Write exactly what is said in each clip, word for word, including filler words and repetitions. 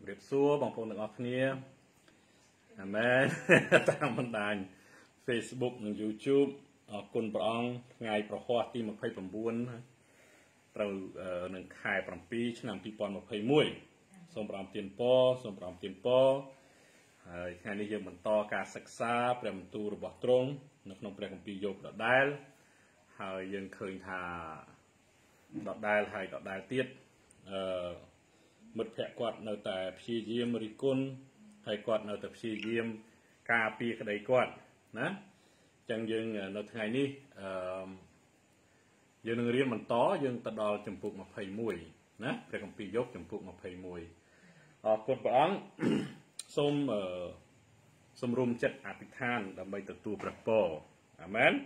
เรียบซัวบางคนต่างออกเนี่ยแม่ตามบันดาล Facebook หรือ YouTube ออกคนประองไงประหัวที่มาเพย์ประบุนเราหนึ่งขายประปีชนำปีปอนมาเพย์มวยสมปรามเตียนปอสมปรามเตียนปองานนี้ยังมันต่อการศึกษาเปลี่ยนตัวระบบตรงนักนองเปลี่ยนปีโยกดอกได้หายังเคยทาดอกได้ไทยดอกได้เตี้ยมิดแผลกวาดในแต่พีเยี่ยมริกุลให้กวาดในแต่พีเยี่ยมกาปีกระไดกวาดนะจังยังในไงนี้ยังเรียนมันต่อยังตะดอจำปุกมาเพย์มวยนะเปลี่ยนปีโยกจำปุกมาเพย์มวยคนประอังส้มสมรุมจัดอภิธานดำไปตัดตัวประปออาเมน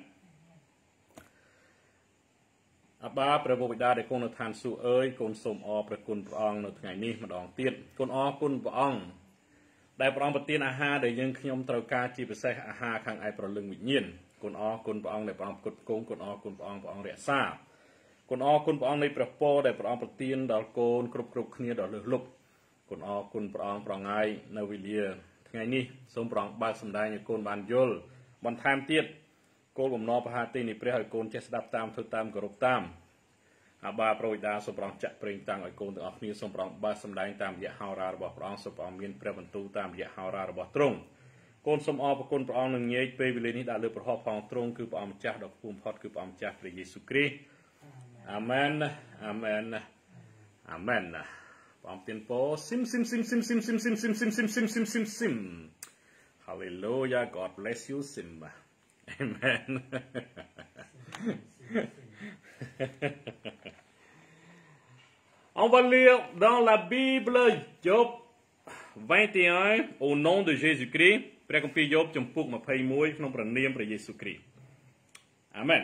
อาบาประโบบิดาได้กงนทานสู่เอ้ยกนสมอประกุลประองในไงนี้มาดองเตี้ยนกนอกุลประองได้ประองปฏิณอาหารได้ยังขยมตรการจีบเสอาหารข้างไอประลึงวิญญาณกนอกุลประองได้ประองกดกงกนอกุลประองประองเรียซากนอกุลประองในประปอได้ประองปฏิณดอลโกนกรุบกรุบเนียดอลลุลุกกนอกุลประองประองไงในวิเลียไงนี้สมประองบาสมได้ในกนบานยลบนทามเตี้ยโกลกนอพระหัตถ์นี่เปรียบโกนเจสดับตามทุตามกรุบตามอาบาโปรยดาสมปรองจักเปล่งตังไอโกนต่างออกนี้สมปรองบาสมได้ตามยะฮาราระบบปรองสมปรองมีนเปรียบบรรทุตามยะฮาราระบบตรงโกนสมอปกุลปรองหนึ่งเยเปวิเลนี้ได้เลือกประหอบพองตรงคือปรองจักดอกภูมิพอดคือปรองจักพระเยซูคริสต์อาเมนอาเมนอาเมนปรองเตียนโปซิมซิมซิมซิมซิมซิมซิมซิมซิมซิมซิมซิมซิมซิมฮาเลลูยา God bless you Simba Amen On va lire dans la Bible Job vingt et un au nom de Jésus-Christ.ព្រះគម្ពីរ Job ចំពុកยี่สิบเอ็ดក្នុងព្រះនាមព្រះយេស៊ូវគ្រីស្ទ Amen.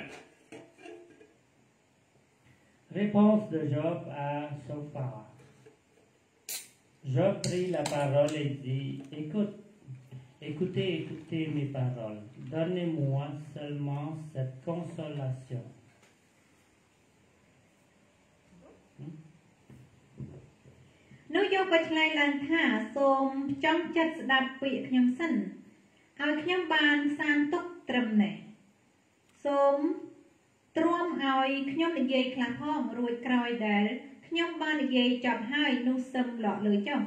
Réponse de Job à Sophar. Job prit la parole et dit, écoute, écoutez, écoutez mes paroles. Donnez-moi seulement cette consolation. Nếu vô bạch lại lần thả xôm trong chất đặt vị nhóm sân ao nhóm bàn san tốc trầm này xôm trôm ao nhóm là dây khá phong rồi còi để nhóm bàn là dây chọc hai nụ xâm lọ lưới chồng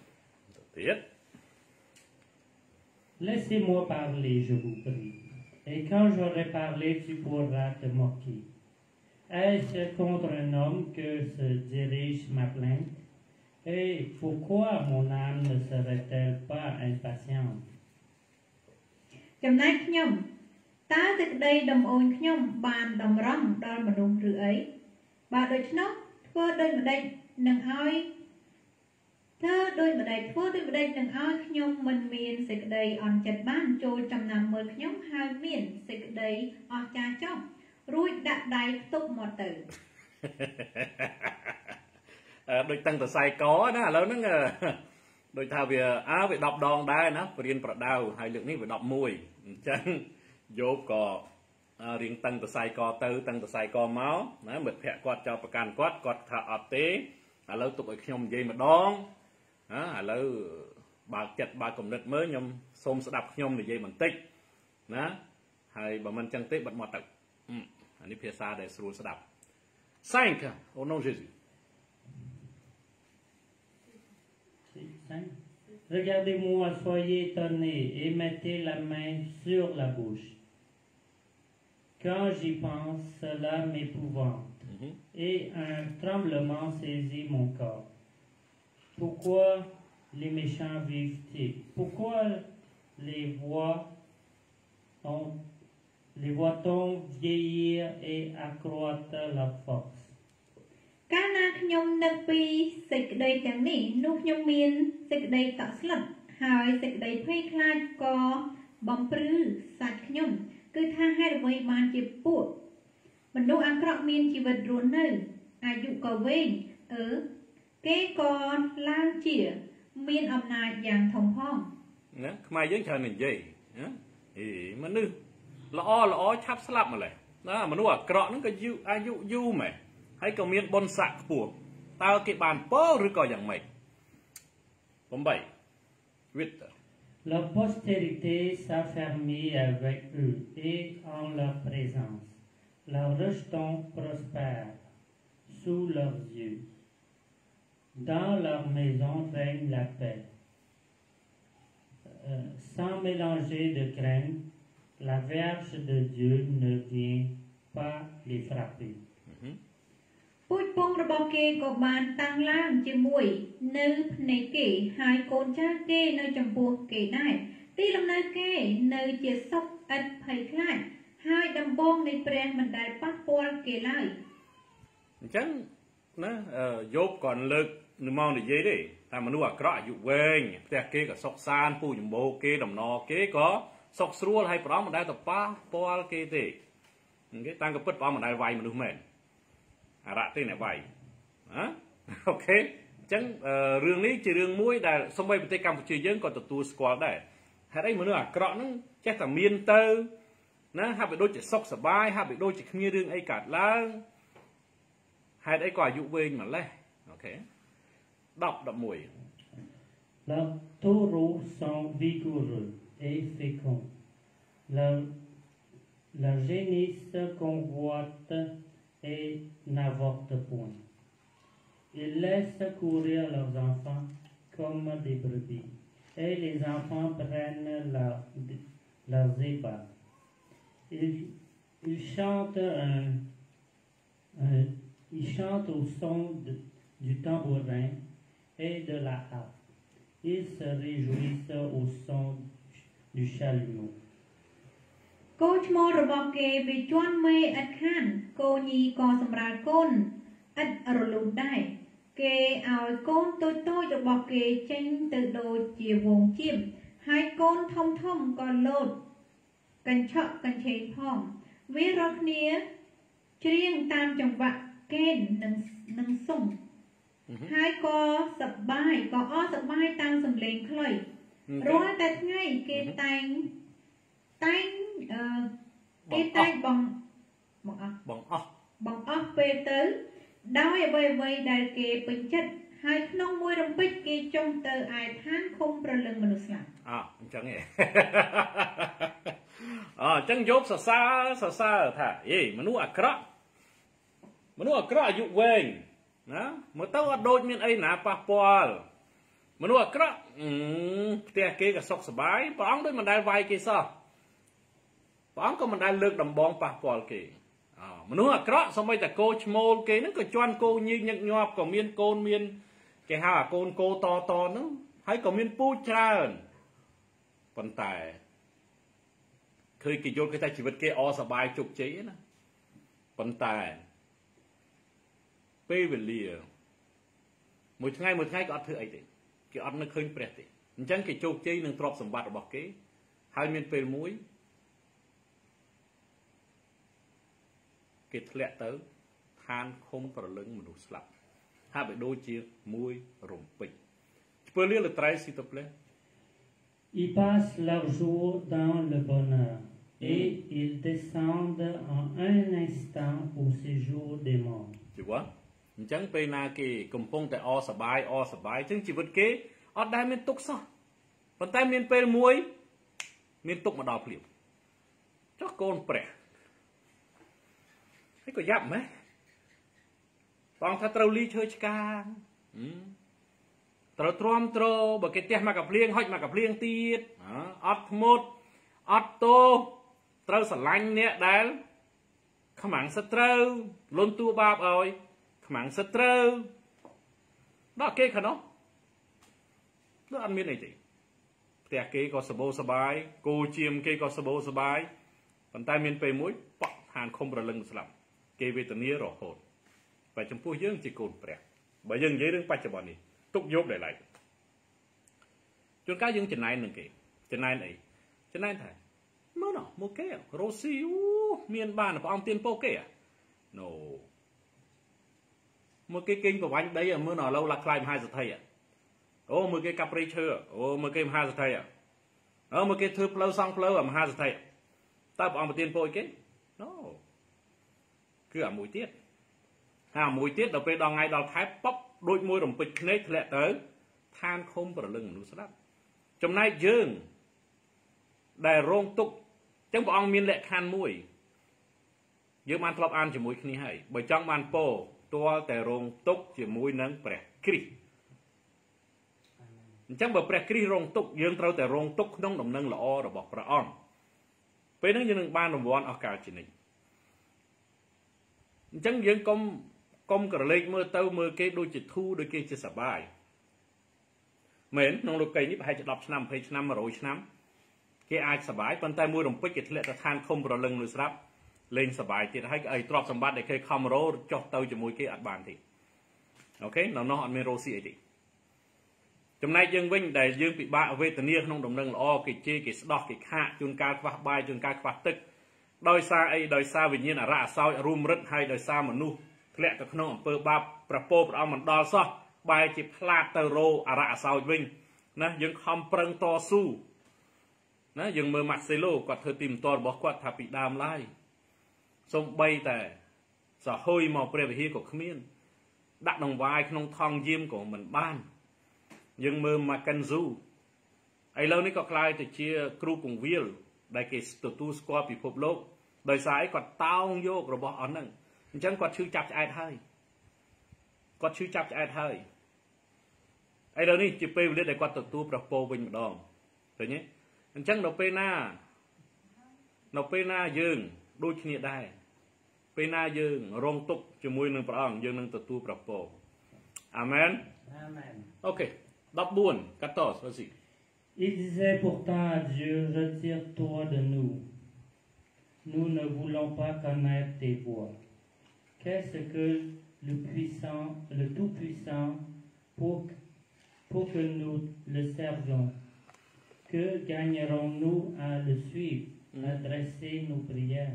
Laissez-moi parler, je vous prie. Et quand j'aurai parlé, tu pourras te moquer. Est-ce contre un homme que se dirige ma plainte? Et pourquoi mon âme ne serait-elle pas impatiente? ចំណែកខ្ញុំតើសេចក្តីដំអូនខ្ញុំបានតម្រង់ដល់មនុស្សឬអីបើដូច្នោះធ្វើដូចម្ដេចនឹងឲ្យធ្វើដូចម្ដេចធ្វើដូចម្ដេចនឹងឲ្យខ្ញុំមិនមានសេចក្តីអន់ចិត្តបានចូលចំណាំមើលខ្ញុំហើយមានសេចក្តីអស្ចារ្យចុះរួចដាក់ដៃផ្ទប់មកទៅ đôi tăng từ sai có đó lớn nó đôi thao về áo về đọc đòn đai nó riêng bật đau hai lượngนี้về đọc mùi chẳng vô cò riêng tăng từ sai co tư tăng từ sai co máu nó mệt phẹ quạt choประกัน quạt quạt thả ọt tế à lâu tụi nhom dây mà đón à lâu bà chặt bà cùng đất mới nhom xôm sẽ đập nhom để dây bằng tích đó hay bà mình chẳng tích bật mọt tập anh đi phía xa để sưu sẽ đập cinq au nom Jésus. Regardez-moi, soyez étonnés et mettez la main sur la bouche. Quand j'y pense, cela m'épouvante mm-hmm. et un tremblement saisit mon corps. Pourquoi les méchants vivent-ils? Pourquoi les voix ont, les voit-on vieillir et accroître leur force? កាលណាខ្ញុំនឹកពីសេចក្តីទាំងនេះនោះខ្ញុំមានសេចក្តីតក់ស្លុតហើយសេចក្តីភ័យខ្លាចក៏បំព្រឺសាច់ខ្ញុំគឺថាហេតុអ្វីបានជាពួកមនុស្សអាក្រក់មានជីវិតរស់នៅអាយុក៏វែងអឺគេក៏ឡើងជាមានអំណាចយ៉ាងធំផងណាខ្មែរយើងច្រើននិយាយណាអីមនុស្សល្អល្អឆាប់ស្លាប់ម្ល៉េះណាមនុស្សអាក្រក់ហ្នឹងក៏យូរអាយុយូរមែន ហើយក៏មានបុណ្យស័ក្តិខ្ពស់តើគេបានពោឬក៏យ៉ាងម៉េច Bấm bảy. Huit. Leur postérité s'affermit avec eux et en leur présence. Leurs rejetons prospèrent sous leurs yeux. Dans leur maison règne la paix. Euh, sans mélanger de crainte, la Vierge de Dieu ne vient pas les frapper. Mm-hmm. ពូជពងរបស់គេក៏បានតាំងឡើងជាមួយនៅភ្នែកគេហើយកូនចៅគេនៅចំពោះគេដែរទីលំនៅគេនៅជាសុខឥតភ័យខ្លាចហើយដំបងនៃព្រះមិនដែលប៉ះពាល់គេឡើយអញ្ចឹងណាយោបក៏លើកនៅមកនិយាយទេថាមនុស្សអាក្រក់អាយុវែងផ្ទះគេក៏សុខសាន្តពូជចម្បូរគេដំណរគេក៏សុខស្រួលហើយព្រះអង្គមិនដែលទៅប៉ះពាល់គេទេគេតាំងក៏ពិតព្រះអង្គមិនដែលវាយមនុស្សមែនអារៈទេអ្នកវាយណាអូខេអញ្ចឹងរឿងនេះជារឿងមួយដែលសូម្បីប្រទេសកម្ពុជាយើងក៏ទទួលស្គាល់ដែរហេតុអីមនុស្សអាក្រក់ហ្នឹងចេះតែមានទៅណាហាក់បីដូចជាសុខសប្បាយហាក់បីដូចជាគ្មានរឿងអីកើតឡើងហេតុអីក៏អាយុវែងម្លេះអូខេ đọc đọc mùi. Leurs taureaux sont vigoureux et féconds. Leurs leur génisse convoite et n'avorte point. Ils laissent courir leurs enfants comme des brebis, et les enfants prennent leur, leurs ébats. Ils, ils chantent un, un, ils chantent au son de, du tambourin et de la harpe. Ils se réjouissent au son du chalumeau. គោឈ្មោលរបស់គេវាជន់មេឥតខានគោញីក៏សម្រាលកូនឥតរលូនដែរគេឲ្យកូនតូចតូចរបស់គេចេញទៅដូចជាវងជៀមហើយកូនធំធំក៏លោតកញ្ឆក់កញ្ឆេងផងវារាល់គ្នាច្រៀងតាមចង្វាក់កេននិងនិងសុំ ហើយក៏សប្បាយក៏អស់សប្បាយតាមសំឡេងខ្លីរាល់តែថ្ងៃគេតែងតែងអឺគេតែងបងបងអស់បងអស់បងអស់ពេលទៅដោយអ្វីអ្វីដែលគេពេញចិត្តហើយក្នុងមួយរំពេចគេចុះទៅឯឋានឃុំប្រលឹងមនុស្សស្លាប់អអញ្ចឹងឯងអអញ្ចឹងយកសរសើរសរសើរថាអេមនុស្សអាក្រក់មនុស្សអាក្រក់អាយុវែង ណាមើលទៅអត់ដូចមានអីណាប៉ះពាល់មនុស្សអាក្រក់ផ្ទះគេក៏សុខសប្បាយព្រះអង្គដូចមិនដែលវាយគេសោះព្រះអង្គក៏មិនដែលលើកដំបងប៉ះពាល់គេអមនុស្សអាក្រក់សូម្បីតែគោឈ្មោលគេហ្នឹងក៏ជន់គោញីញឹកញាប់ក៏មានកូនមានគេហៅអាកូនគោតតហ្នឹងហើយក៏មានពូជច្រើនប៉ុន្តែឃើញគេយល់គេថាជីវិតគេអសប្បាយជោគជ័យណាប៉ុន្តែ ពេលវេលាមួយថ្ងៃមួយថ្ងៃក៏អត់ធ្វើអីទេគេអត់នឹកឃើញព្រះទេអញ្ចឹងគេជោគជ័យនឹងទ្រព្យសម្បត្តិរបស់គេហើយមានពេលមួយគេធ្លាក់ទៅឋានឃុំប្រលឹងមនុស្សស្លាប់ហាក់បីដូចជាមួយរំពេច peux lire le treize s'il te plaît. Ils passent leur jour dans le bonheur et ils descendent en un instant au séjour des morts. Tu vois? អញ្ចឹងពេលណាគេកំពុងតែអសប្បាយអសប្បាយអញ្ចឹងជីវិតគេអត់ដែលមានទុក្ខសោះប៉ុន្តែមានពេលមួយមានទុក្ខមកដល់ភ្លាមចុះកូនព្រះហើយក៏យ៉ាប់ម៉េះបងថាត្រូវលីឈើឆ្កាងត្រូវទ្រាំទ្របើគេទះមកកាភ្លៀងហុចមកកាភ្លៀងទៀតអត់ធ្មត់អត់ទោសត្រូវស្រឡាញ់អ្នកដែលខ្មាំងសត្រូវលន់តួបាបឲ្យខ្មាំងសត្រូវដល់គេខាងនោះដល់អត់មានអីទេផ្ទះគេក៏សបោសបាយគោជៀមគេក៏សបោសបាយប៉ុន្តែមានពេលមួយប៉ក់ឋានឃុំរលឹងស្លាប់គេវេទនារហូតតែចំពោះយើងជាកូនព្រះបើយើងនិយាយរឿងបច្ចុប្បន្ននេះទុកយកដែលឡៃជួនកាលយើងចំណែននឹងគេចំណែនអីចំណែនថាមើលណោះមកគេរ៉ូស៊ីអូមានបានព្រះអង្គទានពោគេណូមកគេគេងប្រវាញ់ដីមើលណោះឥឡូវឡាក់ខ្លាយមហាសេដ្ឋីអូមើលគេកាប់ព្រៃឈើអូមើលគេមហាសេដ្ឋីអូមើលគេធ្វើផ្លូវសង់ផ្លូវមហាសេដ្ឋីតើព្រះអង្គប្រទានពោគេណូគឺអាមួយទៀតអាមួយទៀតដល់ពេលដល់ថ្ងៃដល់ខែប៉ប់ដូចមួយរំពេចភ្នែកធ្លាក់ទៅทานคมประลึงมนุษย์รับจำนายยืงได้โรงตุกจังบ่องมีแหละคานมวยเยอะมันทลบอ่านจมูกนี้ให้ใบจังมันโปตัวแต่โรงตุกจมูกนั้นแปรกรีจังบ่แปรกรีโรงตุกยืงเราแต่โรงตุกน้องดำเนินละอ้อระบอกพระอ้อมเป็นนั่งยืนบ้านรวมอากาศจีนี่จังยืงกลมกลมกระเลกมือเต้ามือเกยดูจิตทูดูเกยจิตสบายเหม็นน้องลูกเกยนี่ไปจะดับชน้ำไปชน้ำมาโรยชน้ำเกยอาจสบายปันแต่มือหลงไปจิตเละตะทานคมประลึงเลยครับเล่นสบายจิตให้ไอ้ตรอบสมบัติได้เคยคำโรจอกเต้าจมูกเกยอัดบานทีโอเคน้องน้องอันเมโรซีไอทีจำนายยืงวิ่งได้ยืงปีบ้าเวทเนียน้องดำเนินละอ้อเกยเจเกยสดอกเกยฆ่าจนการควักใบจนการควักตึกโดยซาไอโดยซาวิญญาณระซอยรุมรึดให้โดยซามนุษย์เละตะขนมเปิดบาปประโปประเอามันดอซอใบจิพลาดเตโรอาระซอยวิ่งนะยังคำปรังต่อสู้นะยังเมื่อมัดเซโลกว่าเธอติมตอนบอกว่าถ้าปีดามไล่สมใบแต่สะหอยมอเปรียบเทียบกับขมิ้นดักนองวายขนมทองยิ้มของมันบ้านยังเมื่อมากันซูไอ้เรานี่ก็กลายจะเชียครูกงวิลได้เกสตัวตู้สกอร์ปีพบโลกโดยสายกอดเต้าโยกระบอกอันนั้นจังกอดชื่อจับจะไอ้ไทยกอดชื่อจับจะไอ้ไทยไอ้เรานี่จะไปเรียกได้กอดตัวตู้ประโปเป็นดองตัวนี้จังเราไปหน้าเราไปหน้ายืงดูชนิดได้ไปหน้ายืงรองตุกจมูกหนึ่งประองยืงหนึ่งตัวตู้ประโปอาเมนโอเคดับบุญกัตโตสวัสดี Il disait pourtant à Dieu, retire-toi de nous. Nous ne voulons pas connaître tes voies. Qu'est-ce que le puissant, le tout-puissant, pour, pour que nous le servions? Que gagnerons-nous à le suivre, mm. à dresser nos prières?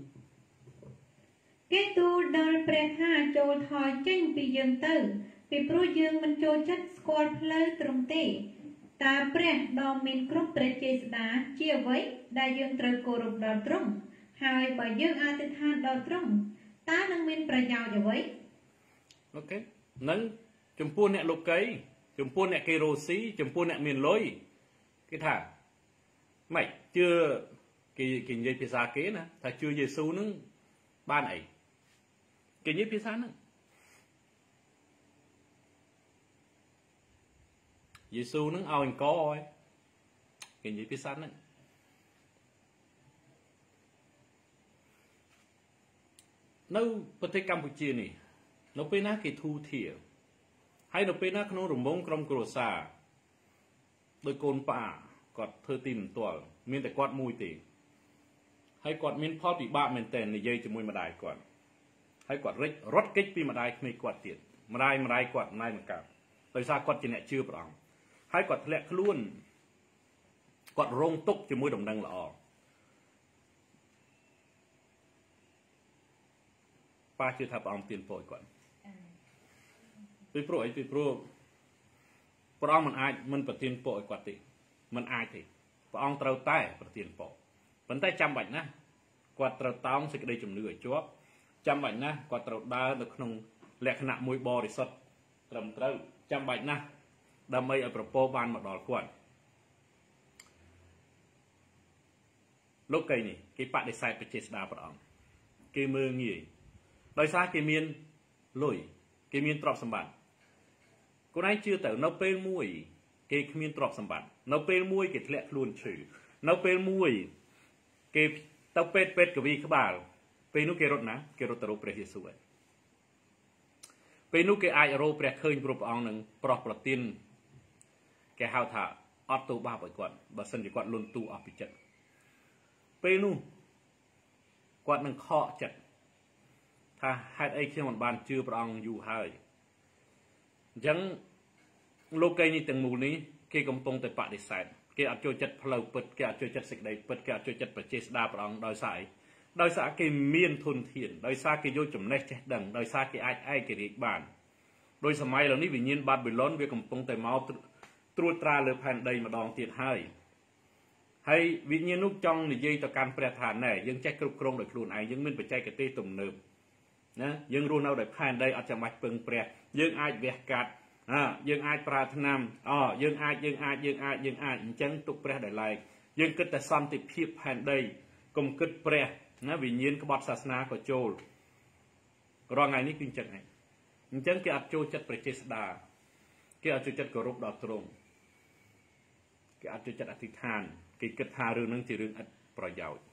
Cái tu đôiព្រះថាចូលថយចេញពីយើងទៅពីព្រោះយើងមិនចូលចិត្តស្គាល់ផ្លូវត្រង់ទេតើព្រះដ៏មានគ្រប់ព្រះចេស្តាជាអ្វីដែលយើងត្រូវគោរពដល់ទ្រង់ហើយបើយើងអធិដ្ឋានដល់ទ្រង់តើនឹងមានប្រយោជន៍អ្វីអូខេនឹងចំពោះអ្នកលោកីចំពោះអ្នកគេរស់ស៊ីចំពោះអ្នកមានលុយគេថាម៉េចជឿគេគេនិយាយភាសាគេណាថាជឿយេស៊ូនឹងបានអីគេនិយាយភាសាហ្នឹងយេស៊ូនឹងឲ្យអង្គឲ្យគេនិយាយភាសាហ្នឹងនៅប្រទេសកម្ពុជានេះនៅពេលណាគេធូរធារហើយនៅពេលណាក្នុងរង្វង់ក្រុមគ្រួសារដោយកូនប៉ាគាត់ធ្វើទីមិនទាល់មានតែគាត់មួយទេហើយគាត់មានផលពិបាកមែនតើនិយាយជាមួយម្ដាយគាត់ហើយគាត់រិចរត់គេចពីម្ដាយក្មេងគាត់ទៀតម្ដាយម្ដាយគាត់ណៃមកកើតដោយសារគាត់ជាអ្នកជឿព្រះអង្គហើយគាត់ធ្លាក់ខ្លួនគាត់រងទុក្ខជាមួយដំណឹងល្អប៉ាជឿថាព្រះអង្គទានពរឲ្យគាត់ពីព្រោះអីពីព្រោះព្រះអង្គមិនអាចមិនប្រទានពរឲ្យគាត់ទេមិនអាចទេព្រះអង្គត្រូវតែប្រទានពរប៉ុន្តែចាំបាច់ណាស់គាត់ត្រូវតោងសេចក្តីជំនឿឲ្យជាប់ចាំបាច់ណាស់គាត់ត្រូវដើរនៅក្នុងលក្ខណៈមួយបរិសុទ្ធត្រឹមត្រូវចាំបាច់ណាស់ដើម្បីឲ្យប្រពោបានមកដល់គាត់លោកកៃនេះគេបដិសេធបច្ចេស្តាព្រះអង្គគេមើលងាយដោយសារគេមានលុយគេមានទ្រព្យសម្បត្តិខ្លួនឯងជឿទៅនៅពេលមួយគេគ្មានទ្រព្យសម្បត្តិនៅពេលមួយគេធ្លាក់ខ្លួនឈឺនៅពេលមួយគេទៅពេទ្យពេទ្យកវីក្បាលពេលនោះគេរត់ណាគេរត់ទៅរកព្រះយេស៊ូវហើយពេលនោះគេអាចរកព្រះឃើញព្រះអង្គនឹងប្រោះប្រទានគេហៅថាអត់ទោសបាបឲ្យគាត់បើសិនជាគាត់លន់ទូអស់ពីចិត្តពេលនោះគាត់នឹងខកចិត្តថាហេតុអីខ្ញុំមិនបានជឿព្រះអង្គយូរហើយអញ្ចឹងលោកីនេះទាំងមូលនេះគេកំពុងតែបដិសេធគេអត់ចូលចិត្តផ្លូវពិតគេអត់ចូលចិត្តសេចក្តីពិតគេអត់ចូលចិត្តបច្ចេស្តាព្រះអង្គដោយសារអីដោយសារគេមានធនធានដោយសារគេយកចំណេះចេះដឹងដោយសារគេអាចឯករាជ្យបានដោយសម័យឥឡូវនេះវិញ្ញាណបាប៊ីឡុនវាកំពុងតែមកត្រួតត្រាលើផែនដីម្ដងទៀតហើយហើយវិញ្ញាណនោះចង់និយាយទៅកាន់ព្រះថាណែយើងចេះគ្រប់គ្រងដោយខ្លួនឯងយើងមានបច្ចេកទេសទំនើបណាយើងរស់នៅដោយផែនដីអត់ចាំបាច់ពឹងព្រះយើងអាចវះកាត់ à dương ai pra nam ờ dương ai dương ai dương ai dương ai chẳng tục pre đại lại dương kết tại son thì phiệp hành đây cùng kết pre nó vì nhiên cái bọt sasna của châu rồi ngàyนี้ kinh chẳng này chẳng cái áp châu chất prechesda cái áp châu chất của rốt đọt trùng cái áp châu chất áp thịt than cái kết hà rương năng chỉ rương ápประโยชน์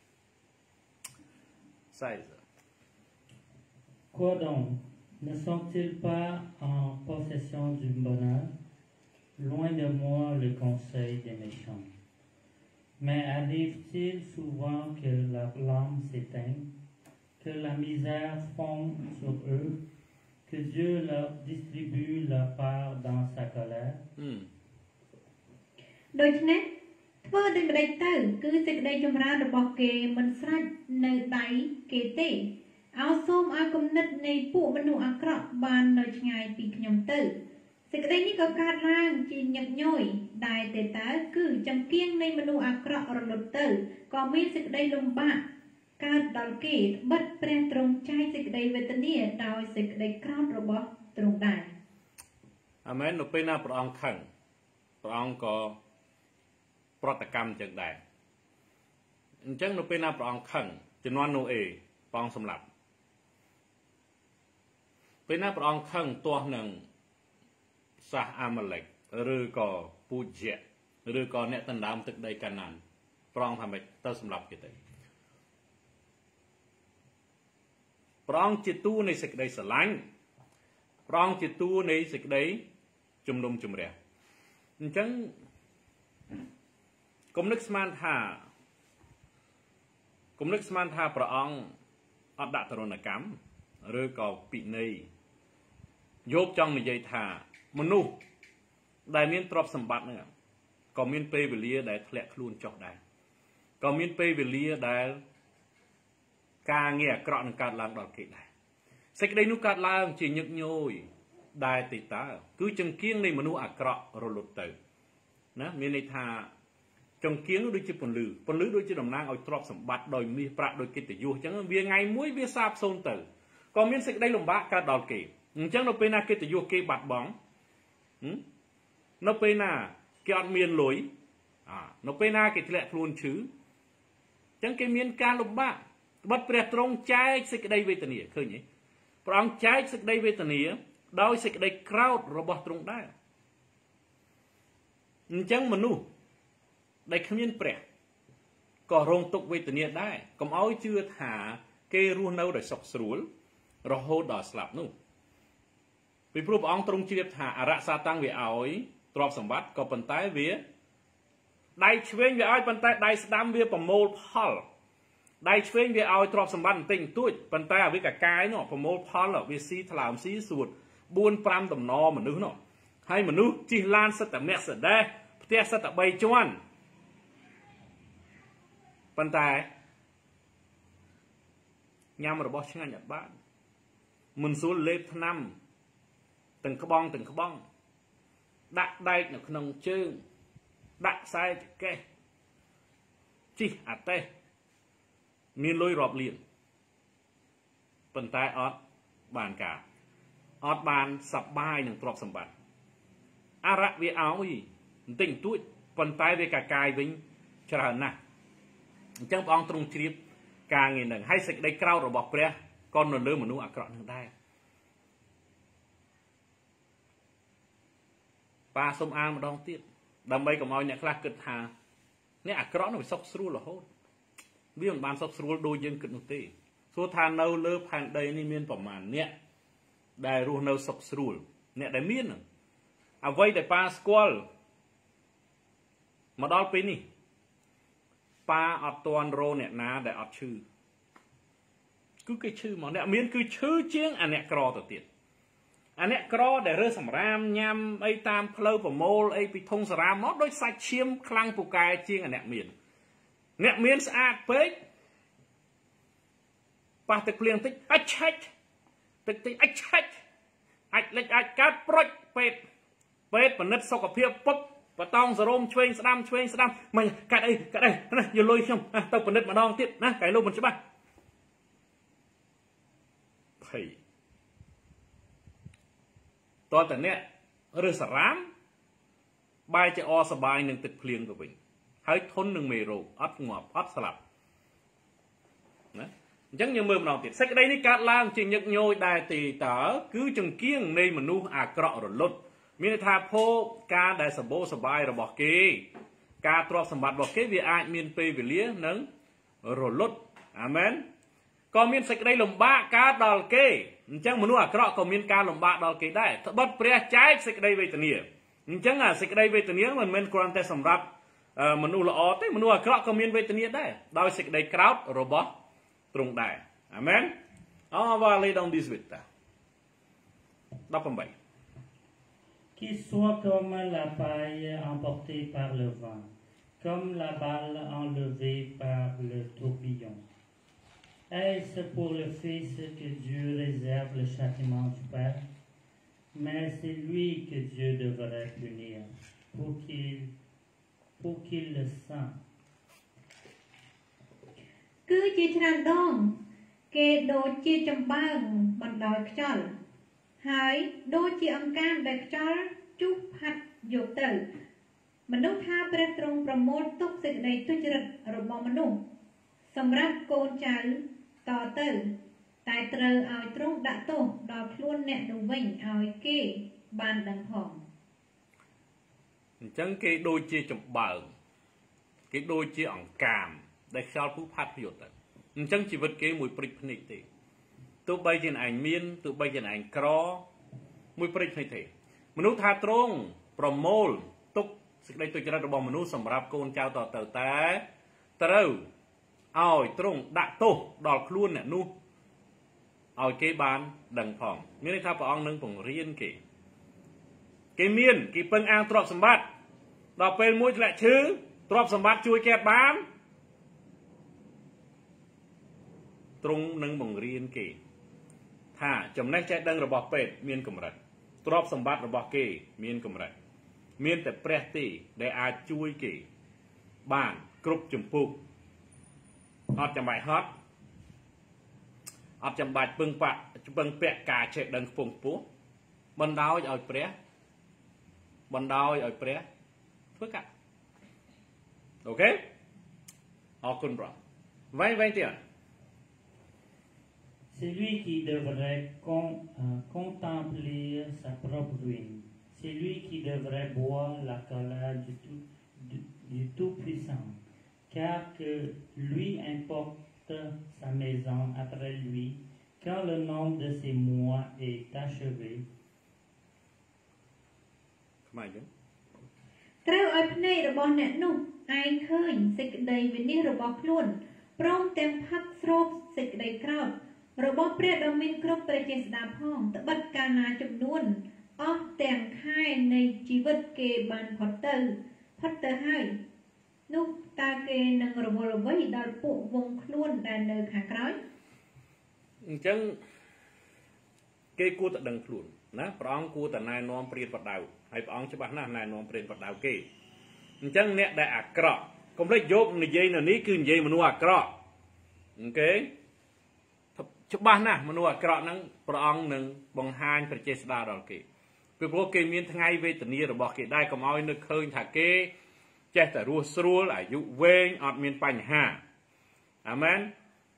sai rồi. Quoi donc, ne sont-ils pas en possession du bonheur? Loin de moi le conseil des méchants. Mais arrive-t-il souvent que leur flamme s'éteigne, que la misère fonde sur eux, que Dieu leur distribue leur part dans sa colère? Hmm. ដូច្នេះធ្វើដូចម្ដេចទៅគឺសេចក្តីចម្រើនរបស់គេមិនស្រេចនៅដៃគេទេអោសូមឲ្យគំនិតនៃពួកមនុស្សអាក្រក់បាននៅឆ្ងាយពីខ្ញុំទៅសេចក្តីនេះក៏កើតឡើងជាញឹកញយដែលតែតើគឺចង្គៀងនៃមនុស្សអាក្រក់រលត់ទៅក៏មានសេចក្តីលំបាកកើតដល់គេបិទព្រះទ្រង់ចែកសេចក្តីវេទនាដោយសេចក្តីក្រោធរបស់ទ្រង់ដែរអាមែននៅពេលណាព្រះអង្គខឹងព្រះអង្គក៏ប្រតិកម្មចឹងដែរអញ្ចឹងនៅពេលណាព្រះអង្គខឹងជំនាន់ណូអេព្រះអង្គសម្លាប់ពេលណាព្រះអង្គខឹងទាស់នឹងសាសអាម៉ាឡេកឬក៏ពូជៈឬក៏អ្នកដណ្ដើមទឹកដីកាណានព្រះអង្គថាម៉េចទៅសម្លាប់គេទៅព្រះអង្គជាទូនៃសេចក្តីស្រឡាញ់ព្រះអង្គជាទូនៃសេចក្តីជំនុំជម្រះអញ្ចឹងកុំនឹកស្មានថាកុំនឹកស្មានថាព្រះអង្គអត់ដាក់ទរណកម្មឬក៏ពិន័យយោបចង់និយាយថាមនុស្សដែលមានទ្រព្យសម្បត្តិហ្នឹងក៏មានពេលវេលាដែលធ្លាក់ខ្លួនចុះដែរក៏មានពេលវេលាដែលការងារអាក្រក់នឹងកើតឡើងដល់គេដែរសេចក្តីនោះកើតឡើងជាញឹកញយដែលទីតើគឺចង្គៀងនៃមនុស្សអាក្រក់រលត់ទៅណាមានន័យថាចង្គៀងនោះដូចជាពន្លឺពន្លឺដូចជាតំណាងឲ្យទ្រព្យសម្បត្តិដោយមាសប្រាក់ដោយកិត្តិយសអញ្ចឹងវាថ្ងៃមួយវាសាបសូន្យទៅក៏មានសេចក្តីលំបាកកើតដល់គេអញ្ចឹងនៅពេលណាកិត្តិយសគេបាត់បង់នៅពេលណាគេអត់មានលុយអានៅពេលណាគេធ្លាក់ខ្លួនឈឺអញ្ចឹងគេមានការលំបាកបិទព្រះទ្រង់ចែកសេចក្តីវេទនាឃើញទេព្រះអង្គចែកសេចក្តីវេទនាដោយសេចក្តីក្រោធរបស់ទ្រង់ដែរអញ្ចឹងមនុស្សដែលគ្មានព្រះក៏រងទុក្ខវេទនាដែរកុំឲ្យជឿថាគេរស់នៅដោយសុខស្រួលរហូតដល់ស្លាប់នោះពីព្រោះព្រះអង្គទ្រង់ជ្រាបថាអរសាតាំងវាឲ្យទ្រព្យសម្បត្តិក៏ប៉ុន្តែវាដៃឆ្វេងវាឲ្យប៉ុន្តែដៃស្ដាំវាប្រមូលផលដៃឆ្វេងវាឲ្យទ្រព្យសម្បត្តិបន្តិចបន្តួចប៉ុន្តែអាវាកកាយនោះប្រមូលផលវាស៊ីថ្លើមស៊ីសួតបួនប្រាំតំណមនុស្សនោះហើយមនុស្សជិះឡានសិតតែមាក់សដេះផ្ទះសិតតែបីជាន់ប៉ុន្តែញ៉ាំរបស់ឆ្ងាញ់អត់បានមិនស្រួលលេបថ្នាំទាំងក្បងទាំងក្បងដាក់ដែកនៅក្នុងជើងដាក់ខ្សែចកេះជិះអាតេះមានលុយរាប់លានប៉ុន្តែអត់បានការអត់បានសប្បាយនឹងទ្រព្យសម្បត្តិអរៈវាឲ្យបន្តិចបន្តួចប៉ុន្តែវាកាកាយវិញច្រើនណាស់អញ្ចឹងព្រះអង្គទ្រង់ជ្រាបការងារនឹងហើយសេចក្តីក្រោធរបស់ព្រះក៏នៅលើមនុស្សអាក្រក់នឹងដែរប៉ាសូមអានម្ដងទៀតដើម្បីកុំឲ្យអ្នកខ្លះគិតថាអ្នកអាក្រក់នោះវាសុខស្រួលរហូតវាមិនបានសុខស្រួលដូចយើងគិតនោះទេសួរថានៅលើផែនដីនេះមានប្រមាណអ្នកដែលរស់នៅសុខស្រួលអ្នកដែលមានអ្វីដែលប៉ាស្គាល់មកដល់ពេលនេះប៉ាអត់ទាន់រកអ្នកណាដែលអត់ឈឺគឺគេឈឺមកអ្នកមានគឺឈឺជាងអាអ្នកក្រទៅទៀតអាអ្នកក្រដែលរើសសម្រាមញ៉ាំអីតាមផ្លូវប្រមូលអីពីធុងសារ៉ាមមកដូចសាច់ឈាមខ្លាំងពូកែជាងអាអ្នកមានអ្នកមានស្អាតពេកប៉ះទឹកភ្លៀងតិចអាចឆាច់ទឹកតិចអាចឆាច់អាចលិចអាចកើតប្រុចពេទ្យពេទ្យពិនិត្យសុខភាពពុកបតងសរោមឆ្វេងស្ដាំឆ្វេងស្ដាំមិនកាត់អីកាត់អីណាយកលុយខ្ញុំទៅពិនិត្យម្ដងទៀតណាកែលោកមិនច្បាស់ភ័យតើតើអ្នកឬសារ៉ាមបែរជាអសបាយនឹងទឹកភ្លៀងទៅវិញហើយធន់នឹងមេរោគអត់ងាប់អត់ស្លាប់ណាអញ្ចឹងយើងមើលម្ដងទៀតសេចក្តីនេះកើតឡើងជាញឹកញយដែរទេតើគឺចង្គៀងនៃមនុស្សអាក្រក់រលត់មានន័យថាភោគការដែលសម្បូរសប្បាយរបស់គេការទ្រព្យសម្បត្តិរបស់គេវាអាចមានពេលវេលានឹងរលត់អាមែនក៏មានសេចក្តីលំបាកកើតដល់គេអញ្ចឹងមនុស្សអាក្រក់ក៏មានការលំបាកដល់គេដែរត្បិតព្រះចែកសេចក្តីវេទនាអញ្ចឹងអាសេចក្តីវេទនាមិនមែនគ្រាន់តែសម្រាប់មនុស្សល្អទេមនុស្សអាក្រក់ក៏មានវេទនាដែរដោយសេចក្តីក្រោធរបស់ទ្រង់ដែរអាមែនអរវ៉ាលេដងឌីសវិតាដប់8 Qu'il soit comme la paille emportée par le vent, comme la balle enlevée par le tourbillon. Est-ce pour le Fils que Dieu réserve le châtiment du Père? Mais c'est lui que Dieu devrait punir pour qu'il, pour qu'il le sent. គឺជាច្រើនដងគេដូចជាចំបើងបណ្ដោយខ្យល់ហើយដូចជាអង្កាមដែលខ្យល់ជុះផាត់យកទៅមនុស្សថាព្រះទ្រង់ប្រមូលទុកសេចក្តីទុច្ចរិតរបស់មនុស្សសម្រាប់កូនចៅតទៅតែត្រូវឲ្យទ្រង់ដាក់ទោសដល់ខ្លួនអ្នកនោះវិញឲ្យគេបានដឹងផងអញ្ចឹងគេដូចជាចំបើងគេដូចជាអង្កាមដែលខ្យល់ពុះផាត់យកទៅអញ្ចឹងជីវិតគេមួយព្រិចភ្នែកទេទោះបីជាឯងមានទោះបីជាឯងក្រមួយព្រិចភ្នែកទេមនុស្សថាទ្រង់ប្រមូលទុកសេចក្តីទុច្ចរិតរបស់មនុស្សសម្រាប់កូនចៅតទៅតែត្រូវឲ្យទ្រង់ដាក់ទោសដល់ខ្លួនអ្នកនោះឲ្យគេបានដឹងផងមានន័យថាព្រះអង្គនឹងបង្រៀនគេគេមានគេពឹងអាងទ្រព្យសម្បត្តិដល់ពេលមួយធ្លាក់ឈឺទ្រព្យសម្បត្តិជួយគេបានទ្រង់នឹងបង្រៀនគេថាចំណេះចេះដឹងរបស់ពេទ្យមានកម្រិតទ្រព្យសម្បត្តិរបស់គេមានកម្រិតមានតែព្រះទេដែលអាចជួយគេបានគ្រប់ចម្ពោះអត់ចាំបាច់ហត់អត់ចាំបាច់ពឹងបាក់ពឹងពាក់ការចេះដឹងខ្ពង់ខ្ពស់បណ្ដោយឲ្យព្រះបណ្ដោយឲ្យព្រះធ្វើកាត់អូខេអរគុណព្រះវែងវែងទៀត C'est lui qui devrait con, euh, contempler sa propre ruine. C'est lui qui devrait boire la colère du, tout, du, du Tout-Puissant, car que lui importe sa maison après lui, quand le nombre de ses mois est achevé. ត្រូវឲ្យភ្នែករបស់អ្នកនោះឯងឃើញសេចក្តីវិនិច្ឆ័យរបស់ខ្លួនព្រមទាំងផឹកស្រូបសេចក្តីក្រោធរបស់ព្រះដ៏មានគ្រប់ព្រះចេស្តាផងត្បិតកាលណាចំនួនអស់ទាំងខែនៃជីវិតគេបានផុតទៅផុតទៅហើយនោះតើគេនឹងរវល់អ្វីដល់ពួកវងខ្លួនដែលនៅខាងក្រោយអញ្ចឹងគេគួរតែដឹងខ្លួនណាព្រះអង្គគួរតែណែនាំព្រានបដៅហើយព្រះអង្គច្បាស់ណាស់ណែនាំព្រានបដៅគេអញ្ចឹងអ្នកដែលអាក្រក់កុំភ្លេចយកនិយាយនៅនេះគឺនិយាយមនុស្សអាក្រក់អូខេច្បាស់ណាស់មនុស្សអាក្រក់ហ្នឹងព្រះអង្គនឹងបង្ហាញព្រះចេស្តាដល់គេពីព្រោះគេមានថ្ងៃវេទនារបស់គេដែរកុំឲ្យនឹកឃើញថាគេចេះតែរស់ស្រួលអាយុវែងអត់មានបញ្ហាអាមែន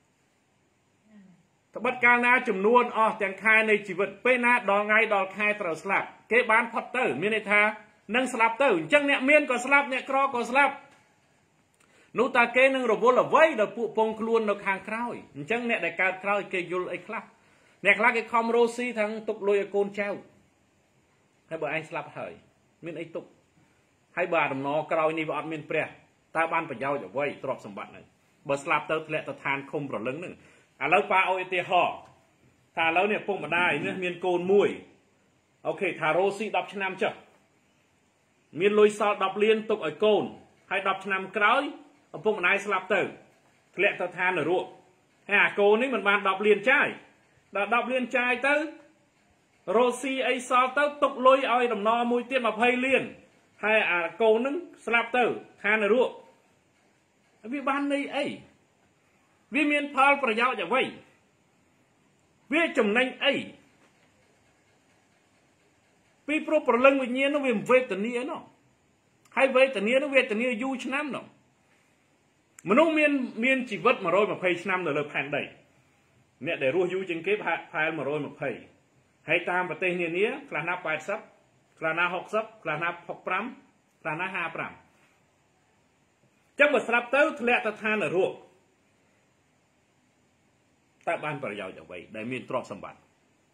ត្បិតកាលណាចំនួនអស់ទាំងខែនៃជីវិតពេលណាដល់ថ្ងៃដល់ខែត្រូវស្លាប់គេបានផុតទៅមានន័យថានឹងស្លាប់ទៅអញ្ចឹងអ្នកមានក៏ស្លាប់អ្នកក្រក៏ស្លាប់នោះតើគេនឹងរវល់អ្វីដល់ពួកពងខ្លួននៅខាងក្រោយអញ្ចឹងអ្នកដែលកើតក្រោយគេយល់អីខ្លះអ្នកខ្លះគេខំរស់ស៊ីទាំងទុកលុយឲ្យកូនចៅហើយបើឯងស្លាប់ហើយមានអីទុកហើយបើអាដំណរក្រោយនេះវាអត់មានព្រះតើបានប្រយោជន៍អ្វីទ្រព្យសម្បត្តិហ្នឹងបើស្លាប់ទៅធ្លាក់ទៅឋានឃុំប្រលឹងហ្នឹងឥឡូវប៉ាឲ្យឧទាហរណ៍ថាឥឡូវនេះពុកម្ដាយនេះមានកូនមួយអូខេថារស់ស៊ីដប់ឆ្នាំចុះមានលុយសល់ដប់លានទុកឲ្យកូនហើយដប់ឆ្នាំក្រោយឪពុកម្ដាយស្លាប់ទៅធ្លាក់ទៅឋាននរកហើយអាកូននេះមិនបានដប់លានចាយដល់ដប់លានចាយទៅរស់ស៊ីអីសល់ទៅទុកលុយឲ្យដំណរមួយទៀតยี่สิบលានហើយអាកូននឹងស្លាប់ទៅឋាននរកវាបានន័យអីវាមានផលប្រយោជន៍អ្វីវាចំណេញអីពីព្រោះប្រលឹងវិញ្ញាណនោះវាវេទនានោះហើយវេទនានោះវេទនាយូរឆ្នាំនោះមនុស្សមានមានជីវិតmột trăm hai mươiឆ្នាំនៅលើផែនដីអ្នកដែលរស់យូរជាងគេផែនmột trăm hai mươiហើយតាមប្រទេសនានាខ្លះណាแปดสิบខ្លះណាหกสิบខ្លះណាหกสิบห้าខ្លះណាห้าสิบห้าចឹងបើស្រាប់ទៅធ្លាក់ទៅឋាននរកតើបានប្រយោជន៍អ្វីដែលមានទ្រព្យសម្បត្តិ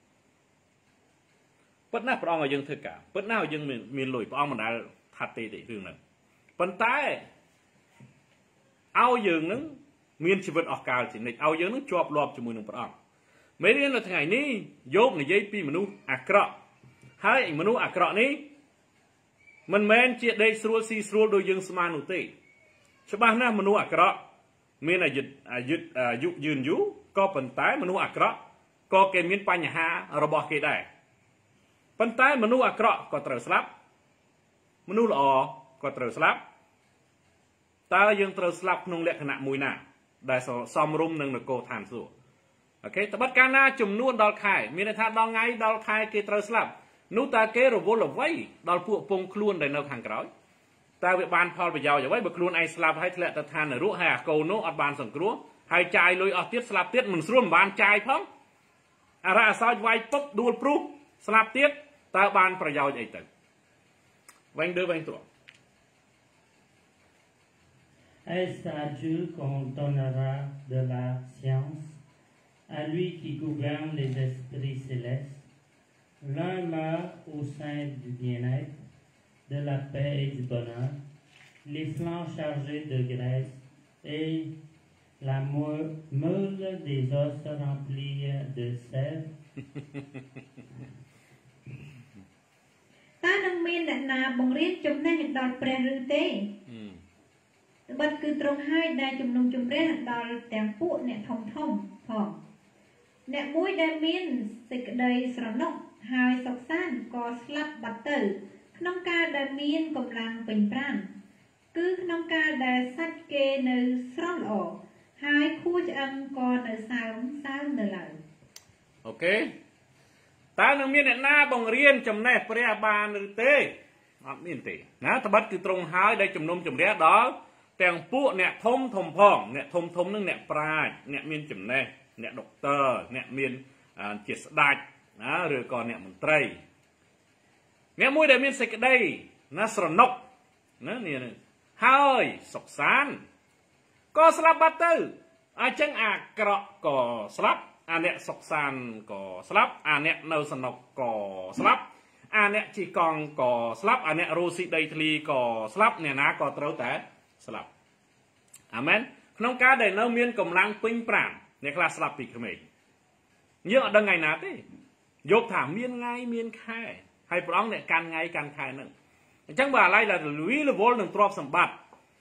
ពិតណាស់ព្រះអង្គឲ្យយើងធ្វើការពិតណាស់ឲ្យយើងមានលុយព្រះអង្គមិនដែលថាទេទេរឿងហ្នឹងប៉ុន្តែឲ្យយើងនឹងមានជីវិតអស់កលជានិច្ចឲ្យយើងនឹងជាប់លាប់ជាមួយនឹងព្រះអង្គមេរៀននៅថ្ងៃនេះយោបនិយាយពីមនុស្សអាក្រក់ហើយមនុស្សអាក្រក់នេះមិនមែនជាដេកស្រួលស៊ីស្រួលដូចយើងស្មាននោះទេច្បាស់ណាស់មនុស្សអាក្រក់មានអាយុអាយុអាយុយឺនយូរក៏ប៉ុន្តែមនុស្សអាក្រក់ក៏គេមានបញ្ហារបស់គេដែរប៉ុន្តែមនុស្សអាក្រក់ក៏ត្រូវស្លាប់មនុស្សល្អក៏ត្រូវស្លាប់តើយើងត្រូវស្លាប់ក្នុងលក្ខណៈមួយណាដែលសមរម្យនឹងនគរឋានសួគ៌អូខេត្បិតកាលណាចំនួនដល់ខែមានន័យថាដល់ថ្ងៃដល់ខែគេត្រូវស្លាប់នោះតើគេរវល់អ្វីដល់ពួកពងខ្លួនដែលនៅខាងក្រោយតើវាបានផលប្រយោជន៍អ្វីបើខ្លួនឯងស្លាប់ហើយធ្លាក់ទៅឋាននរកហើយអាកូននោះអត់បានសង្គ្រោះហើយចាយលុយអស់ទៀតស្លាប់ទៀតមិនស្រួលមិនបានចាយផងអរ៉ាអសោចវាយពុកដួលព្រុសស្លាប់ទៀតតើបានប្រយោជន៍អីទៅវិញទៅវិញទៅ Est-ce à Dieu qu'on donnera de la science, à lui qui gouverne les esprits célestes? L'un meurt au sein du bien-être, de la paix et du bonheur, les flancs chargés de graisse et la meule des os remplis de sève. តើនឹងមានអ្នកណាបង្រៀនចំណេះដល់ព្រះឬទេត្បិតគឺត្រង់ហើយដែលជំនុំជម្រះដល់ទាំងពួកអ្នកធំធំផងអ្នកមួយដែលមានសេចក្តីស្រណុកហើយសុខសាន្តក៏ស្លាប់បាត់ទៅក្នុងកាលដែលមានកម្លាំងពេញប្រាណគឺក្នុងកាលដែលសាច់គេនៅស្រស់ល្អហើយខួរឆ្អឹងក៏នៅសើមសើមនៅឡើយអូខេតើនឹងមានអ្នកណាបង្រៀនចំណេះព្រះបានឬទេអត់មានទេណាត្បិតគឺត្រង់ហើយដែលជំនុំជម្រះដល់ទាំងពួកអ្នកធំធំផងអ្នកធំធំនឹងអ្នកប្រាជ្ញអ្នកមានចំណេះអ្នកដុកទ័រអ្នកមានជាស្ដេចណាឬក៏អ្នកមន្ត្រីអ្នកមួយដែលមានសេចក្តីណាស្រណុកណានេះហើយសុខសាន្តក៏ស្លាប់បាត់ទៅអញ្ចឹងអាក្រក់ក៏ស្លាប់អាអ្នកសុខសាន្តក៏ស្លាប់អាអ្នកនៅសនុកក៏ស្លាប់អាអ្នកជីកង់ក៏ស្លាប់អាអ្នករស់ស៊ីដីធ្លីក៏ស្លាប់អ្នកណាក៏ត្រូវតែស្លាប់អាមែនក្នុងការដែលនៅមានកម្លាំងពេញប្រាណអ្នកខ្លះស្លាប់ពីក្មេងយើងអត់ដឹងថ្ងៃណាទេយកថាមានថ្ងៃមានខែហើយព្រះអង្គអ្នកកាន់ថ្ងៃកាន់ខែហ្នឹងអញ្ចឹងបើអាឡ័យដែលលវីលវល់នឹងទ្រព្យសម្បត្តិ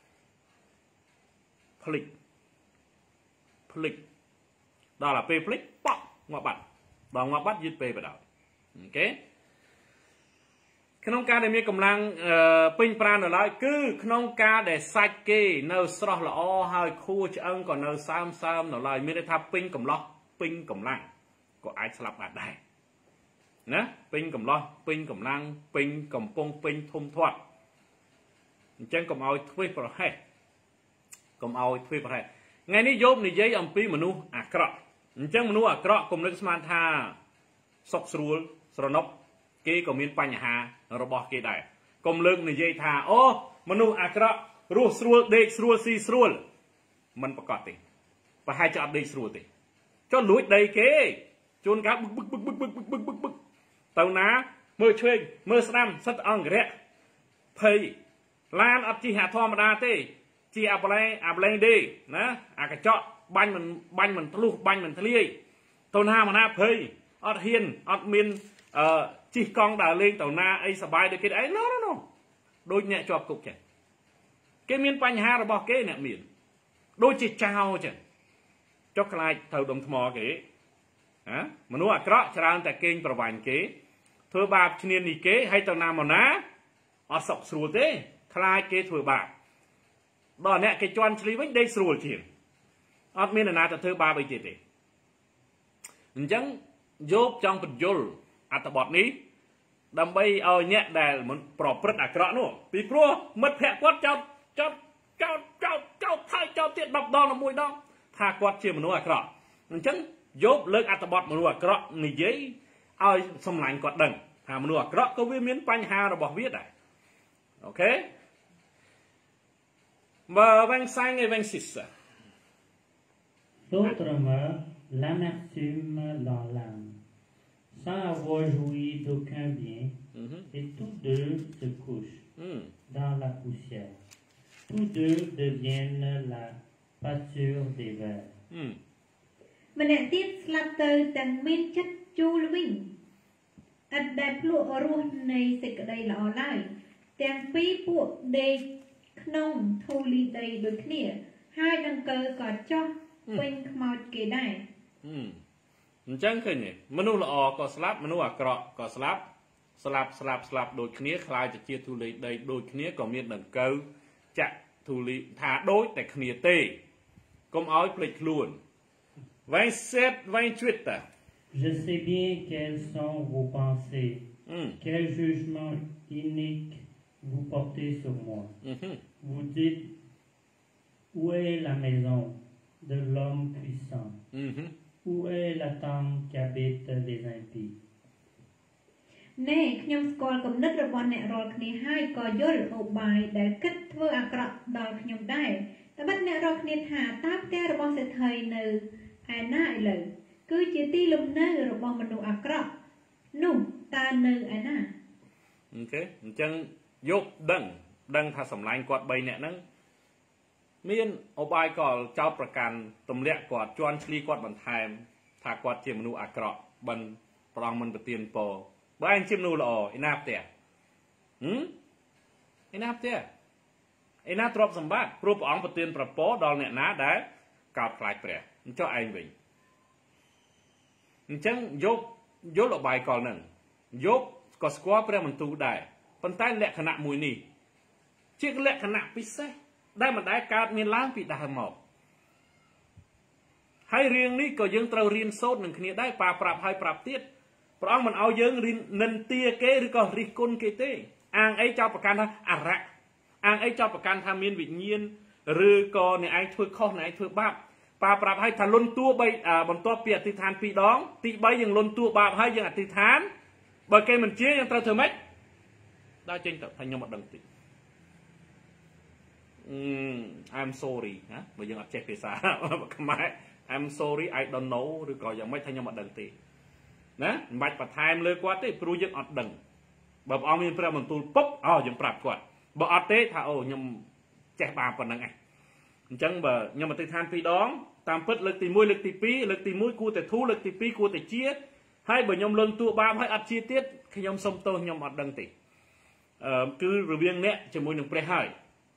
ភ្លេចភ្លេចដល់តែពេលភ្លេចប៉ក់ងាប់បាត់ដល់ងាប់បាត់យឺតពេលបដ អូខេក្នុងការដែលមានកម្លាំងពេញប្រាណនៅឡើយគឺក្នុងការដែលសាច់គេនៅស្រស់ល្អហើយខួរឆ្អឹងក៏នៅសើមសើមនៅឡើយមានន័យថាពេញកម្លោះពេញកម្លាំងក៏អាចស្លាប់បានដែរណាពេញកម្លោះពេញកម្លាំងពេញកំពុងពេញធំធាត់អញ្ចឹងកុំឲ្យធ្វេសប្រហែសកុំឲ្យធ្វេសប្រហែសថ្ងៃនេះយោបនិយាយអំពីមនុស្សអាក្រក់អញ្ចឹងមនុស្សអាក្រក់កុំនឹកស្មានថាសុខស្រួលស្រណុកគេក៏មានបញ្ហារបស់គេដែរកុំលើកនិយាយថាអូមនុស្សអាក្រក់រស់ស្រួលដេកស្រួលស៊ីស្រួលមិនប្រកបទេប្រហែលជាអត់ដេកស្រួលទេចុះលួចដីគេជួនកាលបឹកបឹកបឹកបឹកបឹកបឹកបឹកបឹកបឹកទៅណាមើលឆ្វេងមើលស្ដាំសិតអង្គរៈភ័យឡានអត់ជិះអាធម្មតាទេជាអាប្លែអាប្លែទេណាអាកញ្ចក់បាញ់មិនបាញ់មិនធ្លុះបាញ់មិនធ្លាយទៅណាមកណាភ័យអត់ហ៊ានអត់មានអឺជិះកង់ដើរលេងទៅណាអីសបាយដូចគេអីណូណូដូចអ្នកជាប់គុកចឹងគេមានបញ្ហារបស់គេអ្នកមានដូចជាចោលចឹងចុះខ្លាចទៅដុំថ្មគេហ៎មនុស្សអាក្រក់ច្រើនតែកេងប្រវាញ់គេធ្វើបាបឈ្នានីគេហើយទៅណាមកណាអត់សុខស្រួលទេខ្លាចគេធ្វើបាបដល់អ្នកគេជន់ឆ្លីវិញដេកស្រួលជាងអត់មាននរណាទៅធ្វើបាបអីទៀតទេអញ្ចឹងយោបចង់បញ្យល់អត្ថបទនេះ đầm bay ao nhẹ đè muốn bỏ bớt à cọ nữa vì pro mất hẹ quát cho cho cho cho cho thay cho tiện đọc đo là mùi đo tha quát chia một nụ à cọ chẳng dốt lợn à tập bọt một nụ à cọ này giấy ao xâm lạnh quát đằng hà một nụ à cọ có viên miếng bánh hà rồi bỏ viết này ok và vang sang ngày vang xịt D'autrement, l'amertume dans l'âme, sans avoir joui d'aucun bien, mm-hmm. et tous deux se couchent mm. dans la poussière. Tous deux deviennent la pâture des vers. Mm. ម្នាក់ទៀតស្លាប់ទៅទាំងមានចិត្តជូលវិញឥតដែលភ្លក់រសនៃសេចក្តីល្អឡើយទាំងពីរពួកដេកក្នុងធូលីដីដូចគ្នាហើយដង្កូវក៏ចោះពេញខ្មោចគេដែរអញ្ចឹងឃើញទេមនុស្សល្អក៏ស្លាប់មនុស្សអាក្រក់ក៏ស្លាប់ស្លាប់ស្លាប់ស្លាប់ដូចគ្នាខ្លាយទៅជាធូលីដីដូចគ្នាក៏មានដង្កូវចាក់ធូលីថាដូចតែគ្នាទេកុំឲ្យភ្លេចខ្លួន vingt-sept vingt-huit Je sais bien quelles sont vos pensées mm. quel jugement inique vous portez sur moi mm-hmm. vous dites où est la maison de l'homme puissant mm-hmm. où est la tente qu'habite les impies ណែខ្ញុំស្គាល់គំនិតរបស់អ្នករាល់គ្នាហើយក៏យល់ឧបាយដែលគិតធ្វើអាក្រក់ដល់ខ្ញុំដែរតែបាត់អ្នករាល់គ្នាថាតើផ្ទះរបស់សេដ្ឋីនៅឯណាឥឡូវគឺជាទីលំនៅរបស់មនុស្សអាក្រក់នោះតើនៅឯណាអូខេអញ្ចឹងយកដឹងដឹងថាសម្លាញ់គាត់បីនាក់ហ្នឹងមានឧបាយកលចោតប្រកាន់ទម្លាក់គាត់ជន់ឈ្លីគាត់បន្ថែមថាគាត់ជាមនុស្សអាក្រក់បិណ្ឌប្រងមិនប្រទានពរបើឯងជាមនុស្សល្អឯណាផ្ទះហឹមឯណាផ្ទះឯណាទ្រព្យសម្បត្តិព្រោះព្រះអង្គប្រទានប្រពរដល់អ្នកណាដែលកោតខ្លាចព្រះអញ្ចឹងឯងវិញអញ្ចឹងយកយល់ឧបាយកលហ្នឹងយកក៏ស្គាល់ព្រះបន្ទូលដែរប៉ុន្តែលក្ខណៈមួយនេះជាលក្ខណៈពិសេសដែលមិនដែលកើតមានឡើងពីដើមមកហើយរឿងនេះក៏យើងត្រូវរៀនសូត្រនឹងគ្នាដែរប៉ាប្រាប់ហើយប្រាប់ទៀតព្រះអង្គមិនឲ្យយើងរៀននិន្ទាគេឬក៏រិះគន់គេទេអាងអីចោទប្រកាន់ថាអរៈអាងអីចោទប្រកាន់ថាមានវិញ្ញាណឬក៏អ្នកឯងធ្វើខុសអ្នកឯងធ្វើបាបប៉ាប្រាប់ឲ្យថាលន់តួបីបន្ទាប់ពីអធិដ្ឋានពីរដងទីបីយើងលន់តួបាបហើយយើងអធិដ្ឋានបើគេមិនជាយើងត្រូវធ្វើម៉េចដើរចេញទៅថាខ្ញុំអត់ដឹងទេI'm sorry ណាបើយើងអត់ចេះភាសាខ្មែរ I'm sorry I don't know ឬក៏យ៉ាងម៉េចថាខ្ញុំអត់ដឹងទេណាមិនបាច់បន្ថែមលើគាត់ទេព្រោះយើងអត់ដឹងបើព្រះអង្គមានព្រះបន្ទូលពុបអូយើងប្រាប់គាត់បើអត់ទេថាអូខ្ញុំចេះបានប៉ុណ្្នឹងឯងអញ្ចឹងបើខ្ញុំអធិដ្ឋានពីរដងតាមពិតលើកទីមួយលើកទីពីរលើកទីមួយគួរតែធូរលើកទីពីរគួរតែជាហើយបើខ្ញុំលន់តួបាបហើយអត់ជាទៀតខ្ញុំសុំទោសខ្ញុំអត់ដឹងទេអឺគឺរវាងអ្នកជាមួយនឹងព្រះហើយ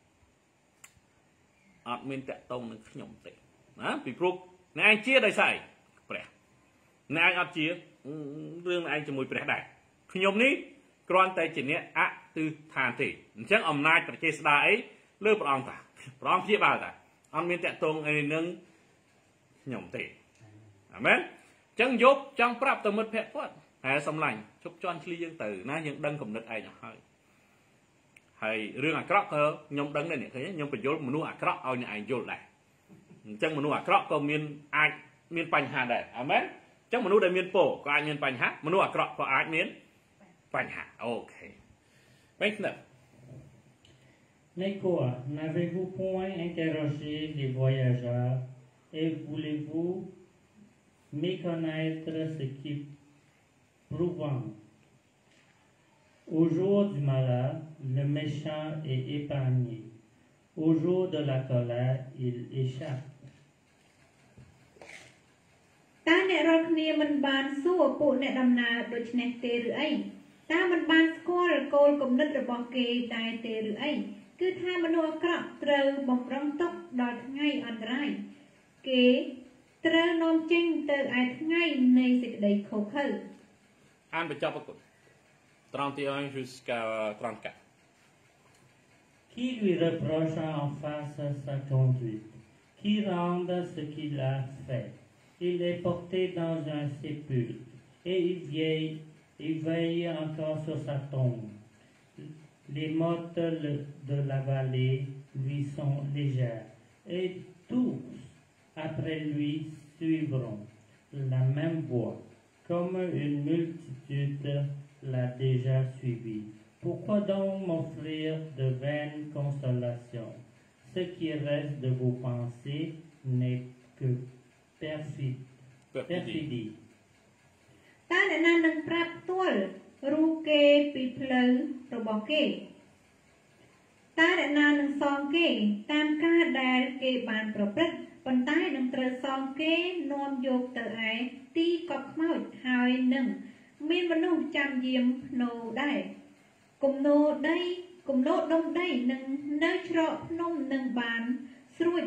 អត់មានតកតងនឹងខ្ញុំទេណាពីព្រោះអ្នកឯងជាដោយសារព្រះអ្នកឯងអត់ជារឿងឯងជាមួយព្រះដែរខ្ញុំនេះគ្រាន់តែជាអ្នកអទិដ្ឋានទេអញ្ចឹងអំណាចប្រជាស្ដាអីលើព្រះអង្គតាព្រះអង្គព្យាបាលតាអត់មានតកតងអីនឹងខ្ញុំទេអាមែនអញ្ចឹងយកចង់ប្រាប់ទៅមិត្តភក្តិគាត់ហើយសម្លាញ់ជប់ជន់ឆ្លៀងទៅណាយើងដឹងគំនិតឯងអស់ហើយហើយរឿងអាក្រក់ក៏ខ្ញុំដឹងដែរអ្នកឃើញខ្ញុំបញ្យល់មនុស្សអាក្រក់ឲ្យអ្នកឯងយល់ដែរអញ្ចឹងមនុស្សអាក្រក់ក៏មានអាចមានបញ្ហាដែរអាមែនអញ្ចឹងមនុស្សដែលមានពរក៏អាចមានបញ្ហាមនុស្សអាក្រក់ក៏អាចមានបញ្ហាអូខេវិញណា Mais quoi, n'avez-vous point interrogé les voyageurs et voulez-vous méconnaître ce qui prouvent? Au jour du malheur, le méchant est épargné. Au jour de la colère, il échappe. តើអ្នករាល់គ្នាមិនបានសួរពួកអ្នកដំណើរដូចនេះទេឬអីតើមិនបានស្គាល់គោលគំនិតរបស់គេដែរទេឬអីគឺថាមនុស្សអាក្រក់ត្រូវបំរុងទុកដល់ថ្ងៃអន្តរាយគេត្រូវនាំចេញទៅឯថ្ងៃនៃសេចក្តីខុសខើអានបញ្ចប់ពុទ្ធtrente et un jusqu'à trente-quatre. Qui lui reproche en face sa conduite, qui rende ce qu'il a fait. Il est porté dans un sépulcre, et il vieillit, il veille encore sur sa tombe. Les mottes de la vallée lui sont légères, et tous après lui suivront la même voie, comme une multitude l'a déjà suivi. Pourquoi donc m'offrir de vaines consolations? Ce qui reste de vos pensées n'est que perfide. perfidie. តើអ្នកណានឹងប្រាប់ផ្ទាល់រូបគេពីផ្លូវរបស់គេតើអ្នកណានឹងសងគេតាមការដែលគេបានប្រព្រឹត្តប៉ុន្តែនឹងត្រូវសងគេនាំយកទៅឯទីកប់ខ្មោចហើយនឹងមានមនុស្សចាំយាមភ្នូដែរគំនោដីគំនោដុំដីនឹងនៅច្រកភ្នំនឹងបានស្រួច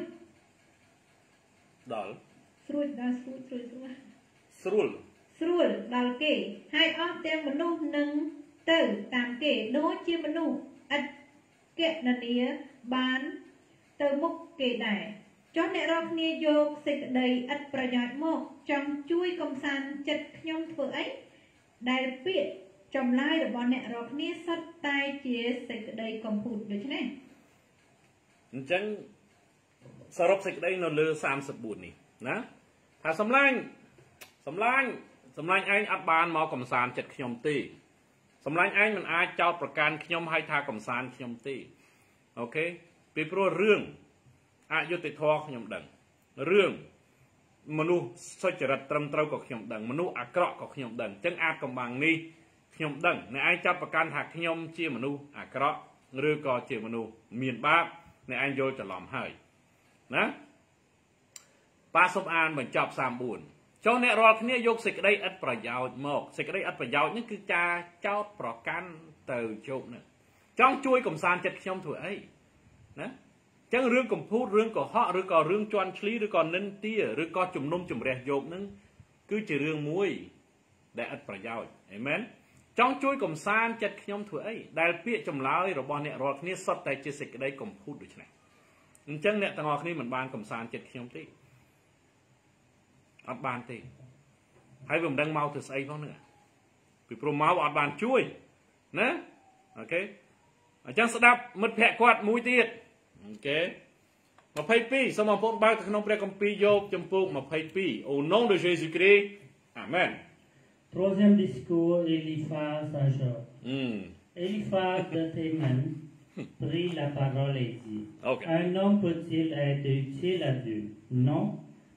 ដល់ស្រួចដល់ស្រួចស្រួចស្រួចស្រួលស្រួលដល់គេហើយអស់ទាំងមនុស្សនឹងទៅតាមគេដូចជាមនុស្សឥតកណនីបានទៅមុខគេដែរចុះអ្នករាល់គ្នាយកសេចក្តីឥតប្រយោជន៍មកចង់ជួយកំសាន្តចិត្តខ្ញុំធ្វើអីដែលពាក្យចម្លើយរបស់អ្នករាល់គ្នាសុទ្ធតែជាសេចក្តីកំពូតដូច្នេះអញ្ចឹងសរុបសេចក្តីនៅលើសាមសិបបួននេះណាថាសម្លាញ់សម្លាញ់សម្លាញ់ឯងអត់បានមកកំសាន្តចិត្តខ្ញុំទេសម្លាញ់ឯងមិនអាចចោទប្រកាន់ខ្ញុំឲ្យថាកំសាន្តខ្ញុំទេអូខេពីព្រោះរឿងអយុត្តិធម៌ខ្ញុំដឹងរឿងមនុស្សសុចរិតត្រឹមត្រូវក៏ខ្ញុំដឹងមនុស្សអាក្រក់ក៏ខ្ញុំដឹងអញ្ចឹងអាចកំបាំងនេះខ្ញុំដឹងអ្នកឯងចាប់ប្រកាន់ថាខ្ញុំជាមនុស្សអាក្រក់ឬក៏ជាមនុស្សមានបាបអ្នកឯងយល់ច្រឡំហើយណាប៉ាសុំអានបញ្ចប់សាមបួនចុះអ្នករាល់គ្នាយកសេចក្តីឥតប្រយោជន៍មកសេចក្តីឥតប្រយោជន៍នេះគឺការចោទប្រកាន់ទៅជោគនេះចង់ជួយកំសាន្តចិត្តខ្ញុំធ្វើអីណាចឹងរឿងកំពូតរឿងកុហកឬក៏រឿងជន់ឈ្លីឬក៏និន្ទាឬក៏ជំនុំជម្រះយកនឹងគឺជារឿងមួយដែលឥតប្រយោជន៍អេមែនចង់ជួយកំសាន្តចិត្តខ្ញុំធ្វើអីដែលពាក្យចម្លើយរបស់អ្នករាល់គ្នាសុទ្ធតែជាសេចក្តីកំពូតដូច្នេះអញ្ចឹងអ្នកទាំងអស់គ្នាមិនបានកំសាន្តចិត្តខ្ញុំទេអត់បានទេហើយវាមិនដឹងមកទៅស្អីផងហ្នឹងពីព្រោះមកអត់បានជួយណាអូខេអញ្ចឹងស្ដាប់មិត្តភក្តិគាត់មួយទៀតអូខេยี่สิบสองសូមបងប្អូនបើកទៅក្នុងព្រះគម្ពីរយោបចំពោះยี่สิบสอง Au nom de Jésus-Christ Amen Troisième discours Eliphaz à Job hmm. Eliphaz de Théman prit la parole et dit okay. Un homme peut-il être utile à Dieu? Non,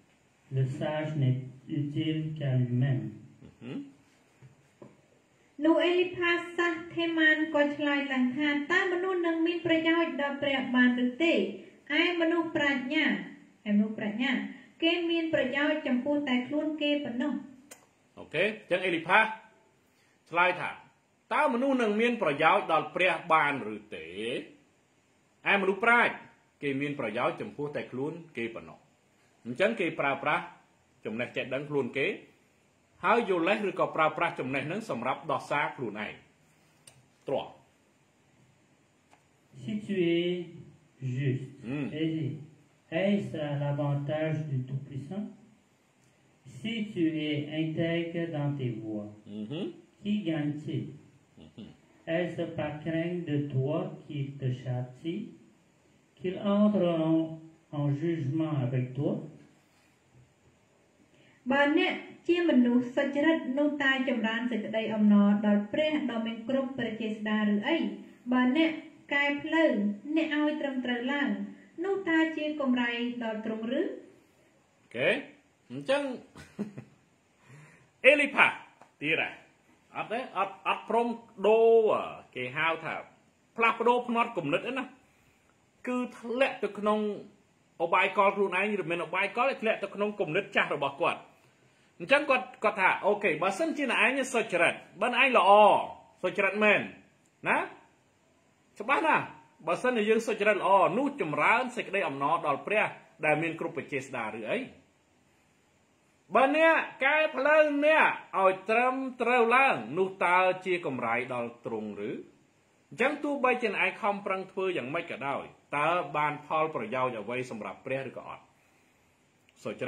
le sage n'est utile qu'à lui-même. នោះអេលីផាសាសថេម៉ានក៏ឆ្លើយឡើងថាតើមនុស្សនឹងមានប្រយោជន៍ដល់ព្រះបានឬទេឯមនុស្សប្រាជ្ញាឯមនុស្សប្រាជ្ញាគេមានប្រយោជន៍ចំពោះតែខ្លួនគេប៉ុណ្ណោះអូខេអញ្ចឹងអេលីផាឆ្លើយថាតើមនុស្សនឹងមានប្រយោជន៍ដល់ព្រះបានឬទេឯមនុស្សប្រាជ្ញគេមានប្រយោជន៍ចំពោះតែខ្លួនគេប៉ុណ្ណោះអញ្ចឹងគេប្រើប្រាស់ចំណេះចេះដឹងខ្លួនគេហើយយល់លេសឬក៏ប្រើប្រាស់ចំណេះហ្នឹងសម្រាប់ដោះសារខ្លួនឯងទ្រព្យ Si tu es juste et est-ce à l'avantage du Tout-Puissant? Si tu es intègre dans tes voies, qui gagne-t-il? Est-ce par crainte de toi qui te châtie, qu'il entre en, en jugement avec toi? បើអ្នកជាមនុស្សសុចរិតនោះតែចម្រើនសេចក្តីអំណរដល់ព្រះដ៏មានគ្រប់ព្រះចេស្តាឬអីបើអ្នកកែផ្លូវអ្នកឲ្យត្រឹមត្រូវឡើងនោះតើជាកម្រៃដល់ទ្រង់ឬអូខេអញ្ចឹងអេលីផាទៀតអត់ទេអត់អត់ព្រមដូរគេហៅថាផ្លាស់ប្ដូរផ្នត់គំនិតណាគឺធ្លាក់ទៅក្នុងអបាយកលខ្លួនឯងឬមិនអបាយកលធ្លាក់ទៅក្នុងគំនិតចាស់របស់គាត់អញ្ចឹងគាត់គាត់ថាអូខេបើសិនជាអ្នកឯងសុចរិតបើអ្នកឯងល្អសុចរិតមែនណាច្បាស់ណាបើសិនជាយើងសុចរិតល្អនោះចម្រើនសេចក្តីអំណរដល់ព្រះដែលមានគ្រប់បច្ចេស្តាឬអីបើអ្នកកែផ្លូវអ្នកឲ្យត្រឹមត្រូវឡើងនោះតើជាកម្រៃដល់ទ្រង់ឬអញ្ចឹងទោះបីជាអ្នកឯងខំប្រឹងធ្វើយ៉ាងម៉េចក៏ដោយតើបានផលប្រយោជន៍អ្វីសម្រាប់ព្រះឬក៏អត់សុចរិត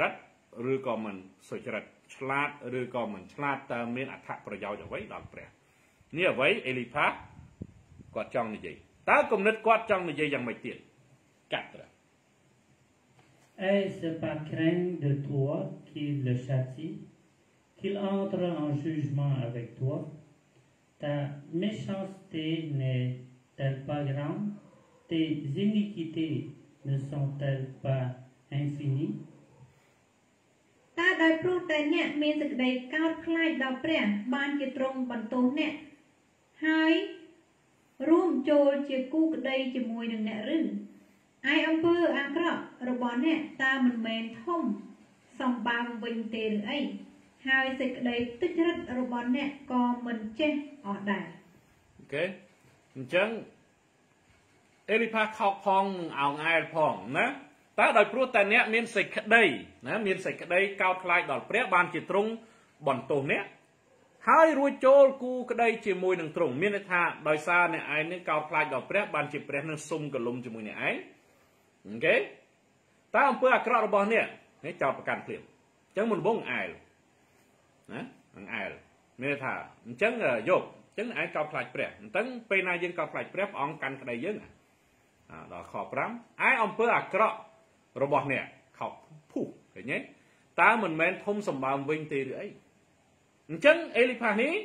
ឬក៏មិនសុចរិតឆ្លាតឬក៏មិនឆ្លាតតើមានអត្ថប្រយោជន៍អ្វីដល់ព្រះនេះអ្វីអេលីផាគាត់ចង់និយាយតើគំនិតគាត់ចង់និយាយយ៉ាងម៉េចទៀតកាត់ទៅ Est-ce par crainte de toi qu'il le châtie, qu'il entre en jugement avec toi? Ta méchanceté n'est-elle pas grande? Tes iniquités ne sont-elles pas infinies? តើដោយព្រោះតែអ្នកមានសេចក្តីកោតខ្លាចដល់ព្រះបានជាទ្រង់បន្ទោសអ្នកហើយរួមចូលជាគូក្តីជាមួយនឹងអ្នកឬឯអំពើអាក្រក់របស់អ្នកតើមិនមែនធំសម្បើមវិញទេឬអីហើយសេចក្តីទុច្ចរិតរបស់អ្នកក៏មិនចេះអស់ដែរអូខេអញ្ចឹងអេលីផាខោកផងអោងអែលផងណាតើដោយព្រោះតែអ្នកមានសេចក្តីណាមានសេចក្តីកោតខ្លាចដល់ព្រះបានជាទ្រង់បន្ទោសអ្នកហើយរួចចូលគូក្តីជាមួយនឹងទ្រង់មានន័យថាដោយសារអ្នកឯងនេះកោតខ្លាចដល់ព្រះបានជាព្រះនឹងសុំកលុំជាមួយអ្នកឯងអូខេតើអំពើអាក្រក់របស់អ្នកនេះចោតប្រកាន់ភ្លាមអញ្ចឹងមុនវងអែលណាអង្អែលមានន័យថាអញ្ចឹងយកអញ្ចឹងឯងកោតខ្លាចព្រះអញ្ចឹងពេលណាយើងកោតខ្លាចព្រះព្រះអង្គកាន់ក្តីយើងដល់ខប្រាំឯអំពើអាក្រក់របស់អ្នកខោភុះឃើញទេតើមិនមែនធំសម្បើមវិញទេឬអីអញ្ចឹងអេលីផានេះ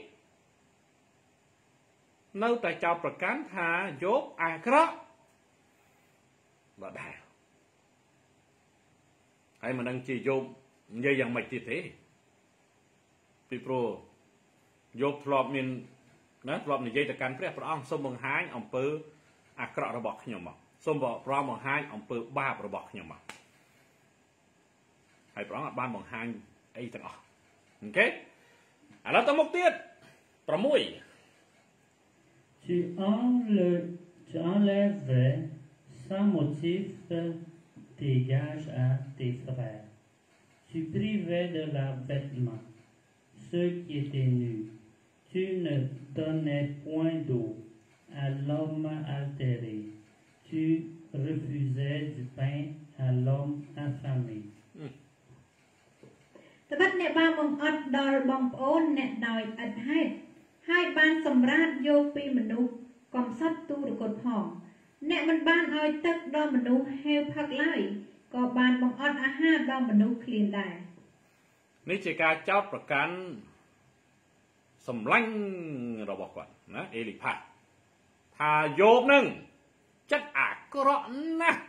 នៅតែចោទប្រកាន់ថាយកអាក្រក់ដដែលហើយមិនដឹងជាយកនិយាយយ៉ាងម៉េចទៀតទេពីព្រោះយកធ្លាប់មានណាធ្លាប់និយាយទៅកាន់ព្រះព្រះអង្គសូមបង្ហាញអំពើអាក្រក់របស់ខ្ញុំមកសូមព្រះអង្គបង្ហាញអំពើបាបរបស់ខ្ញុំមកហើយព្រះអង្គអត់បានបង្ហាញអីទាំងអស់អូខេឥឡូវទៅមុខទៀតប្រាំមួយ Tu enlèves, tu enlèverais sans motif tes gages à tes frères. Tu privais de leurs vêtements ceux qui étaient nus. Tu ne donnais point d'eau à l'homme altéré. Tu refusais du pain à l'homme affamé. ត្បិតអ្នកបានបង្អត់ដល់បងប្អូនអ្នកដោយឥតហេតុហើយបានសម្រាតយកពីមនុស្សកំសត់ទូរគតផងអ្នកមិនបានឲ្យទឹកដល់មនុស្សហេវផឹកឡើយក៏បានបង្អត់អាហារដល់មនុស្សឃ្លានដែរនេះជាការចោទប្រកាន់សម្លាញ់របស់គាត់ណាអេលីផាថាយកនឹងចិត្តអាក្រក់ណាស់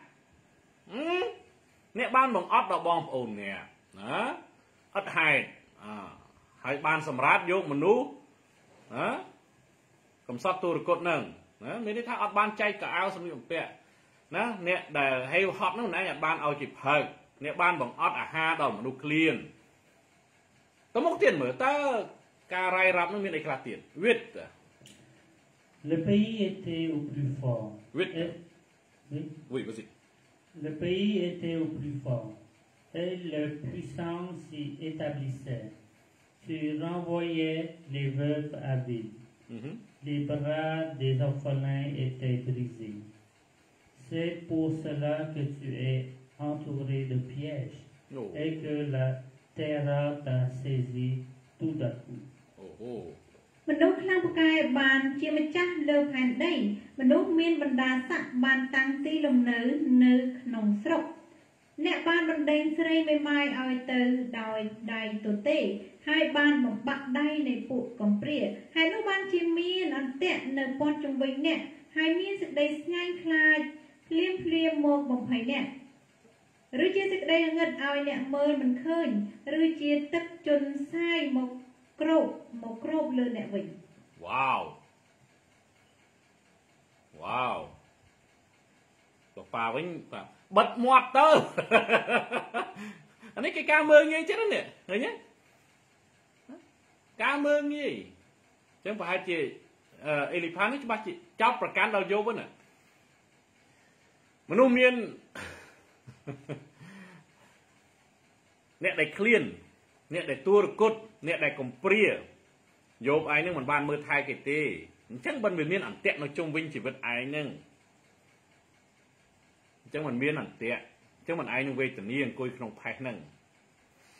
អ្នកបានបង្អត់ដល់បងប្អូនអ្នកណាអត់ហេតុហើយបានសម្រាប់យកមនុស្សណាកំសត់ទូរគតនឹងណាមានន័យថាអត់បានចែកកៅអៅសម្លៀកបំពាក់ណាអ្នកដែលហេវហត់នោះណែអត់បានឲ្យជាផើកអ្នកបានបង្អត់អាហារដល់មនុស្សឃ្លានតមកទៀតមើលតើការរាយរាប់នោះមានអីខ្លះទៀតវិត Le pays était au plus fort. Oui. Et, oui. Oui, vas-y. Le pays était au plus fort. Et le puissant s'y établissait. Tu renvoyais les veuves à vide. Mm-hmm. Les bras des orphelins étaient brisés. C'est pour cela que tu es entouré de pièges oh. et que la terreur t'a saisi tout d'un coup. Oh, oh. មនុស្សខ្លាំងពូកែបានជាម្ចាស់លើផែនដីមនុស្សមានបណ្ដាស័ក្តិបានតាំងទីលំនៅនៅក្នុងស្រុកអ្នកបានបណ្ដេញស្រីមេម៉ាយឲ្យទៅដោយដៃទទេហើយបានបំបាក់ដៃនៃពួកកំព្រាហើយនោះបានជាមានអន្ទាក់នៅព័ទ្ធជុំវិញអ្នកហើយមានសេចក្តីស្ញាញ់ខ្លាចភ្លាមភ្លាមមកបំភ័យអ្នកឬជាសេចក្តីងឹតឲ្យអ្នកមើលមិនឃើញឬជាទឹកជន់សាយមកគ្របមកគ្របលើអ្នកវិញវ៉ាវវ៉ាវបបាវិញបិទមាត់ទៅអានេះគេការមើលងាយចឹងនេះឃើញទេការមើលងាយចឹងប្រហែលជាអេលីផាននេះច្បាស់ជាចោតប្រកាន់ដល់យោបណាមនុស្សមានអ្នកដែលឃ្លានអ្នកដែលទួរគត់អ្នកដែលកំព្រាយោបឯងនឹងមិនបានមើលថែគេទេអញ្ចឹងមិនមានអន្ទាក់នៅជុំវិញជីវិតឯងនឹងអញ្ចឹងមិនមានអន្ទាក់អញ្ចឹងមិនឯងនឹងវេទនាអង្គុយក្នុងផេះហ្នឹង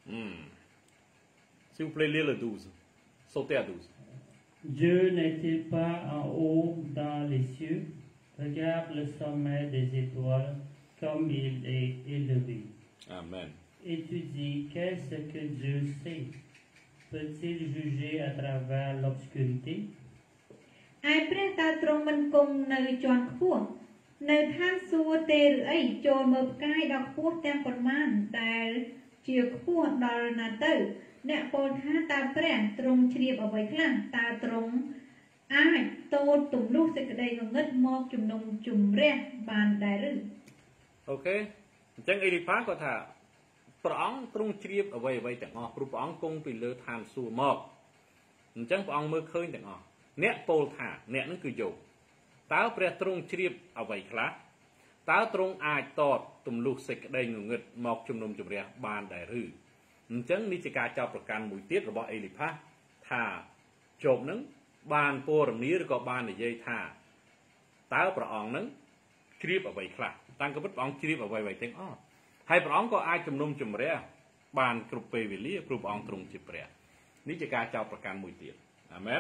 Hmm. S'il vous plaît, lire le douze. Sautez à douze. Dieu n'est-il pas en haut dans les cieux? Regarde le sommet des étoiles comme il est élevé. Amen. Et tu dis, qu'est-ce que Dieu sait? Peut-il juger à travers l'obscurité? ឯព្រះតើទ្រង់មិនគង់នៅជាន់ខ្ពស់នៅឋានសួគ៌ទេឬអីចូលមើលផ្កាយដ៏ខ្ពស់ទាំងប៉ុន្មានដែលជាខ្ពស់ដល់ណាទៅអ្នកពោលថាតើព្រះទ្រង់ជ្រាបអ្វីខ្លះតើទ្រង់អាចតូតទម្លុះសេចក្តីងងឹតមកជំនុំជម្រះបានដែរឬអូខេអញ្ចឹងអេលីផាគាត់ថាព្រះអង្គទ្រង់ជ្រាបអ្វីអ្វីទាំងអស់ព្រោះព្រះអង្គគង់ពីលើឋានសួគ៌មកអញ្ចឹងព្រះអង្គមើលឃើញទាំងអស់អ្នកពោលថាអ្នកនឹងគឺយោបតើព្រះទ្រង់ជ្រាបអ្វីខ្លះតើទ្រង់អាចតតទម្លុះសេចក្តីងងឹតមកជំនុំជម្រះបានដែរឬអញ្ចឹងនេះជាការចោទប្រកាន់មួយទៀតរបស់អេលីផាថាយោបនឹងបានពរនីឬក៏បាននិយាយថាតើព្រះអង្គនឹងជ្រាបអ្វីខ្លះតាមគំនិតព្រះអង្គជ្រាបអ្វីអ្វីទាំងអស់ហើយព្រះអង្គក៏អាចជំនុំជម្រះបានគ្រប់ពេលវេលាព្រោះព្រះអង្គទ្រង់ជាព្រះនេះជាការចោទប្រកាន់មួយទៀតអាមែន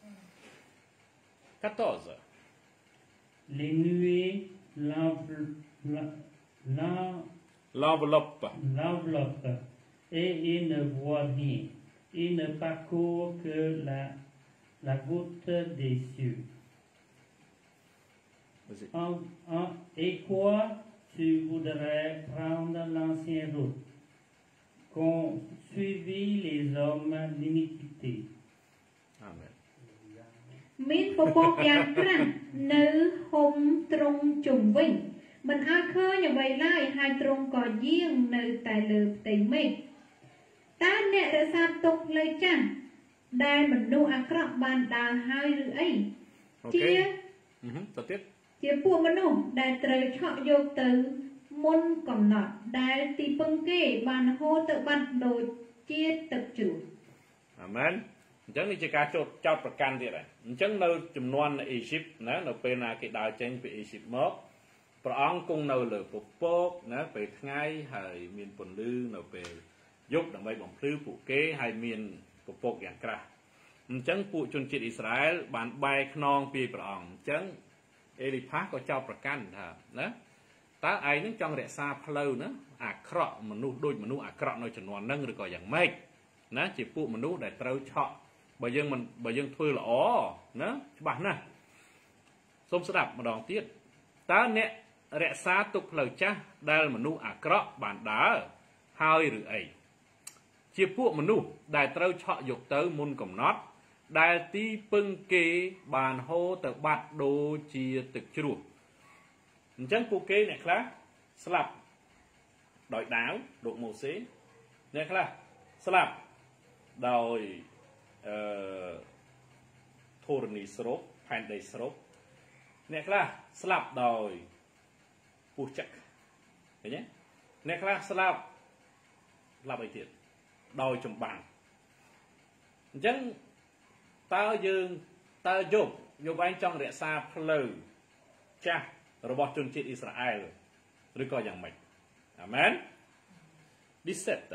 quatorze. Les nuées l'enveloppe l'enveloppe et il ne voit rien. Il ne parcourt que la, la goutte des cieux. En, en, et quoi tu voudrais prendre l'ancienne route qu'ont suivi les hommes l'iniquité. Amen. មានពពកយ៉ាងក្រាស់នៅហុំទ្រង់ជុំវិញមិនអាចឃើញអ្វីឡើយហើយទ្រង់ក៏យាងនៅតែលើផ្ទៃមេឃតើអ្នករក្សាទុកផ្លូវចាស់ដែលមនុស្សអាក្រក់បានដើរហើយឬអីជាទៅទៀតជាពួកមនុស្សដែលត្រូវឆក់យកទៅមុនកំណត់ដែលទីពឹងគេបានហូរទៅបាត់ដូចជាទឹកជ្រោះអាមែនអញ្ចឹងនេះជាការចោទចោទប្រកាន់ទៀតហើយអញ្ចឹងនៅចំនួនអេស៊ីបណានៅពេលណាគេដើរចេញពីអេស៊ីបមកព្រះអង្គគង់នៅលើពពកណាពេលថ្ងៃហើយមានពន្លឺនៅពេលយប់ដើម្បីបំភ្លឺពួកគេហើយមានពពកយ៉ាងក្រាស់អញ្ចឹងពួកជនជាតិអ៊ីស្រាអែលបានបែកខ្នងពីព្រះអង្គអញ្ចឹងអេលីផាក៏ចោទប្រកាន់ថាណាតើឯងនឹងចង់រក្សាផ្លូវណាអាក្រក់មនុស្សដូចមនុស្សអាក្រក់នៅចំនួនហ្នឹងឬក៏យ៉ាងម៉េចណាជាពួកមនុស្សដែលត្រូវឆក់បើយើងមិនបើយើងធ្វើល្អណាច្បាស់ណាស់សូមស្ដាប់ម្ដងទៀតតើអ្នករក្សាទុកផ្លូវចាស់ដែលមនុស្សអាក្រក់បានដើរហើយឬអីជាពួកមនុស្សដែលត្រូវឆក់យកទៅមុនកំណត់ដែលទីពឹងគេបានហូរទៅបាត់ដូចជាទឹកជ្រោះអញ្ចឹងពួកគេអ្នកខ្លះស្លាប់ដោយដាវដូចម៉ូសេអ្នកខ្លះស្លាប់ដោយអឺធរណីស្រូបផែនដីស្រូបអ្នកខ្លះស្លាប់ដោយពស់ចឹកឃើញទេអ្នកខ្លះស្លាប់ស្លាប់អីទៀតដោយចម្បាំងអញ្ចឹងតើយើងតើយប់យប់ឯងចង់រក្សាផ្លូវចាស់របស់ជនជាតិអ៊ីស្រាអែលឬក៏យ៉ាងម៉េចអាមែនdix-sept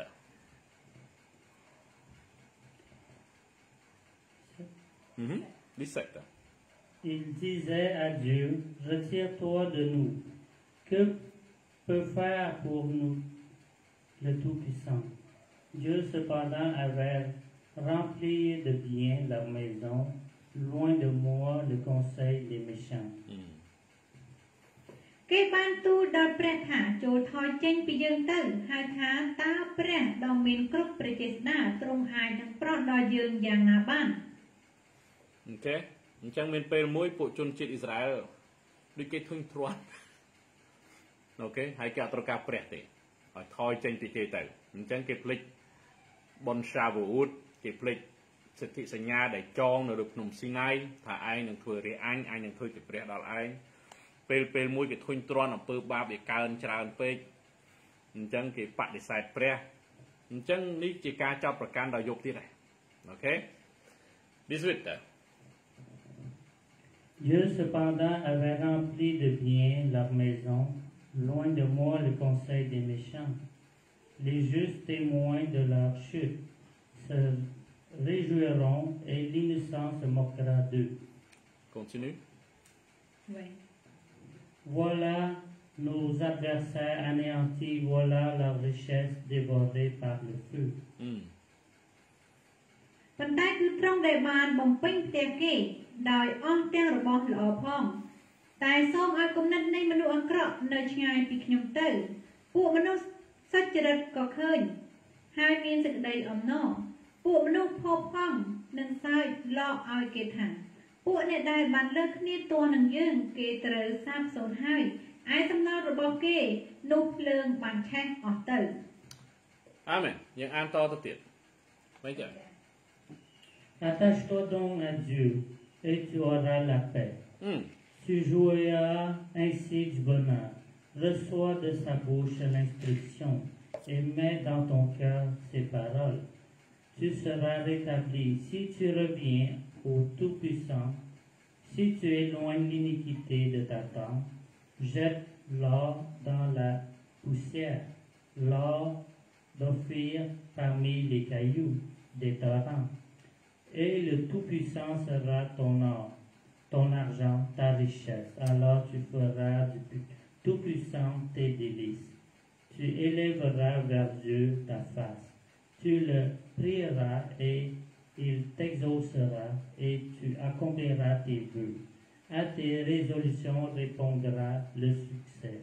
Mm-hmm. dix-sept. Il disait à Dieu, retire-toi de nous. Que peut faire pour nous le Tout-Puissant? Dieu cependant avait rempli de bien leur maison, loin de moi le conseil des méchants. Mm. គេបានទូលដល់ព្រះថាចូលថយចេញពីយើងទៅហើយថាតើព្រះដ៏មានគ្រប់ព្រះចេស្តាទ្រង់អាចនឹងប្រោសដល់យើងយ៉ាងណាបានអូខេអញ្ចឹងមានពេលមួយពួកជនជាតិអ៊ីស្រាអែលដូចគេធុញទ្រាន់អូខេហើយគេអត់ត្រូវការព្រះទេឲ្យថយចេញពីគេទៅអញ្ចឹងគេភ្លេចបុណ្យសាវូតគេភ្លេចសិទ្ធិសញ្ញាដែលចងនៅលើភ្នំស៊ីណាយថាឯងនឹងធ្វើរាអញឯងនឹងធ្វើជាព្រះដល់ឯងពេលពេលមួយគេធុញទ្រាន់អំពើបាបវាកើនច្រើនពេកអញ្ចឹងគេបដិសេធព្រះអញ្ចឹងនេះជាការចោទប្រកាន់ដល់យប់ទៀតហើយអូខេ dix-huit Dieu cependant avait rempli de bien leur maison, loin de moi le conseil des méchants. Les justes témoins de leur chute se réjouiront et l'innocent se moquera d'eux. Continue. Oui. Voilà nos adversaires anéantis, voilà leur richesse dévorée par le feu. Ừ. ប៉ុន្តែគឺត្រង់ដែលបានបំពេញផ្ទះគេដោយអស់ទាំងរបស់ល្អផងតែសូមឲ្យគំនិតនៃមនុស្សអាក្រក់នៅឆ្ងាយពីខ្ញុំទៅពួកមនុស្សសុចរិតក៏ឃើញហើយមានសេចក្តីអំណរពួកមនុស្សផោផង់នឹងសើចឡកឲ្យគេថាពួកអ្នកដែលបានលើកគ្នាទាស់នឹងយើងគេត្រូវសាបសូន្យហើយឯសំណល់របស់គេនោះភ្លើងបានឆេះអស់ទៅ Amen. យើងអានតទៅទៀតមិនទេ Attache-toi donc à Dieu et tu auras la paix. Mm. Tu jouiras ainsi du bonheur. Reçois de sa bouche l'instruction et mets dans ton cœur ses paroles. Tu seras rétabli si tu reviens au Tout-Puissant. Si tu éloignes l'iniquité de ta tente, jette l'or dans la poussière, l'or d'Ophir parmi les cailloux des torrents. Et le Tout-Puissant sera ton or, ton argent, ta richesse. Alors tu feras du Tout-Puissant tes délices. Tu élèveras vers Dieu ta face. Tu le prieras et il t'exaucera et tu accompliras tes vœux. À tes résolutions répondra le succès.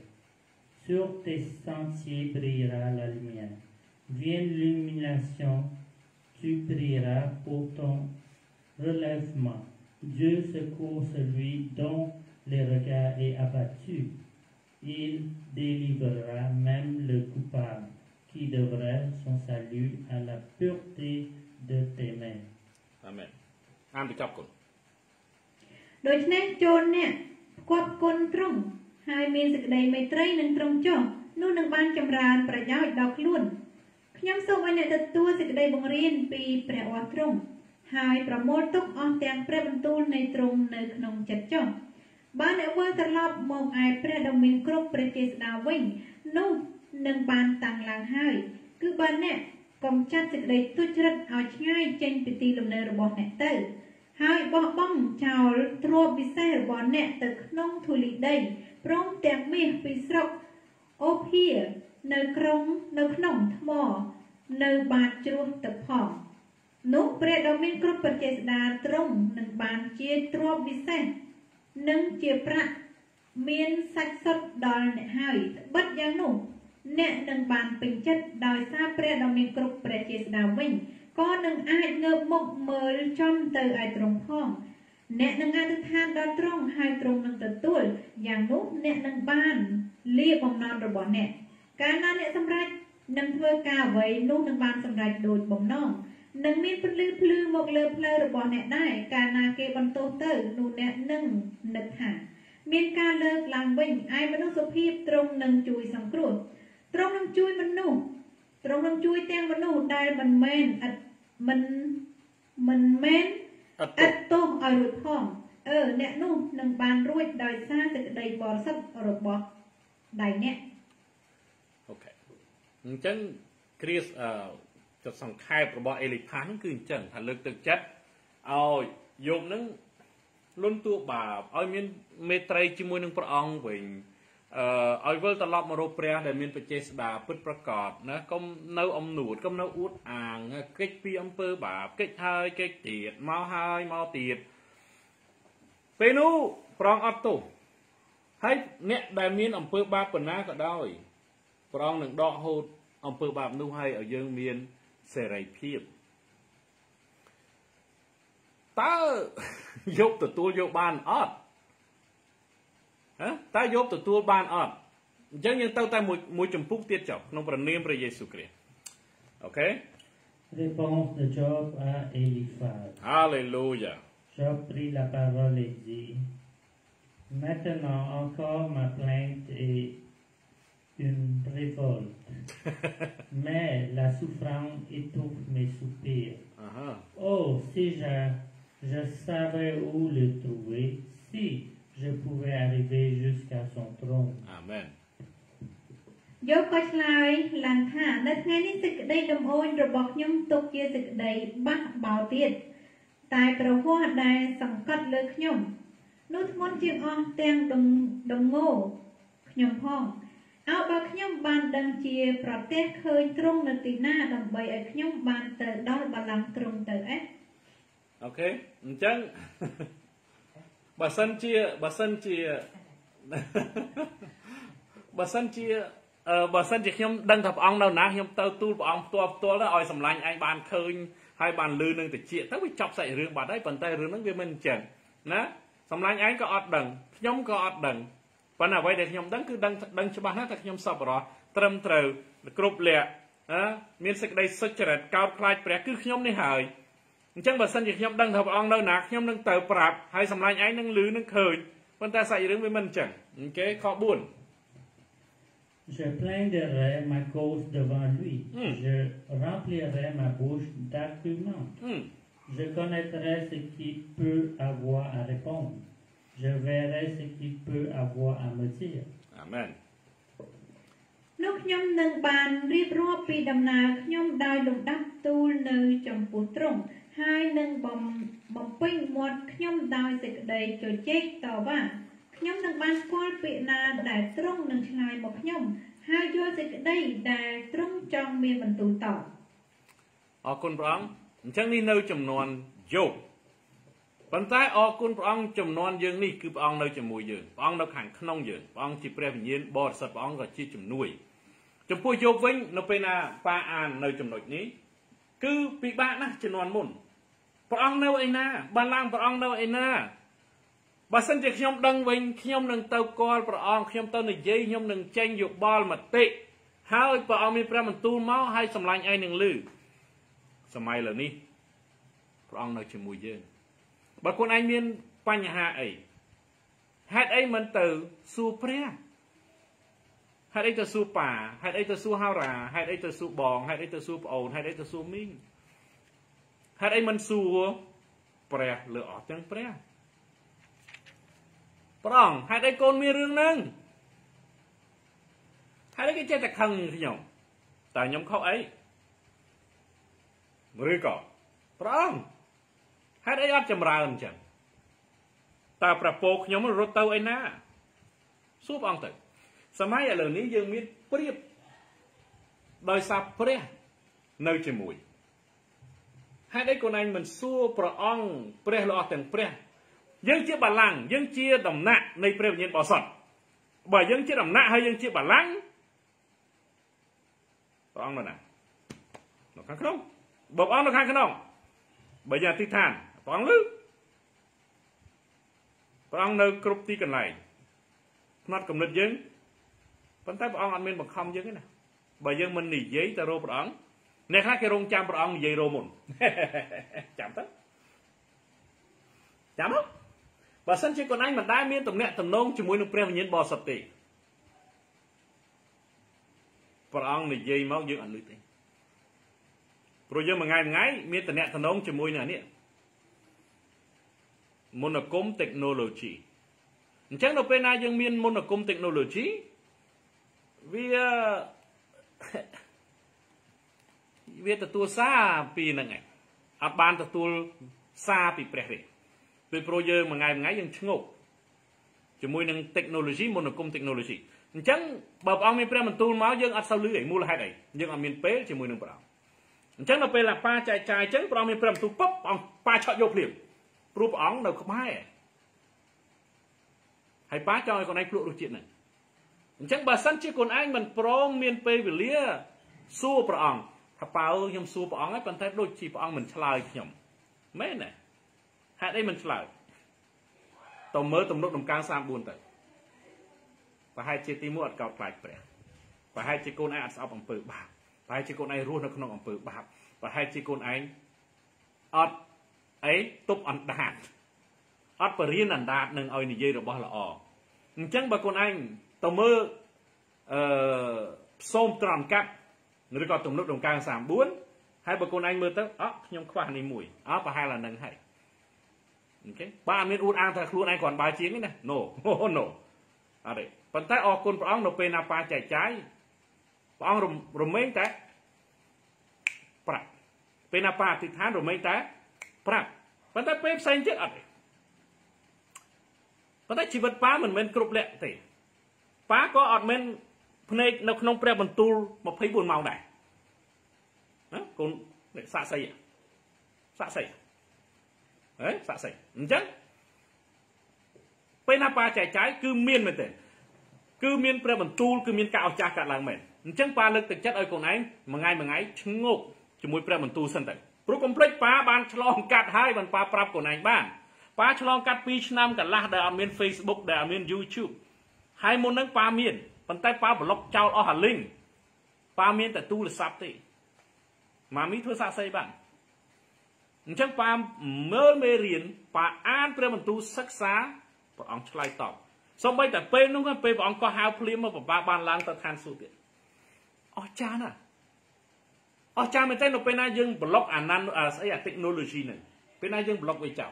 Sur tes sentiers brillera la lumière. Vienne l'illumination. Tu prieras pour ton relèvement. Dieu secourt celui dont le regard est abattu. Il délivrera même le coupable qui devrait son salut à la pureté de tes mains. Amen. អានបញ្ចប់គុណដូច្នេះចូលអ្នកផ្គាប់គុណត្រង់ហើយមានសេចក្តីមេត្រីនឹងត្រង់ចុះនោះនឹងបានចម្រើនប្រយោជន៍ដល់ខ្លួនខ្ញុំសូមឲ្យអ្នកទទួលសេចក្តីបង្រៀនពីព្រះអស់ទ្រង់ហើយប្រមូលទុកអស់ទាំងព្រះបន្ទូលនៃទ្រង់នៅក្នុងចិត្តចុះបើអ្នកវិលត្រឡប់មកឯព្រះដ៏មានគ្រប់ព្រះចេស្តាវិញនោះនឹងបានតាំងឡើងហើយគឺបើអ្នកកុំចាត់សេចក្តីទុច្ចរិតឲ្យឆ្ងាយចេញពីទីលំនៅរបស់អ្នកទៅហើយបោះបង់ចោលទ្រព្យវិសេសរបស់អ្នកទៅក្នុងធូលីដីព្រមទាំងមាសពីស្រុកអូភៀនៅក្រុងនៅក្នុងថ្មនៅបាតជ្រោះទឹកផងនោះព្រះដ៏មានគ្រប់ព្រះចេស្តាទ្រង់នឹងបានជាទ្រព្យវិសេសនិងជាប្រាក់មានសាច់សុទ្ធដល់អ្នកហើយត្បិតយ៉ាងនោះអ្នកនឹងបានពេញចិត្តដោយសារព្រះដ៏មានគ្រប់ព្រះចេស្តាវិញក៏នឹងអាចងើបមុខមើលចំទៅឯទ្រង់ផងអ្នកនឹងអធិដ្ឋានដល់ទ្រង់ហើយទ្រង់នឹងទទួលយ៉ាងនោះអ្នកនឹងបានលាបំណន់របស់អ្នកកាលណាអ្នកសម្រេចនឹងធ្វើការអ្វីនោះនឹងបានសម្រេចដូចបំណងនឹងមានពន្លឺភ្លឺមកលើផ្លូវរបស់អ្នកដែរកាលណាគេបន្ទោសទៅនោះអ្នកនឹងនឹកថាមានការលើកឡើងវិញឯមនុស្សសុភាពទ្រង់នឹងជួយសង្គ្រោះទ្រង់នឹងជួយមនុស្សទ្រង់នឹងជួយទាំងមនុស្សដែលមិនមែនឥតមិនមិនមែនឥតទោសឲ្យរួចផងអឺអ្នកនោះនឹងបានរួចដោយសារសេចក្តីបរិសុទ្ធរបស់ដៃអ្នកអូខេអញ្ចឹងគ្រីស្ទអឺចិត្តសង្ខេបរបស់អេលីផានគឺអញ្ចឹងថាលើកទឹកចិត្តឲ្យយកនឹងលន់តួបាបឲ្យមានមេត្រីជាមួយនឹងព្រះអង្គវិញអឺឲ្យវិលត្រឡប់មករកព្រះដែលមានបច្ចេស្តាពិតប្រាកដណាកុំនៅអំនួតកុំនៅអួតអាងកិច្ចពីអំពើបាបកិច្ចហើយកិច្ចទៀតមកហើយមកទៀតពេលនោះព្រះអង្គអត់ទោសហើយអ្នកដែលមានអំពើបាបប៉ុណ្ណាក៏ដោយព្រះអង្គនឹងដកហូតអំពើបាបនោះឲ្យឲ្យយើងមានសេរីភាពតើយកទទួលយកបានអត់ហ៎តើយកទទួលបានអត់អញ្ចឹងយើងទៅតែមួយមួយចម្ពោះទៀតចុះក្នុងព្រះនាមព្រះយេស៊ូវគ្រីស្ទអូខេ Réponse de Job à Eliphaz. Alléluia. Job prit la parole et dit Maintenant encore ma plainte est une révolte, mais la souffrance étouffe mes soupirs. Uh-huh. Oh, si je, je savais où le trouver, si je pouvais arriver jusqu'à son trône. Amen. យកក៏ឆ្លើយឡើងថានៅថ្ងៃនេះសេចក្តីដំអូញរបស់ខ្ញុំទុកជាសេចក្តីបះបោរទៀតតែប្រហោះដែលសង្កត់លើខ្ញុំនោះធ្ងន់ជាងអស់ទាំងដងដងោខ្ញុំផងអើបើខ្ញុំបានដឹងជាប្រទេសឃើញទ្រង់នៅទីណាដើម្បីឲ្យខ្ញុំបានទៅដល់បល្ល័ង្កទ្រង់ទៅអេអូខេអញ្ចឹងបើសិនជាបើសិនជាបើសិនជាអឺបើសិនជាខ្ញុំដឹងថាព្រះអង្គនៅណាខ្ញុំទៅទូលព្រះអង្គផ្ទាល់ផ្ទាល់ទៅឲ្យសម្លាញ់ឯងបានឃើញហើយបានលឺនឹងតិចទៅវាចប់សាច់រឿងបាត់ហើយប៉ុន្តែរឿងហ្នឹងវាមិនអញ្ចឹងណាសម្លាញ់ឯងក៏អត់ដឹងខ្ញុំក៏អត់ដឹងប៉ុន្តែអ្វីដែលខ្ញុំដឹងគឺដឹងដឹងច្បាស់ណាស់ថាខ្ញុំសប្បុរសត្រឹមត្រូវគ្រប់លក្ខណាមានសេចក្តីសុចរិតកោតខ្លាចព្រះគឺខ្ញុំនេះហើយអញ្ចឹងបើសិនជាខ្ញុំដឹងថាព្រះអង្គនៅណាខ្ញុំនឹងទៅប្រាប់ហើយសម្លាញ់ឯងនឹងលឺនឹងឃើញប៉ុន្តែសាច់រឿងវាមិនអញ្ចឹងអូខេខបbốn Je plaindrai ma cause devant lui. Mm. Je remplirai ma bouche d'arguments. Mm. Je connaîtrai ce qu'il peut avoir à répondre. Je verrai ce qu'il peut avoir à me dire. Amen. នោះខ្ញុំនឹងបានរៀបរាប់ពីដំណើរខ្ញុំដោយលំដាប់ទូលនៅចំពោះទ្រង់ហើយនឹងបំបំពេញមាត់ខ្ញុំដោយសេចក្តីជជែកតវ៉ាខ្ញុំនឹងបានស្គាល់ពាក្យណាដែលទ្រង់នឹងឆ្លើយមកខ្ញុំហើយយល់សេចក្តីដែលទ្រង់ចង់មានបន្ទូលតបអរគុណព្រះអង្គអញ្ចឹងនេះនៅចំនួនយោបប៉ុន្តែអរគុណព្រះអង្គចំនួនយើងនេះគឺព្រះអង្គនៅជាមួយយើងព្រះអង្គនៅខាងក្នុងយើងព្រះអង្គជាព្រះវិញ្ញាណបរិសុទ្ធព្រះអង្គក៏ជាជំនួយចំពោះយោបវិញនៅពេលណាប៉ាអាននៅចំណុចនេះគឺពិបាកណាស់ជំនាន់មុនព្រះអង្គនៅឯណាបានឡើងព្រះអង្គនៅឯណាបើសិនជាខ្ញុំដឹងវិញខ្ញុំនឹងទៅគាល់ព្រះអង្គខ្ញុំទៅនិយាយខ្ញុំនឹងចេញយោបល់មតិហើយព្រះអង្គមានព្រះបន្ទូលមកហើយសម្លាញ់ឯងនឹងលឺសម័យឥឡូវនេះព្រះអង្គនៅជាមួយយើងបើខ្លួនឯងមានបញ្ហាអីហេតុអីមិនទៅសួរព្រះហេតុអីទៅសួរប៉ាហេតុអីទៅសួរហោរាហេតុអីទៅសួរបងហេតុអីទៅសួរប្អូនហេតុអីទៅសួរមីងហេតុអីមិនសួរព្រះលើអស់ទាំងព្រះព្រះអង្គហេតុអីកូនមានរឿងហ្នឹងហេតុអីគេចេះតែខឹងខ្ញុំតើខ្ញុំខុសអីឬក៏ព្រះអង្គហេតុអីអត់ចម្រើនអញ្ចឹងតើប្រពោខ្ញុំរត់ទៅឯណាសួរព្រះអង្គទៅសម័យឥឡូវនេះយើងមានព្រៀបដោយសារព្រះនៅជាមួយហេតុអីកូនឯងមិនសួរព្រះអង្គព្រះល្អទាំងព្រះយើងជាបល្ល័ង្កយើងជាដំណាក់នៃព្រះវិញ្ញាណបរិសុទ្ធបើយើងជាដំណាក់ហើយយើងជាបល្ល័ង្កព្រះអង្គនៅណានៅខាងក្នុងបើព្រះអង្គនៅខាងក្នុងបើយើងអធិដ្ឋានព្រះអង្គលឺព្រះអង្គនៅគ្រប់ទីកន្លែងផ្នត់គំនិតយើងប៉ុន្តែព្រះអង្គអត់មានបង្ខំយើងទេណាបើយើងមិននិយាយទៅរកព្រះអង្គអ្នកខ្លះគេរងចាំព្រះអង្គនិយាយរមុនចាំទៅចាំមកបើសិនជាកូនឯងមិនដែលមានទំនាក់ទំនងជាមួយនឹងព្រះវិញ្ញាណបរិសុទ្ធទេព្រះអង្គនិយាយមកយើងអត់លឺទេព្រោះយើងមួយថ្ងៃមួយថ្ងៃមានទំនាក់ទំនងជាមួយនឹងនេះមន្តអាគម technology អញ្ចឹងនៅពេលណាយើងមានមន្តអាគម technology វាវាទទួលសារពីហ្នឹងឯងអត់បានទទួលសារពីព្រះទេពេលព្រោះយើងមួយថ្ងៃមួយថ្ងៃយើងឆ្ងល់ជាមួយនឹង technology មន្តអាគម technology អញ្ចឹងបើព្រះអង្គមានព្រះបន្ទូលមកយើងអត់សូវលឺឯងមូលហេតុអីយើងអត់មានពេលជាមួយនឹងព្រះអង្គអញ្ចឹងដល់ពេលឡាប៉ាចែកចាយអញ្ចឹងព្រះអង្គមានព្រះបន្ទូលពុបព្រះអង្គប៉ាឆក់យកភ្លាមព្រោះព្រះអង្គនៅក្បែរហើយប៉ាចង់ឲ្យកូនឯងភ្លក់រសជាតិហ្នឹងអញ្ចឹងបើសិនជាកូនឯងមិនព្រមមានពេលវេលាសួរព្រះអង្គថាប៉ាអើខ្ញុំសួរព្រះអង្គហើយប៉ុន្តែដូចជាព្រះអង្គមិនឆ្លើយខ្ញុំមែនទេហេតុអីមិនឆ្លើយតើមើលទំនុកដំកើងសាមបួនទៅប្រហែលជាទីមួយអត់កោតខ្លាចព្រះប្រហែលជាកូនឯងអត់ស្អប់អំពើបាបប្រហែលជាកូនឯងរស់នៅក្នុងអំពើបាបប្រហែលជាកូនឯងអត់អីទប់អណ្ដាតអត់បរៀនអណ្ដាតនឹងឲ្យនិយាយរបស់ល្អអញ្ចឹងបើកូនឯងទៅមើលអឺផ្សូមត្រង់កាត់ឬក៏ទំនុកដំកើងសាមបួនហើយបើកូនឯងមើលទៅអោះខ្ញុំខ្វះនេះមួយអោះប្រហែលអានឹងហើយអូខេបើអត់មានអួតអាងថាខ្លួនឯងគ្រាន់បើជាងទេណា no no អត់ទេប៉ុន្តែអរគុណព្រះអង្គនៅពេលណាប៉ាចែកចាយព្រះអង្គរមែងតែប្រាប់ពេលណាប៉ាអធិដ្ឋានរមែងតែប្រាប់ប៉ុន្តែពេលផ្សេងទៀតអត់ទេប៉ុន្តែជីវិតប៉ាមិនមែនគ្រប់លក្ខទេប៉ាក៏អត់មែនភ្នែកនៅក្នុងព្រះបន្ទូលម្ភៃបួនម៉ោងដែរណាកូនសាក់សីសាក់សីហ៎សាក់សីអញ្ចឹងពេលណាប៉ាចែកចាយគឺមានមែនទេគឺមានព្រះបន្ទូលគឺមានការអស្ចារ្យកាត់ឡើងមែនអញ្ចឹងប៉ាលើកទឹកចិត្តឲ្យកូនឯងមួយថ្ងៃមួយថ្ងៃឈ្ងោកជាមួយព្រះបន្ទូលសិនទៅព្រោះកុំភ្លេចប៉ាបានឆ្លងកាត់ហើយបានប៉ាប្រាប់កូនឯងបានប៉ាឆ្លងកាត់ពីរឆ្នាំកន្លះដែលអត់មាន Facebook ដែលអត់មាន YouTube ហើយមុនហ្នឹងប៉ាមានប៉ុន្តែប៉ាប្លុកចោលអស់អាលីងប៉ាមានតែទូរស័ព្ទទេម៉ាមីធ្វើសាក់សីបានអញ្ចឹងប៉ាមើលមេរៀនប៉ាអានព្រះបន្ទូលសិក្សាព្រះអង្គឆ្លើយតបសូម្បីតែពេលនោះពេលព្រះអង្គក៏ហៅភ្លាមមកប៉ាបានឡើងទៅឋានសួគ៌ទៀតអស្ចារ្យណាស់អស្ចារ្យមែនទេនៅពេលណាយើងប្លុកអាណានស្អីអា technology ហ្នឹងពេលណាយើងប្លុកវាចោល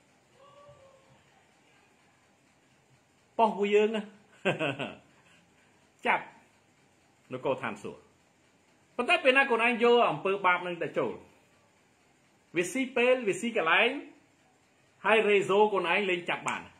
បោះវាយើងចាប់នៅកោឋានសួគ៌ប៉ុន្តែពេលណាកូនឯងយកអំពើបាបនឹងទៅចូលវាស៊ីពេលវាស៊ីកន្លែងហើយរេโซកូនឯងលេងចាប់បាន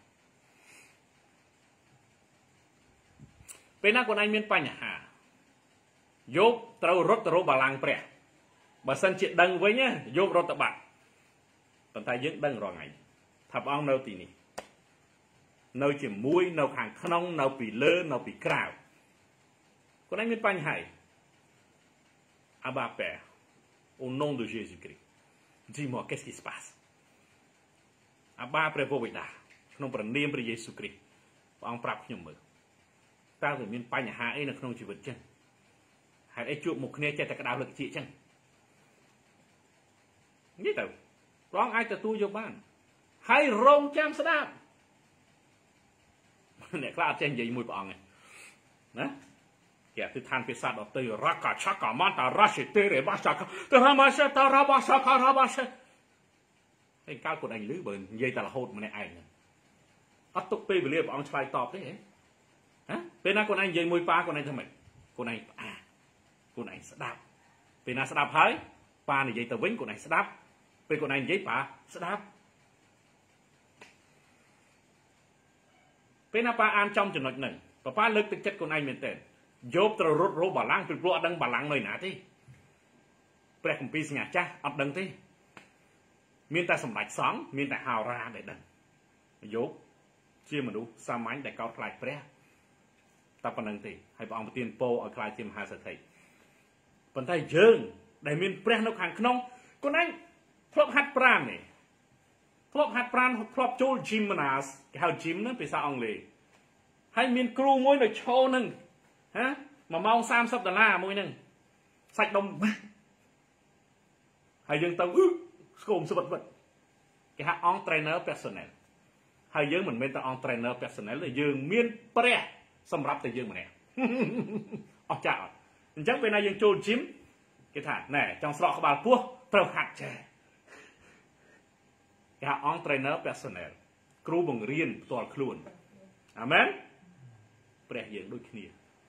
ពេលណាកូនឯងមានបញ្ហាយកត្រូវរត់ទៅរកបល្ល័ង្កព្រះបើសិនជាដឹងវិញយករត់ទៅបាត់ប៉ុន្តែយើងដឹងរងថ្ងៃថាព្រះអង្គនៅទីនេះនៅជាមួយនៅខាងក្នុងនៅពីលើនៅពីក្រៅកូនឯងមានបញ្ហាAbba Père au nom de Jésus-Christ dis-moi qu'est-ce qui se passe Abba ព្រះវរបិតាក្នុងព្រះនាមព្រះយេស៊ូវគ្រីស្ទព្រះអង្គប្រាប់ខ្ញុំមើលតើវាមានបញ្ហាអីនៅក្នុងជីវិតចឹងហើយអីជួបមុខគ្នាចេះតែក្តៅលឹកជាចឹងនេះទៅព្រះអង្គអាចទទួលយកបានហើយរងចាំស្ដាប់អ្នកខ្លះអត់ចេះនិយាយមួយព្រះអង្គទេណាគេអធិដ្ឋានភាសាដទៃរ៉ាកាឆាកាម៉ាតារ៉ាសេតេរេបាសាកាតរ៉ាម៉ាសាតារ៉ាបាសាការ៉ាបាសាឯងកាលគាត់ឯងលឺបើនិយាយតែរហូតម្នាក់ឯងអត់ទុកពេលវេលាព្រះអង្គឆ្លើយតបទេហ៎ហ៎ពេលណាគាត់ឯងនិយាយមួយប៉ាគាត់ឯងធ្វើម៉េចគាត់ឯងផ្អាគាត់ឯងស្ដាប់ពេលណាស្ដាប់ហើយប៉ានិយាយទៅវិញគាត់ឯងស្ដាប់ពេលគាត់ឯងនិយាយប៉ាស្ដាប់ពេលណាប៉ាអានចំចំណុចហ្នឹងប៉ាលើកទឹកចិត្តខ្លួនឯងមែនទេយកត្រូវរត់រោបល្ល័ង្កពីព្រោះអត់ដឹងបល្ល័ង្កនៅណាទេព្រះគម្ពីរសញ្ញាចាស់អត់ដឹងទេមានតែសម្ដេចសង្ឃមានតែហោរាដែលដឹងយកជាមនុស្សសាមញ្ញដែលកោតខ្លាចព្រះតែប៉ុណ្្នឹងទេហើយព្រះអង្គប្រទានពរឲ្យខ្លាចជាមហាសេដ្ឋីប៉ុន្តែយើងដែលមានព្រះនៅខាងក្នុងខ្លួនឯងធ្លាប់ហាត់ប្រាណទេធ្លាប់ហាត់ប្រាណធ្លាប់ចូល gymnast គេហៅ gym ហ្នឹងភាសាអង់គ្លេសហើយមានគ្រូមួយនៅឈរហ្នឹងហ៎មួយម៉ោងសាមសិបដុល្លារមួយហ្នឹងសាច់ដុំហើយយើងទៅស្គមស្វិតវិតគេហៅ entraîneur personnel ហើយយើងមិនមែនតែ entraîneur personnel ទេយើងមានព្រះសម្រាប់តែយើងម្នាក់អស់ចាអត់អញ្ចឹងពេលណាយើងចូល gym គេថាណែចង់ស្រកក្បាលពោះត្រូវហាត់ចេះគេហៅ entraîneur personnel គ្រូបង្រៀនផ្ទាល់ខ្លួនអាមែនព្រះយើងដូចគ្នា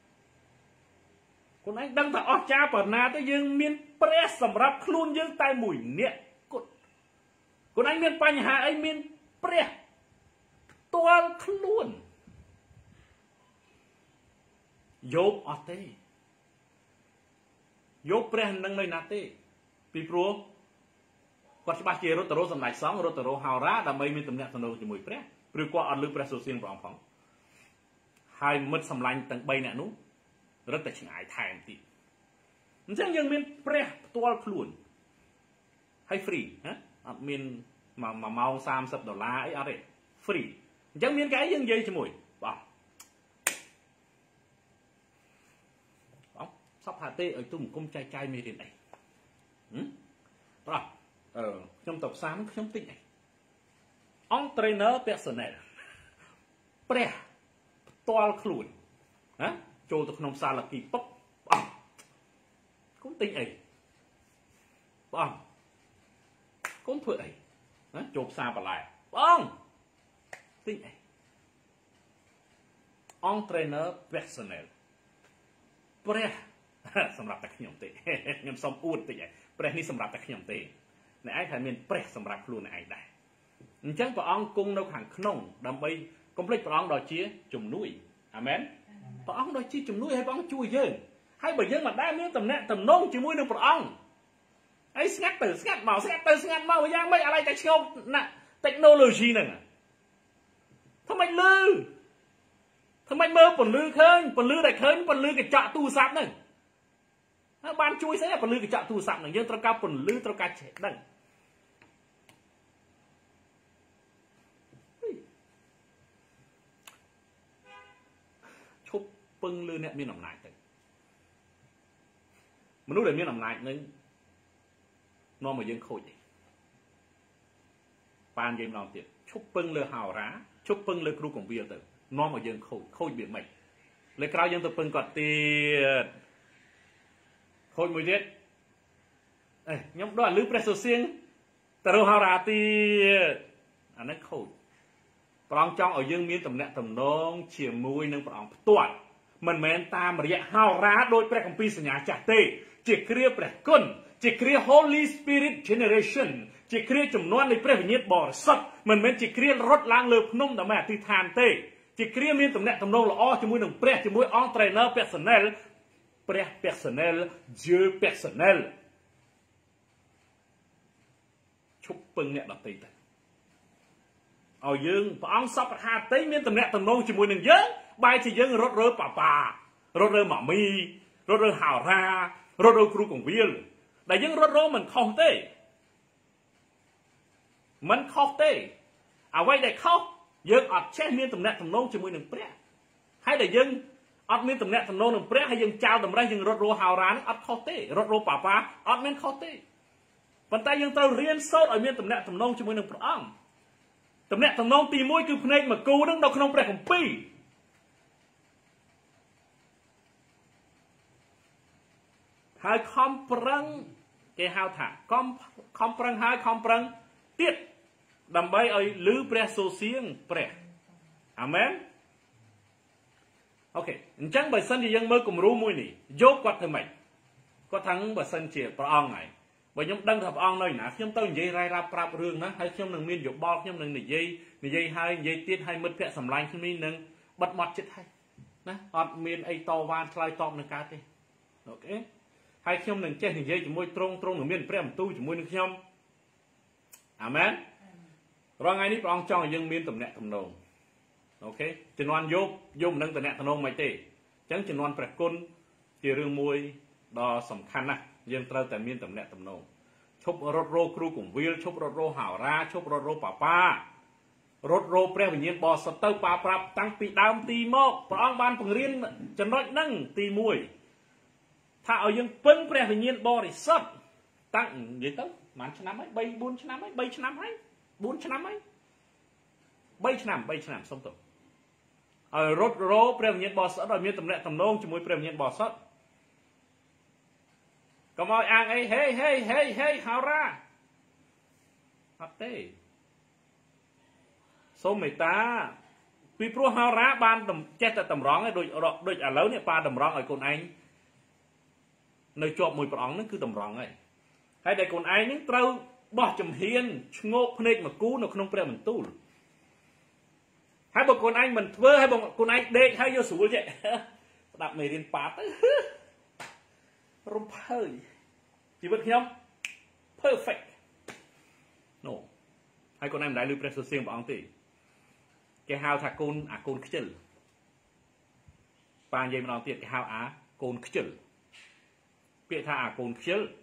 ខ្លួនឯងដឹងថាអស្ចារ្យប៉ុណ្ណាទៅយើងមានព្រះសម្រាប់ខ្លួនយើងតែមួយនាក់គត់ខ្លួនឯងមានបញ្ហាអីមានព្រះផ្ទាល់ខ្លួនយោបអត់ទេយោបព្រះនឹងនៅណាទេពីព្រោះគាត់ច្បាស់ជារត់ទៅរកសម្ដេចសង្ឃរត់ទៅរកហោរាដើម្បីមានទំនាក់ទំនងជាមួយព្រះព្រោះគាត់អត់លើព្រះសូរសៀងព្រះអង្គផងហើយមិត្តសម្លាញ់ទាំង3នាក់នោះរត់តែឆ្ងាយថែមទៀតអញ្ចឹងយើងមានព្រះផ្ទាល់ខ្លួនហើយ free ណាអត់មានមួយម៉ោងសាមសិបដុល្លារអីអត់ទេ free អញ្ចឹងមានគេយើងនិយាយជាមួយបងបងសពហាទេឲ្យទុំគុំចែកចាយមេរៀនអីហឹមបងអឺខ្ញុំទៅផ្សារខ្ញុំទិញអី entraîneur personnel ព្រះផ្ទាល់ខ្លួនណាចូលទៅក្នុងសាលាគីពុកបងគុំទិញអីបងគុំធ្វើអីណាចូលផ្សារបន្លែបងទិញអី entraîneur personnel ព្រះសម្រាប់តែខ្ញុំទេខ្ញុំសុំអួតតិចឯងព្រះនេះសម្រាប់តែខ្ញុំទេអ្នកឯងថាមានព្រះសម្រាប់ខ្លួនឯងដែរអញ្ចឹងព្រះអង្គគង់នៅខាងក្នុងដើម្បីកុំភ្លេចព្រះអង្គដ៏ជាជំនួយអាមែនព្រះអង្គដ៏ជាជំនួយឲ្យព្រះអង្គជួយយើងហើយបើយើងមិនដែលមានតំណែងតំណងជាមួយនឹងព្រះអង្គអីស្ងាត់ទៅស្ងាត់មកស្ងាត់ទៅស្ងាត់មកយ៉ាងម៉េចអាឡៃតែឆ្ងល់ណា technology ហ្នឹងធ្វើម៉េចលឺធ្វើម៉េចមើលពន្លឺឃើញពន្លឺដែលឃើញពន្លឺកញ្ចក់ទូរស័ព្ទហ្នឹងហើយបានជួយស្អីពន្លឺកញ្ចក់ទូរស័ព្ទហ្នឹងយើងត្រូវការពន្លឺត្រូវការចេះដឹងឈប់ពឹងលើអ្នកមានអំណាចទៅមនុស្សដែលមានអំណាចនឹងនាំមកយើងខូចទេបានយើងម្ដងទៀតឈប់ពឹងលើហោរាឈប់ពឹងលើគ្រូកង្វាលទៅនាំមកយើងខូចខូចវាមិនលើក្រោយយើងទៅពឹងគាត់ទៀតខូចមួយទៀតអេខ្ញុំដូចអាលឺព្រះសុសៀងទៅរកហោរាទៀតអាហ្នឹងខូចព្រះអង្គចង់ឲ្យយើងមានតំណែងតំណងជាមួយនឹងព្រះអង្គផ្ទាល់មិនមែនតាមរយៈហោរាដោយព្រះគម្ពីរសញ្ញាចាស់ទេជាគ្រាព្រះគុណជាគ្រា Holy Spirit Generation ជាគ្រាចំនួននៃព្រះវិញ្ញាណបរិសុទ្ធមិនមែនជាគ្រារត់ឡើងលើភ្នំដើម្បីអធិដ្ឋានទេជាគ្រាមានតំណែងតំណងល្អជាមួយនឹងព្រះជាមួយអង្គ trainer personnel ព្រះ personnel Dieu personnel ឈប់ពឹងអ្នកដទៃទៅឲ្យយើងព្រះអង្គសពថាតីមានតំណែងតំណងជាមួយនឹងយើងបែរជាយើងរត់រើប៉ាប៉ារត់រើម៉ាមីរត់រើហោរារត់រើគ្រូកង្វាលដែលយើងរត់រើមិនខុសទេមិនខុសទេអ្វីដែលខុសយើងអត់ចេះមានតំណែងតំណងជាមួយនឹងព្រះហើយដែលយើងអត់មានតំណែងតំណងនឹងព្រះហើយយើងចោលតម្រេះយើងរត់រើហោរានឹងអត់ខុសទេរត់រើប៉ាប៉ាអត់មានខុសទេប៉ុន្តែយើងត្រូវរៀនសូត្រឲ្យមានតំណែងតំណងជាមួយនឹងព្រះអង្គតំណែងតំណងទីមួយគឺភ្នែកមកគូនឹងនៅក្នុងព្រះគម្ពីរហើយខំប្រឹងគេហៅថាខំខំប្រឹងហើយខំប្រឹងទៀតដើម្បីឲ្យលឺព្រះសូរសៀងព្រះអាមែនអូខេអញ្ចឹងបើសិនជាយើងមើលគំរូមួយនេះយកគាត់ធ្វើម៉េចគាត់ថាបើសិនជាព្រះអង្គហើយបើខ្ញុំដឹងថាព្រះអង្គនៅណាខ្ញុំទៅនិយាយរ៉ាយរ៉ាប់ប្រាប់រឿងណាហើយខ្ញុំនឹងមានយោបល់ខ្ញុំនឹងនិយាយនិយាយហើយនិយាយទៀតហើយមិត្តភក្តិសម្លាញ់គ្នានឹងបិទមាត់ចិត្តហើយណាអត់មានអីតវ៉ាឆ្លើយតបនឹងកើតទេអូខេហើយខ្ញុំនឹងចេះនិយាយជាមួយត្រង់ត្រង់នឹងមានព្រះបន្ទូលជាមួយនឹងខ្ញុំអាមែនរាល់ថ្ងៃនេះព្រះអង្គចង់ឲ្យយើងមានតំណែងតំណងអូខេជំនាន់យោបយោបមិននឹងតំណែងតំណងមិនទេអញ្ចឹងជំនាន់ព្រះគុណជារឿងមួយដ៏សំខាន់ណាស់យើងត្រូវតែមានតំណែងតំណងឈប់រត់រោគ្រូកង្វាលឈប់រត់រោហោរាឈប់រត់រោប៉ាប៉ារត់រោព្រះវិញ្ញាណបរិសុទ្ធទៅប៉ាប្រាប់តាំងពីដើមទីមកព្រះអង្គបានបង្រៀនចំណុចហ្នឹងទីមួយថាឲ្យយើងពឹងព្រះវិញ្ញាណបរិសុទ្ធតាំងនិយាយទៅប៉ុន្មានឆ្នាំហើយបីបួនឆ្នាំហើយបីឆ្នាំហើយបួនឆ្នាំហើយបីឆ្នាំបីឆ្នាំសុំទៅឲ្យរត់រោព្រះវិញ្ញាណបរិសុទ្ធឲ្យមានតំណែងតំណងជាមួយព្រះវិញ្ញាណបរិសុទ្ធកុំឲ្យអាងអីហេហេហេហេហោរាអត់ទេសូមមេត្តាពីព្រោះហោរាបានចេះតែតម្រង់ឯងដូចដូចឥឡូវនេះប៉ាតម្រង់ឲ្យកូនឯងនៅជាប់មួយព្រះអង្គហ្នឹងគឺតម្រង់ហើយហើយដែលកូនឯងហ្នឹងត្រូវបោះចំហៀនឈ្ងោកភ្នែកមកគូនៅក្នុងព្រះបន្ទូលហើយបើកូនឯងមិនធ្វើហើយបើកូនឯងដេកហើយយកស្រួលចេះស្ដាប់មេរៀនប៉ាទៅរំភើយជីវិតខ្ញុំ perfect no ហើយកូនឯងមិនដែលឮព្រះសូរសៀងព្រះអង្គទេគេហៅថាកូនអាកូនខ្ជិលប៉ានិយាយម្ដងទៀតគេហៅអាកូនខ្ជិលពាក្យថាអាកូនខ្ជិល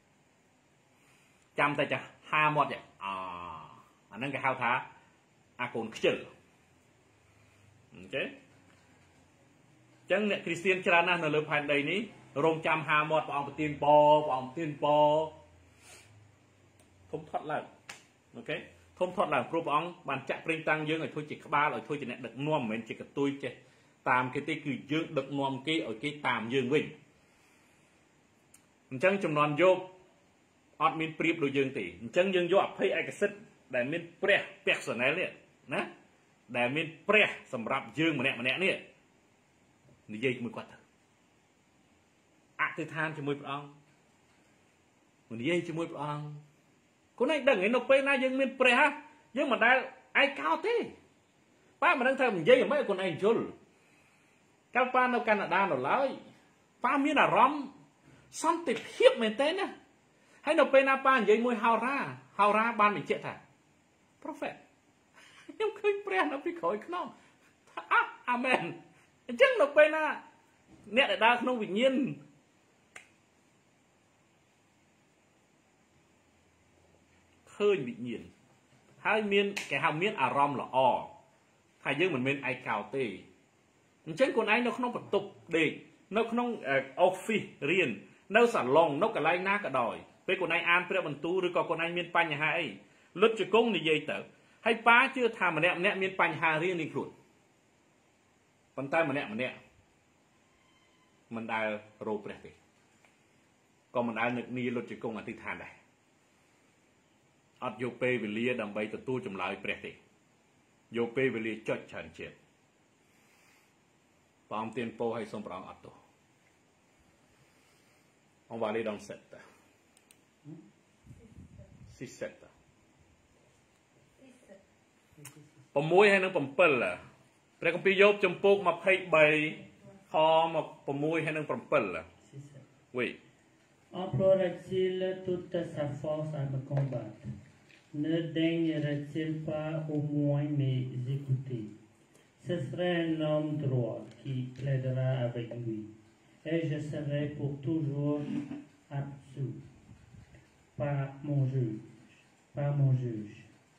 ចាំតែចាហាមាត់ចាអាអាហ្នឹងគេហៅថាអាកូនខ្ជិលអូខេចឹងអ្នកគ្រីស្ទានច្រើនណាស់នៅលើផែនដីនេះរងចាំហាមាត់ព្រះអង្គប្រទានពរព្រះអង្គប្រទានពរធំធាត់ឡើងអូខេធំធាត់ឡើងព្រោះព្រះអង្គបានចាក់ប្រេងតាំងយើងឲ្យធ្វើជាក្បាលឲ្យធ្វើជាអ្នកដឹកនាំមិនមែនជាកតុយចេះតាមគេទេគឺយើងដឹកនាំគេឲ្យគេតាមយើងវិញអញ្ចឹងចំនួនយកអត់មានប្រៀបដូចយើងទេអញ្ចឹងយើងយកអភ័យឯកសិទ្ធដែលមានព្រះ personnel នេះណាដែលមានព្រះសម្រាប់យើងម្នាក់ម្នាក់នេះនិយាយជាមួយគាត់ទៅអ từ than cho mùi bóng mình dây cho mùi bóng cô này đừng ấy nộp bê na dân miền pre ha nhưng mà đã ai cao thế ba mà đang thầm mình dây ở mấy con này chul các bạn ở Canada nó nói ba miếng là róm xong tịp hiếp mình tên á hay nộp bê na ba dây mùi hào ra hào ra ban mình chết thà prophet nhưng khơi pre nó bị khỏi không amen chắc nộp bê na nét lại đa không bị nhiên khơi bị nhiên hai miên cái hàm miên à rom là o hai dương mình miên ai cào tê chắc con ai nó không bật tục để nó không office riêng nó sản lòng nó cả lai na cả đòi với con ai an pre bần tu rồi còn con ai miên pan nhà hai lướt cho công thì dây tở hay pa chưa tham mà nè nè miên pan hà riêng đi khụt bàn tay mà nè mà nè mình đã rô bẹt đi còn mình đã nực ni lột chỉ công ởที่ ทาน này ở vô pe về lia đầm bay từ tu chùm lại bẹt đi vô pe về lia chợt chán chết bom tiền po hay sông băng ở tu ông vào đây đong sét ta sít sét ta bom muối hay nó bom pel àแต่ก็พี่ยบจมปุกมาให้ใบคอมาประมวยให้นั่งปรำเปิลล่ะวิ Emploiera-t-il toute sa force à me combattre? Ne daignera-t-il pas au moins m'écouter? Ce serait un homme droit qui plaidera avec lui, et je serai pour toujours absous par mon juge, par mon juge.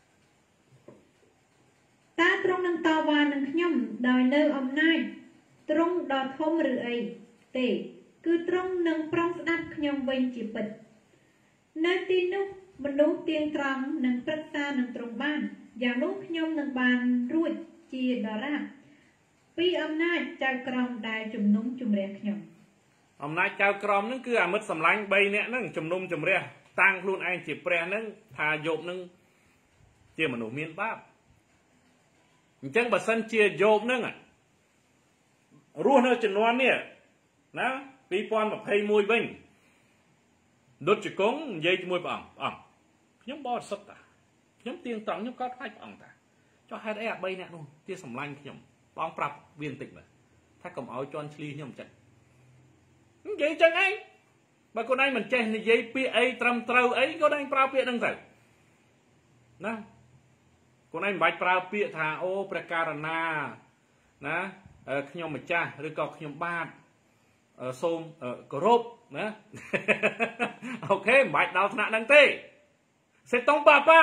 តើទ្រង់នឹងតវ៉ានឹងខ្ញុំដោយនៅអំណាចទ្រង់ដ៏ធំឬអីទេគឺទ្រង់នឹងប្រងស្ដាប់ខ្ញុំវិញជាពិតនៅទីនោះមនុស្សទៀងត្រង់នឹងប្រឹក្សានឹងទ្រង់បានយ៉ាងនោះខ្ញុំនឹងបានរួចជាដរាបពីអំណាចចៅក្រមដែលជំនុំជម្រះខ្ញុំអំណាចចៅក្រមហ្នឹងគឺអាមិត្តសម្លាញ់បីនាក់ហ្នឹងជំនុំជម្រះតាំងខ្លួនឯងជាព្រះហ្នឹងថាយោបហ្នឹងជាមនុស្សមានបាបអញ្ចឹងបើសិនជាយោបហ្នឹងរស់នៅជំនាន់នេះណាពីរពាន់ยี่สิบเอ็ดវិញដុតជង្គង់និយាយជាមួយព្រះអង្គព្រះអង្គខ្ញុំបរិសុទ្ធតាខ្ញុំទៀងត្រង់ខ្ញុំក៏ខ្លាចព្រះអង្គតាចុះហេតុអីអាបីអ្នកនោះជាសម្លាញ់ខ្ញុំព្រះអង្គប្រាប់វាបន្តិចមើលថាកុំឲ្យជន់ឈ្លីខ្ញុំចិត្តនិយាយចឹងឯងបើខ្លួនឯងមិនចេះនិយាយពាក្យអីត្រឹមត្រូវអីខ្លួនឯងប្រើពាក្យហ្នឹងទៅណាខ្លួនឯងមិនបាច់ប្រើពាក្យថាអូព្រះករណាណាខ្ញុំម្ចាស់ឬក៏ខ្ញុំបាទសូមគោរពណាអូខេមិនបាច់ដល់ថ្នាក់ហ្នឹងទេសេតុងប៉ាប៉ា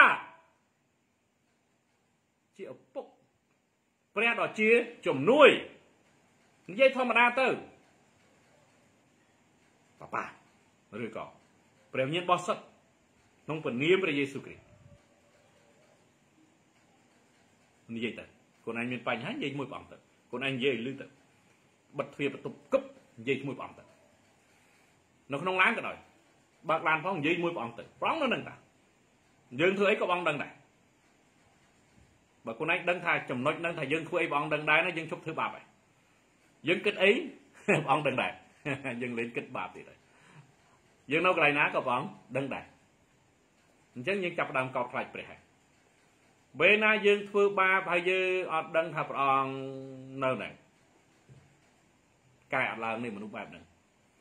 ជាឪពុកព្រះដ៏ជាជំនួយនិយាយធម្មតាទៅប៉ាប៉ាឬក៏ព្រះវិញ្ញាណបរិសុទ្ធក្នុងព្រះនាមព្រះយេស៊ូវគ្រីស្ទនិយាយទៅខ្លួនឯងមានបញ្ហានិយាយជាមួយព្រះអង្គទៅខ្លួនឯងនិយាយលឺទៅបិទទ្វារបន្ទប់គប់និយាយជាមួយព្រះអង្គទៅនៅក្នុងឡានក៏ដោយបើកឡានផងនិយាយជាមួយព្រះអង្គទៅព្រះអង្គនៅនឹងតាយើងធ្វើអីក៏ព្រះអង្គដឹងដែរបើខ្លួនឯងដឹងថាចំណុចហ្នឹងថាយើងធ្វើអីព្រះអង្គដឹងដែរណាយើងជប់ធ្វើបាបហើយយើងគិតអីព្រះអង្គដឹងដែរយើងលេងគិតបាបទៀតហើយយើងនៅកន្លែងណាក៏ព្រះអង្គដឹងដែរអញ្ចឹងយើងចាប់ផ្ដើមកោតខ្លាចព្រះហើយពេលណាយើងធ្វើបាបហើយយើងអត់ដឹងថាព្រះអង្គនៅហ្នឹងកែអត់ឡើងនេះមនុស្សបែបហ្នឹង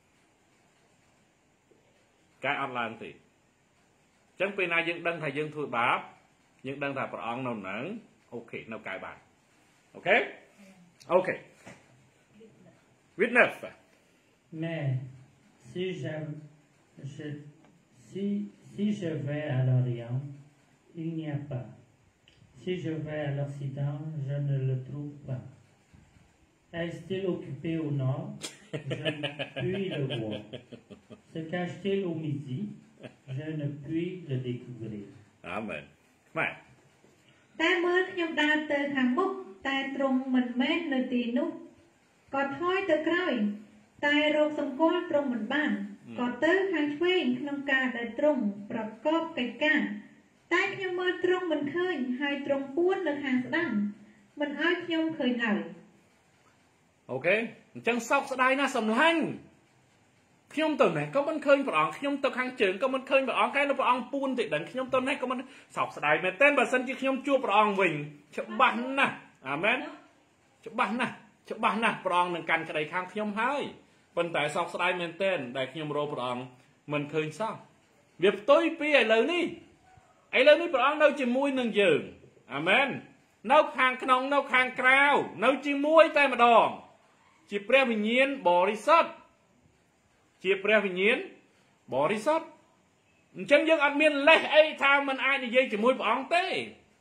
កែអត់ឡើងទេអញ្ចឹងពេលណាយើងដឹងថាយើងធ្វើបាបយើងដឹងថាព្រះអង្គនៅហ្នឹងអូខេនៅកែបានអូខេអូខេ witness mais si je, je si si je vais à l'Orient il n'y a pas. Si je vais à l'Occident, je ne le trouve pas. Est-il occupé au nord? Je ne puis le voir. Se cache-t-il au midi? Je ne puis le découvrir. Amen. Right. តែមើលខ្ញុំដើរទៅខាងមុខតែទ្រង់មិនមែននៅទីនោះក៏ថយទៅក្រោយតែរកសម្គាល់ទ្រង់មិនបានក៏ទៅខាងឆ្វេងក្នុងការដែលទ្រង់ប្រកបកិច្ចការតែខ្ញុំមើលទ្រង់មិនឃើញហើយទ្រង់ពួននៅខាងស្ដាំមិនឲ្យខ្ញុំឃើញឡើយអូខេអញ្ចឹងសោកស្ដាយណាស់សម្លាញ់ខ្ញុំទៅណែក៏មិនឃើញព្រះអង្គខ្ញុំទៅខាងជើងក៏មិនឃើញព្រះអង្គតែព្រះអង្គពួនតិចដឹងខ្ញុំទៅណែក៏មិនសោកស្ដាយមែនតែបើសិនជាខ្ញុំជួបព្រះអង្គវិញច្បាស់ណាស់អាមែនច្បាស់ណាស់ច្បាស់ណាស់ព្រះអង្គនឹងកាន់ក្តីខាងខ្ញុំហើយប៉ុន្តែសោកស្ដាយមែនតែដែលខ្ញុំរកព្រះអង្គមិនឃើញសោះវាផ្ទុយពីឥឡូវនេះឥឡូវនេះព្រះអង្គនៅជាមួយនឹងយើងអាមែននៅខាងក្នុងនៅខាងក្រៅនៅជាមួយតែម្ដងជាព្រះវិញ្ញាណបរិសុទ្ធជាព្រះវិញ្ញាណបរិសុទ្ធអញ្ចឹងយើងអត់មានលេសអីថាមិនអាចនិយាយជាមួយព្រះអង្គទេ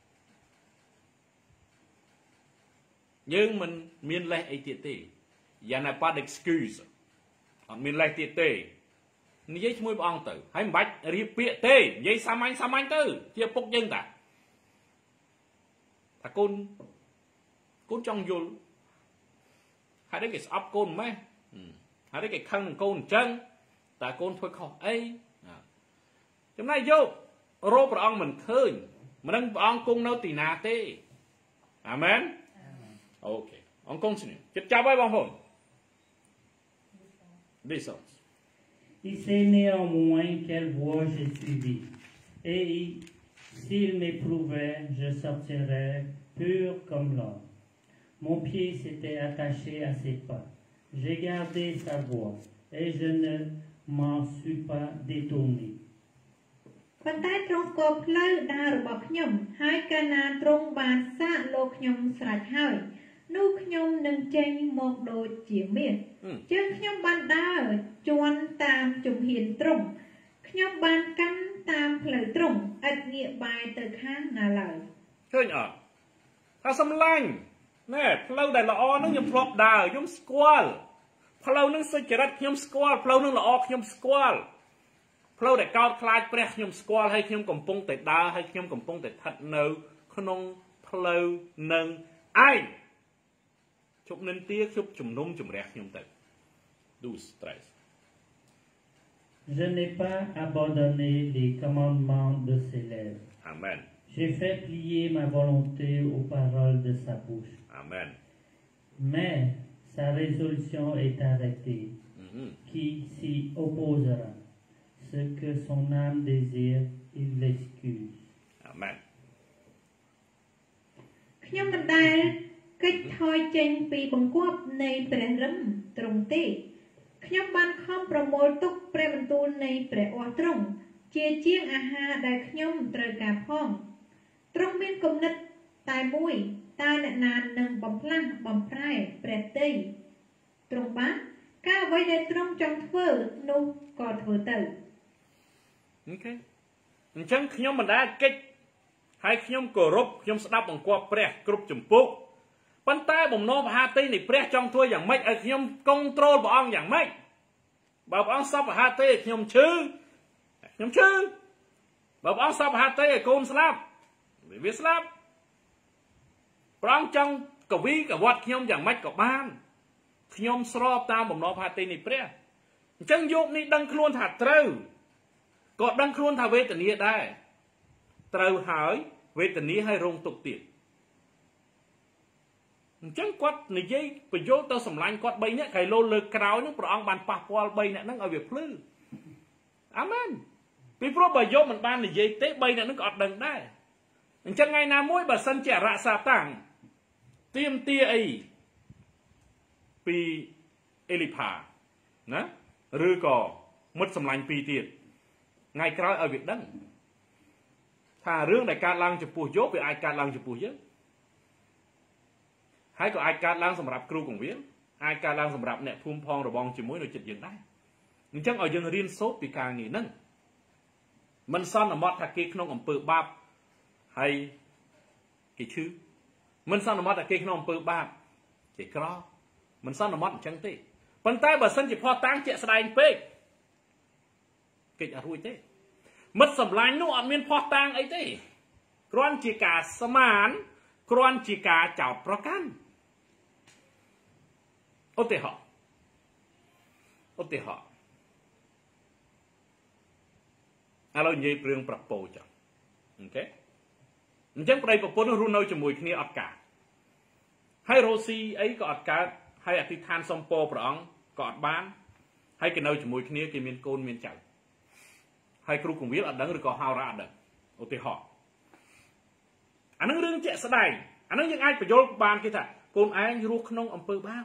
យើងមិនមានលេសអីទៀតទេយ៉ាងណា pas d'excuse អត់មានលេសទៀតទេនិយាយជាមួយព្រះអង្គទៅហើយមិនបាច់រៀបពាក្យទេនិយាយសាមញ្ញសាមញ្ញទៅជាពុកយើងតាថាកូនកូនចង់យល់ហើយគេស្អប់កូនម៉េះហើយគេខឹងនឹងកូនអញ្ចឹងតើកូនធ្វើខុសអីចំណែកយករកព្រះអង្គមិនឃើញមិនដឹងព្រះអង្គគង់នៅទីណាទេអាមែនអូខេអង្គគង់ស្នេះចិត្តចាប់ហើយបងប្អូន This song Il sait néanmoins quelle voie j'ai suivi et s'il m'éprouvait je sortirais pur comme l'or mon pied s'était attaché à ses pas j'ai gardé sa voie et je ne m'en suis pas détourné ប៉ុន្តែទ្រង់ស្គាល់ផ្លូវដើររបស់ខ្ញុំហើយកាលណាទ្រង់បានសាកលោកខ្ញុំស្រេចហើយនោះខ្ញុំនឹងចេញមកដូចជាមាសជើងខ្ញុំបានដើរជាន់តាមជំហានទ្រង់ខ្ញុំបានកាន់តាមផ្លូវទ្រង់ឥតងាកបែរទៅខាងណាឡើយឃើញអត់ថាសំឡាញ់ណែផ្លូវដែលល្អហ្នឹងខ្ញុំធ្លាប់ដើរខ្ញុំស្គាល់ផ្លូវហ្នឹងសុចរិតខ្ញុំស្គាល់ផ្លូវហ្នឹងល្អខ្ញុំស្គាល់ផ្លូវដែលកោតខ្លាចព្រះខ្ញុំស្គាល់ហើយខ្ញុំកំពុងតែដើរហើយខ្ញុំកំពុងតែស្ថិតនៅក្នុងផ្លូវនឹងឯងជប់និន្ទាជប់ជំនុំជម្រះខ្ញុំទៅ Do stress Je n'ai pas abandonné les commandements de ses lèvres. Amen. J'ai fait plier ma volonté aux paroles de sa bouche. Amen. Mais sa résolution est arrêtée. Mm-hmm. Qui s'y opposera? Ce que son âme désire, il l'excuse. Amen. ខ្ញុំមិនដែលកិច្ចថយចេញពីបង្គាប់នៃព្រះរឹមទ្រង់ទេខ្ញុំបានខំប្រមូលទុកព្រះបន្ទូលនៃព្រះអស់ទ្រង់ជាជាងអាហារដែលខ្ញុំត្រូវការផងទ្រង់មានគំនិតតែមួយតើអ្នកណានឹងបំផ្លាស់បំប្រែព្រះទ័យទ្រង់បានការអ្វីដែលទ្រង់ចង់ធ្វើនោះក៏ធ្វើទៅអូខេអញ្ចឹងខ្ញុំមិនដែលកិច្ចហើយខ្ញុំគោរពខ្ញុំស្ដាប់បង្គាប់ព្រះគ្រប់ចម្ពោះប៉ុន្តែបំណងមហាតីនៃព្រះចង់ធ្វើយ៉ាងម៉េចឲ្យខ្ញុំគង់ត្រូលព្រះអង្គយ៉ាងម៉េចបើព្រះអង្គសពមហាតីឲ្យខ្ញុំឈឺខ្ញុំឈឺបើព្រះអង្គសពមហាតីឲ្យកូនស្លាប់វាស្លាប់ព្រះអង្គចង់កវីកវត្តខ្ញុំយ៉ាងម៉េចក៏បានខ្ញុំស្របតាមបំណងមហាតីនៃព្រះអញ្ចឹងយកនេះដឹងខ្លួនថាត្រូវក៏ដឹងខ្លួនថាវេទនាដែរត្រូវហើយវេទនាហើយរងទុក្ខទៀតអញ្ចឹងគាត់និយាយបញ្យល់ទៅសម្លាញ់គាត់3នាក់ក្រៃលោលើកក្រោយនោះព្រះអង្គបានប៉ះពាល់3នាក់ហ្នឹងឲ្យវាភ្លឺអាមែនពីព្រោះបើយកមិនបាននិយាយទេ3នាក់ហ្នឹងក៏អត់ដឹងដែរអញ្ចឹងថ្ងៃណាមួយបើសិនជាអរសាតាំងទៀមទាអីពីអេលីផាណាឬក៏មិត្តសម្លាញ់ពីរទៀតថ្ងៃក្រោយឲ្យវាដឹងថារឿងដែលកើតឡើងចំពោះយោបវាអាចកើតឡើងចំពោះយើងហើយក៏អាចកើតឡើងសម្រាប់គ្រូកងវាលអាចកើតឡើងសម្រាប់អ្នកភូមិផងរបងជាមួយនៅចិត្តយើងដែរអញ្ចឹងឲ្យយើងរៀនសូត្រពីការងារហ្នឹងមិនសន្មត់ថាគេក្នុងអំពើបាបហើយគេឈឺមិនសន្មត់ថាគេក្នុងអំពើបាបគេក្រមិនសន្មត់អញ្ចឹងទេប៉ុន្តែបើសិនជាផោះតាំងជាក់ស្ដែងពេកគេអត់រួចទេមិត្តសម្លាញ់នោះអត់មានផោះតាំងអីទេគ្រាន់ជាការស្មានគ្រាន់ជាការចោទប្រកាន់ឧទាហរណ៍ឧទាហរណ៍ឥឡូវនិយាយរឿងប្រពោចអូខេអញ្ចឹងប្តីប្រពន្ធរស់នៅជាមួយគ្នាអត់កើតហើយរ៉ូស៊ីអីក៏អត់កើតហើយអធិដ្ឋានសុំពរព្រះអង្គក៏អត់បាន hay cái nơi chỉ mùi kia cái miền côn miền chảo hay kêu cùng biết ở đằng rồi có hao ra đằng ô thì họ anh nó đương chạy sợi đài anh nó những ai phải vô bàn kia thà côn ai ruột không ông pơ bao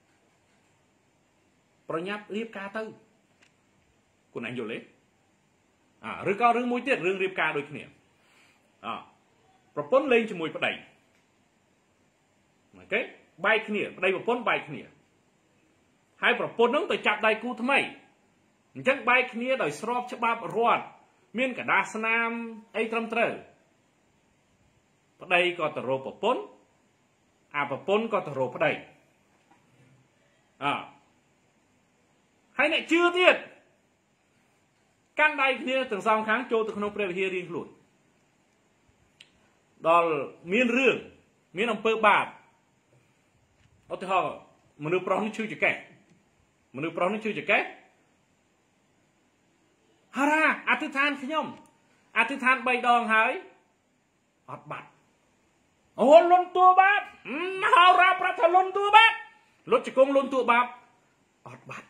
ประยับเรียบกาตื้อคุณอันอยู่เลยอ่าหรือก็เรื่องมวยเตี้ยเรื่องเรียบกาโดยเนี่ยอ่าประปนเล่นจมูกประเดี๋ยวโอเคใบเนี่ยประเดี๋ยวประปนใบเนี่ยให้ประปนน้องตัวจับได้กูทำไมจังใบเนี่ยโดยสอบฉบับรอดเมียนกับดาสนามไอ้ตรมเตอร์ประเดี๋ยวก็ตะโรประปนอ่าประปนก็ตะโรประเดี๋ยวอ่าให้เนี่ยเชื่อเตี้ยการใดเนี่ยถึงสองครั้งโจตุขนมเปรี้ยวเฮียเรียงหลุดดอลมีเรื่องมีน้ำเปิดบาทเอาที่เขามนุษย์ปลอมนี่ชื่อจะแก่มนุษย์ปลอมนี่ชื่อจะแก่ฮาราอธิษฐานขย่มอธิษฐานใบดองหายอดบัตรโอ้ล้นตัวบาทฮาราประทะล้นตัวบาทรถจะกงล้นตัวบาทอดบัตร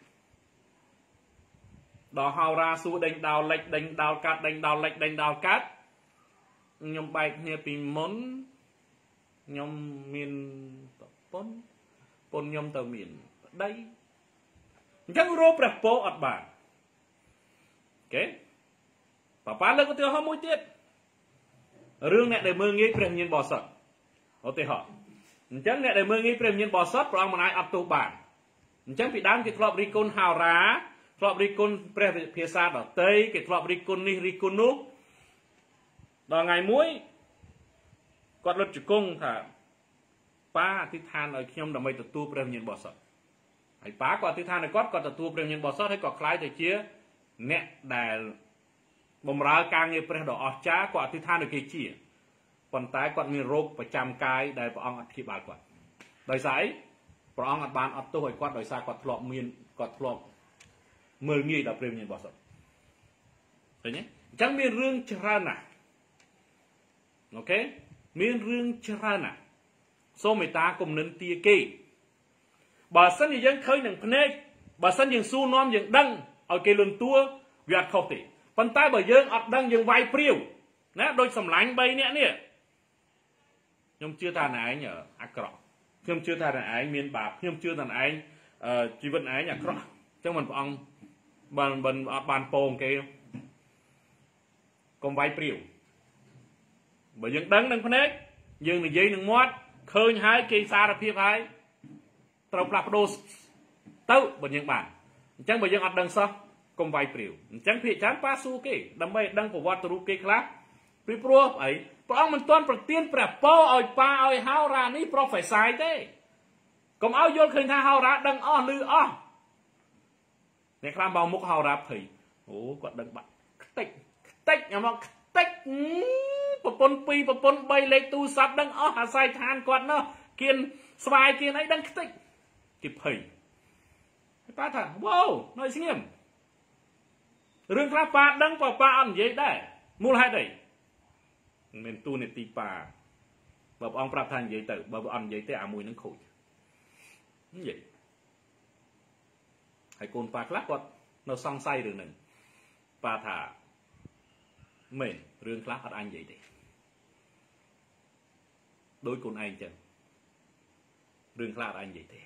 ดอกฮาวราสูเด้งดาวเล็กเด้งดาวกัดเด้งดาวเล็กเด้งดาวกัดยมใบเนี่ยปีมนยมมีนปนปนยมตัวมีนได้จังรูปแบบโปอัดบานโอเคป้าป้าเลิกก็เตือนเขามวยเตี้ยเรื่องเนี่ยในเมืองนี้เปลี่ยนยินบ่อสดเอาเตะhọจังเนี่ยในเมืองนี้เปลี่ยนยินบ่อสดเพราะมันไออัดตัวบานจังปีด้านกิจกรรมริกุลฮาวราครอบริกุลเปรี้ยเพียซาดอกเตยเกิดครอบริกุลนี่ริกุลนุกดอกไงมุ้ยกอดรถจุกงค่ะป้าทิทานเอาเขี้ยมดอกไม้ตัวตู้เปรี้ยเงินบ่อสดไอ้ป้ากอดทิทานไอ้กอดกอดตัวตู้เปรี้ยเงินบ่อสดให้กอดคล้ายแต่เชี่ยเนี่ยแต่บ่มรากางเงี้ยเปรี้ยดอกอจ้ากอดทิทานโดยเกี่ยเชี่ยปนตายกอดมีโรคประจำกายได้ประองอธิบายกอดโดยสายประองอัดบานอัดตัวไอ้กอดโดยสายกอดทลอกมีนกอดทลอกเมื่องี้เราเปลี่ยนยินบอสเห็นไหมจังมีเรื่องชรานะโอเคมีเรื่องชรานะโซเมตากลมนันตีเกย์บาสันยังเคยหนังพเนกบาสันยังสู้น้อมยังดังเอาเกลุนตัววิอัดเข้าติปันใต้บ่ยังอัดดังยังไวเปรี้ยวนะโดยสำลังใบเนี่ยเนี่ยยมเชื่อทานไหนเนี่ยอักกรอยมเชื่อทานไหนมีนบาปยมเชื่อทานไหนชีวิตไหนเนี่ยกรอจังมันปองบันบันบานโป่งเกย์กลมไวเปรี้ยวบ่ยังดังนังพเนกยังหนึ่งยีหนึ่งมอดเคยหายเกย์ซาระเพียบหายตราปลาโดสเต้าบ่ยังบานจังบ่ยังอัดดังซะกลมไวเปรี้ยวจังเพียจันป้าสู้เกย์ดำไปดังประวัติรูปเกย์ครับปริปรัวไอ้พระองค์มันต้นประเตียนแปรป้อเอาป้าเอาฮาวรานี่โปรเฟสไซด์เด้ก็เอาโยนคืนท่าฮาวราดังอ้อลืออ้อในครามเบามุกฮาวราผีโอ้กดดังบัดติ๊กติ๊กอย่างมองติ๊กปปนปีปปนใบเล็กตูสับดังอ้อหาใส่ทานกอดเนาะกินสบายกินไอ้ดังติ๊กกิบผีป้าถามว้าวน้อยเสียมเรื่องคราป้าดังป้าป้าอันใหญ่ได้มูลให้ได้เป็นตูในตีป่าแบบองปราบทานใหญ่เต๋อแบบอันใหญ่เต๋ออามุยนั่งขุยนี่ใหญ่ให้โกนปากลักกอดเราซองไส้เรื่องหนึ่งปาถาเม่เรื่องคลาอัดอันใหญ่เด็โดยคนไอ้จังเรื่องคลาอัดอันใหญ่เด็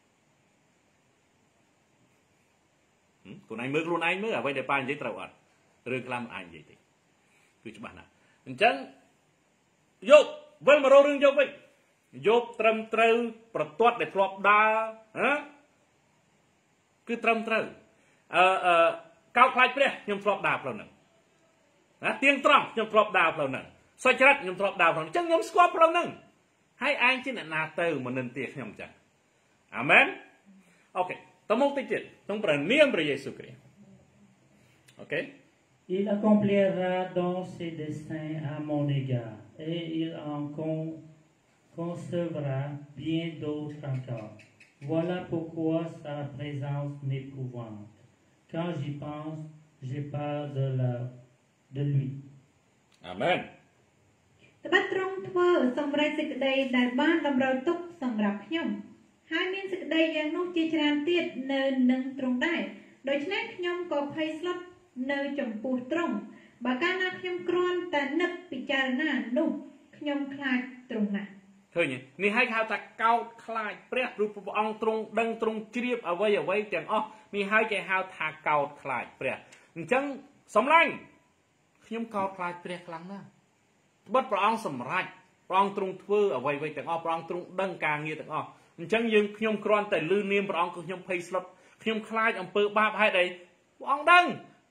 คนไอ้เมื่อคนไอ้เมื่อไว้เดี๋ยวปานใหญ่ตราอัดเรื่องคลาอันใหญ่เด็คือจุบันนะจังยกเว้นมาโรเรื่องยกไปยกตรมเตยประตวดในครอบดาฮะคือตรมเตยเอ่อเอ่อก้าวคลายเปรี้ยยมครอบดาเปล่าหนึ่งนะเตียงตรองยมครอบดาเปล่าหนึ่งสอยจรัดยมครอบดาเปล่าหนึ่งจังยมสควอปเปล่าหนึ่งให้อ้างจีนนาเตอร์มันนันเตียยมจังอาเมนโอเคตั้งมุกติดต้องประเนียมพระเยซูคริสต์โอเค Il accomplira donc ses desseins à mon égard, et il en con, concevra bien d'autres encore. Voilà pourquoi sa présence m'épouvante. Quand j'y pense, j'ai peur de, la, de lui. Amen. ត្បិតទ្រង់ធ្វើសម្រេចសេចក្តីដែលបានតម្រូវទុកសម្រាប់ខ្ញុំហើយមានសេចក្តីយ៉ាងនោះជាច្រើនទៀតនៅនឹងទ្រង់ដែរដោយឆ្នេះខ្ញុំក៏ភ័យស្លុតនៅចំពោះត្រង់បើកាលណាខ្ញុំគ្រាន់តែនឹកពិចារណានោះខ្ញុំខ្លាចត្រង់ណាស់ឃើញនេះហើយហៅថាកោតខ្លាចព្រះព្រោះព្រះអង្គទ្រង់ដឹងទ្រង់ជ្រាបអ្វីអ្វីទាំងអស់នេះហើយគេហៅថាកោតខ្លាចព្រះអញ្ចឹងសំឡាញ់ខ្ញុំកោតខ្លាចព្រះខ្លាំងណាស់ត្បិតព្រះអង្គសម្រេចព្រះអង្គទ្រង់ធ្វើអ្វីអ្វីទាំងអស់ព្រះអង្គទ្រង់ដឹងការងារទាំងអស់អញ្ចឹងយើងខ្ញុំគ្រាន់តែលឺនាមព្រះអង្គគឺខ្ញុំភ័យស្លុតខ្ញុំខ្លាចអំពើបាបហេតុអីព្រះអង្គដឹង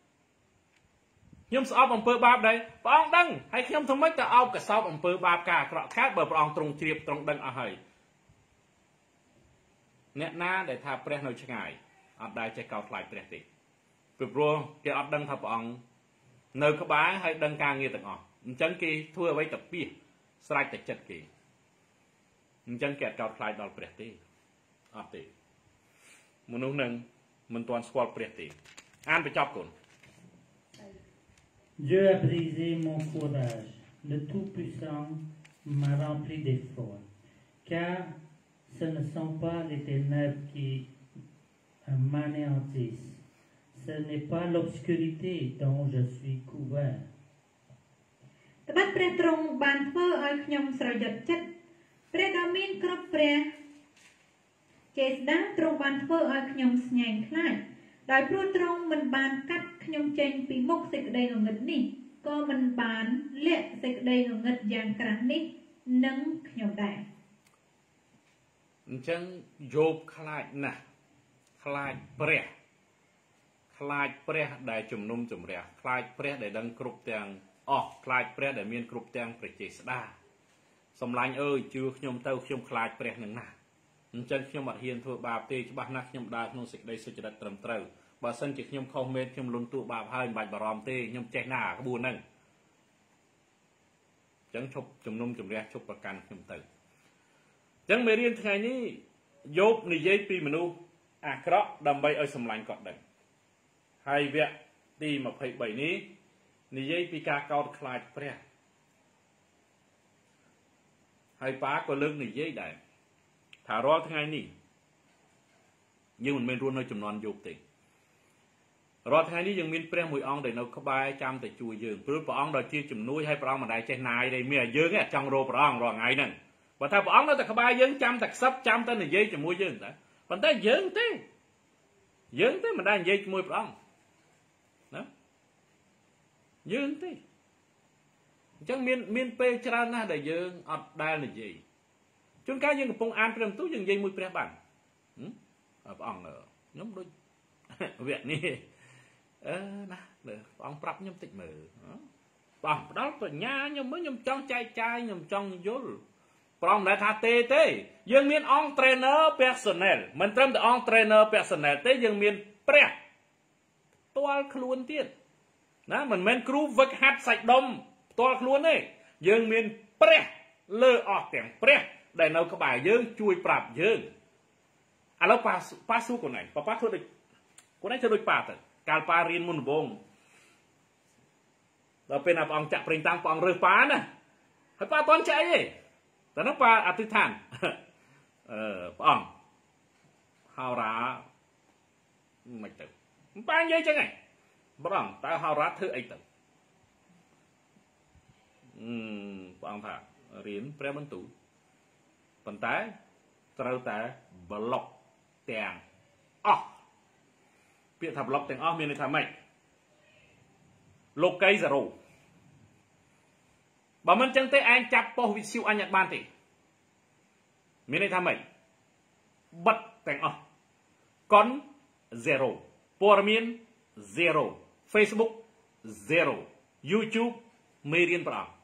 ខ្ញុំស្អប់អំពើបាបដែរព្រះអង្គដឹងហើយខ្ញុំធ្វើម៉េចទៅអោបកសោបអំពើបាបការអាក្រក់កើតបើព្រះអង្គទ្រង់ជ្រាបទ្រង់ដឹងអស់ហើយអ្នកណាដែលថាព្រះនៅឆ្ងាយអត់ដែលចេះកោតខ្លាចព្រះទេពីព្រោះគេអត់ដឹងថាព្រះអង្គនៅក្បែរហើយដឹងការងារទាំងអស់អញ្ចឹងគេធ្វើអ្វីទៅពីស្រេចតែចិត្តគេអញ្ចឹងគេអត់កោតខ្លាចដល់ព្រះទេអត់ទេមនុស្សនឹងមិនទាន់ស្គាល់ព្រះទេអានបញ្ចប់កូន Dieu a brisé mon courage. Le Tout-Puissant m'a rempli d'effort. Car ce ne sont pas les ténèbres qui m'anéantissent. Ce n'est pas l'obscurité dont je suis couvert. ត្បិតព្រះទ្រង់បានធ្វើឲ្យខ្ញុំស្រយត់ចិត្តព្រះដ៏មានគ្រប់ព្រះចេស្តាទ្រង់បានធ្វើឲ្យខ្ញុំស្ញែងខ្លាចដោយព្រោះទ្រង់មិនបានកាត់ខ្ញុំចេញពីមុខសេចក្តីងងឹតនេះក៏មិនបានលាក់សេចក្តីងងឹតយ៉ាងក្រាស់នេះនឹងខ្ញុំដែរអញ្ចឹងយោបខ្លាចណាស់ខ្លាចព្រះខ្លាចព្រះដែលជំនុំជម្រះខ្លាចព្រះដែលដឹងគ្រប់ទាំងអស់ខ្លាចព្រះដែលមានគ្រប់ទាំងព្រះចេស្តាសំឡាញ់អើយជឿខ្ញុំទៅខ្ញុំខ្លាចព្រះនឹងណាស់អញ្ចឹងខ្ញុំអត់ហ៊ានធ្វើបាបទេច្បាស់ណាស់ខ្ញុំដើរក្នុងសេចក្តីសុចរិតត្រឹមត្រូវបើសិនជាខ្ញុំខុសមែនខ្ញុំលន់ទួបាបហើយមិនបាច់បារម្ភទេខ្ញុំចេះណាក្បួនហ្នឹងអញ្ចឹងឈប់ជំនុំជម្រះឈប់ប្រកាន់ខ្ញុំទៅអញ្ចឹងមេរៀនថ្ងៃនេះយោបនិយាយពីមនុស្សអាក្រក់ដើម្បីឲ្យសម្លាញ់គាត់ដឹងហើយវគ្គទីម្ភៃបីនេះនិយាយពីការកោតខ្លាចព្រះហើយប៉ាក៏លើកនិយាយដែរថារាល់ថ្ងៃនេះយើងមិនមែនរស់នៅចំនួនយោបទេរាល់ថ្ងៃនេះយើងមានព្រះមួយអង្គដែលនៅក្បែរចាំតែជួយយើងព្រោះព្រះអង្គដ៏ជាជំនួយហើយព្រះអង្គមិនដែលចេះណាយទេមានយើងទេចង់រកព្រះអង្គរាល់ថ្ងៃហ្នឹងបើថាព្រះអង្គនៅតែក្បែរយើងចាំតែខ្សឹបចាំតែនិយាយជាមួយយើងតែប៉ុន្តែយើងទេយើងទេមិនដែលនិយាយជាមួយព្រះអង្គណាយើងទេអញ្ចឹងមានមានពេលច្រើនណាស់ដែលយើងអត់ដែលនិយាយជួនកាលយើងកំពុងអានព្រះបន្ទូលយើងនិយាយមួយព្រះបានព្រះអង្គខ្ញុំដូចវគ្គនេះអឺណាព្រះអង្គប្រាប់ខ្ញុំតិចមើលព្រះអង្គផ្ដល់បញ្ញាខ្ញុំមើលខ្ញុំចង់ចែកចាយខ្ញុំចង់យល់ព្រះអង្គមិនដែលថាទេទេយើងមានអង្គ trainer personnel មិនត្រឹមតែអង្គ trainer personnel ទេយើងមានព្រះផ្ទាល់ខ្លួនទៀតណាមិនមែនគ្រូវឹកហាត់សាច់ដុំផ្ទាល់ខ្លួនទេយើងមានព្រះលើអស់ទាំងព្រះដែលនៅក្បែរយើងជួយប្រាប់យើងឥឡូវប៉ាប៉ាសួរកូនឯងប៉ាប៉ាធ្វើដូចកូនឯងធ្វើដូចប៉ាទៅកាលប៉ារៀនមុនដំបូងដល់ពេលណាព្រះអង្គចាក់ប្រេងតាំងព្រះអង្គរើសប៉ាណាហើយប៉ាអត់ទាន់ចាក់អីទេតែនោះប៉ាអធិដ្ឋានអឺព្រះអង្គហោរាមិនទៅប៉ានិយាយចឹងឯងព្រះអង្គតើហោរាធ្វើអីទៅអឺព្រះអង្គថារៀនព្រះបន្ទូលប៉ុន្តែត្រូវតែប្លុកទាំងអស់ពាក្យថាប្លុកទាំងអស់មានន័យថាម៉េចលោកីសេរ៉ូបើមិនចឹងទេឯងចាប់ប៉ុស្តិ៍វិទ្យុអញអត់បានទេមានន័យថាម៉េចបិទទាំងអស់កុនzeroព័ត៌មានzero Facebook zero YouTube មេរៀនព្រះអង្គ